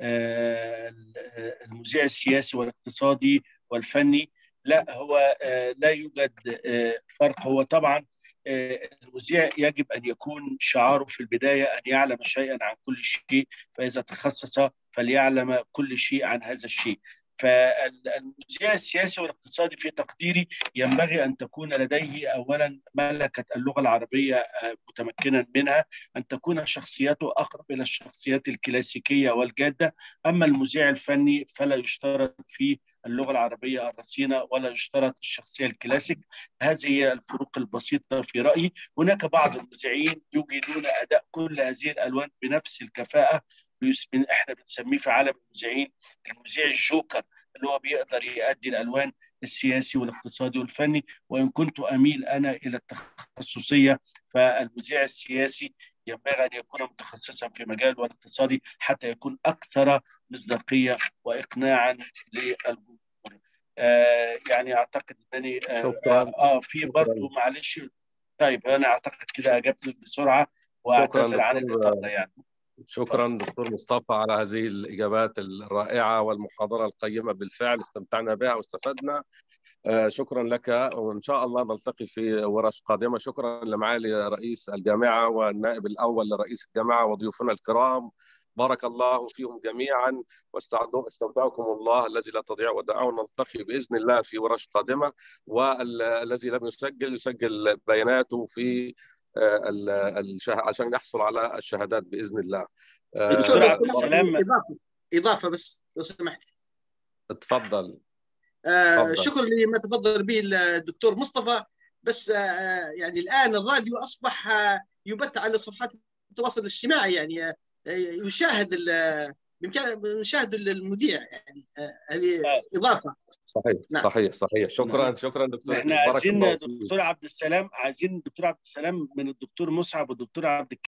المذيع السياسي والاقتصادي والفني، لا، هو لا يوجد فرق. هو طبعا المذيع يجب أن يكون شعاره في البداية أن يعلم شيئا عن كل شيء، فإذا تخصص فليعلم كل شيء عن هذا الشيء. فالمذيع السياسي والاقتصادي في تقديري ينبغي أن تكون لديه أولا ملكة اللغة العربية متمكنا منها، أن تكون شخصيته أقرب إلى الشخصيات الكلاسيكية والجادة. أما المذيع الفني فلا يشترط فيه اللغة العربية الرصينة ولا يشترط الشخصية الكلاسيك. هذه هي الفروق البسيطة في رأيي. هناك بعض المذيعين يجيدون أداء كل هذه الألوان بنفس الكفاءة، احنا بنسميه في عالم المذيعين المذيع الجوكر، اللي هو بيقدر يؤدي الالوان السياسي والاقتصادي والفني. وان كنت اميل انا الى التخصصيه، فالمذيع السياسي ينبغي ان يكون متخصصا في مجال والاقتصادي حتى يكون اكثر مصداقيه واقناعا للجمهور. آه يعني اعتقد انني اه, آه في برضه معلش. طيب انا اعتقد كده اجبت بسرعه واعتذر عن الاطاله يعني. شكرا دكتور مصطفى على هذه الإجابات الرائعة والمحاضرة القيمة، بالفعل استمتعنا بها واستفدنا. شكرا لك، وإن شاء الله نلتقي في ورش قادمة. شكرا لمعالي رئيس الجامعة والنائب الأول لرئيس الجامعة وضيوفنا الكرام، بارك الله فيهم جميعا، واستودعكم الله الذي لا تضيع ودائعه. نلتقي بإذن الله في ورش قادمة، والذي لم يسجل يسجل بياناته في عشان يحصل على الشهادات باذن الله. دكتور اضافه اضافه بس لو سمحت. اتفضل. آه شكرا لما تفضل به الدكتور مصطفى. بس آه يعني الان الراديو اصبح آه يبث على صفحات التواصل الاجتماعي، يعني آه يشاهد يشاهد المذيع، يعني هذه آه اضافه. صحيح. نعم. صحيح صحيح شكرا شكرا دكتور. احنا عايزين دكتور عبد السلام عايزين دكتور عبد السلام من الدكتور مصعب والدكتور عبد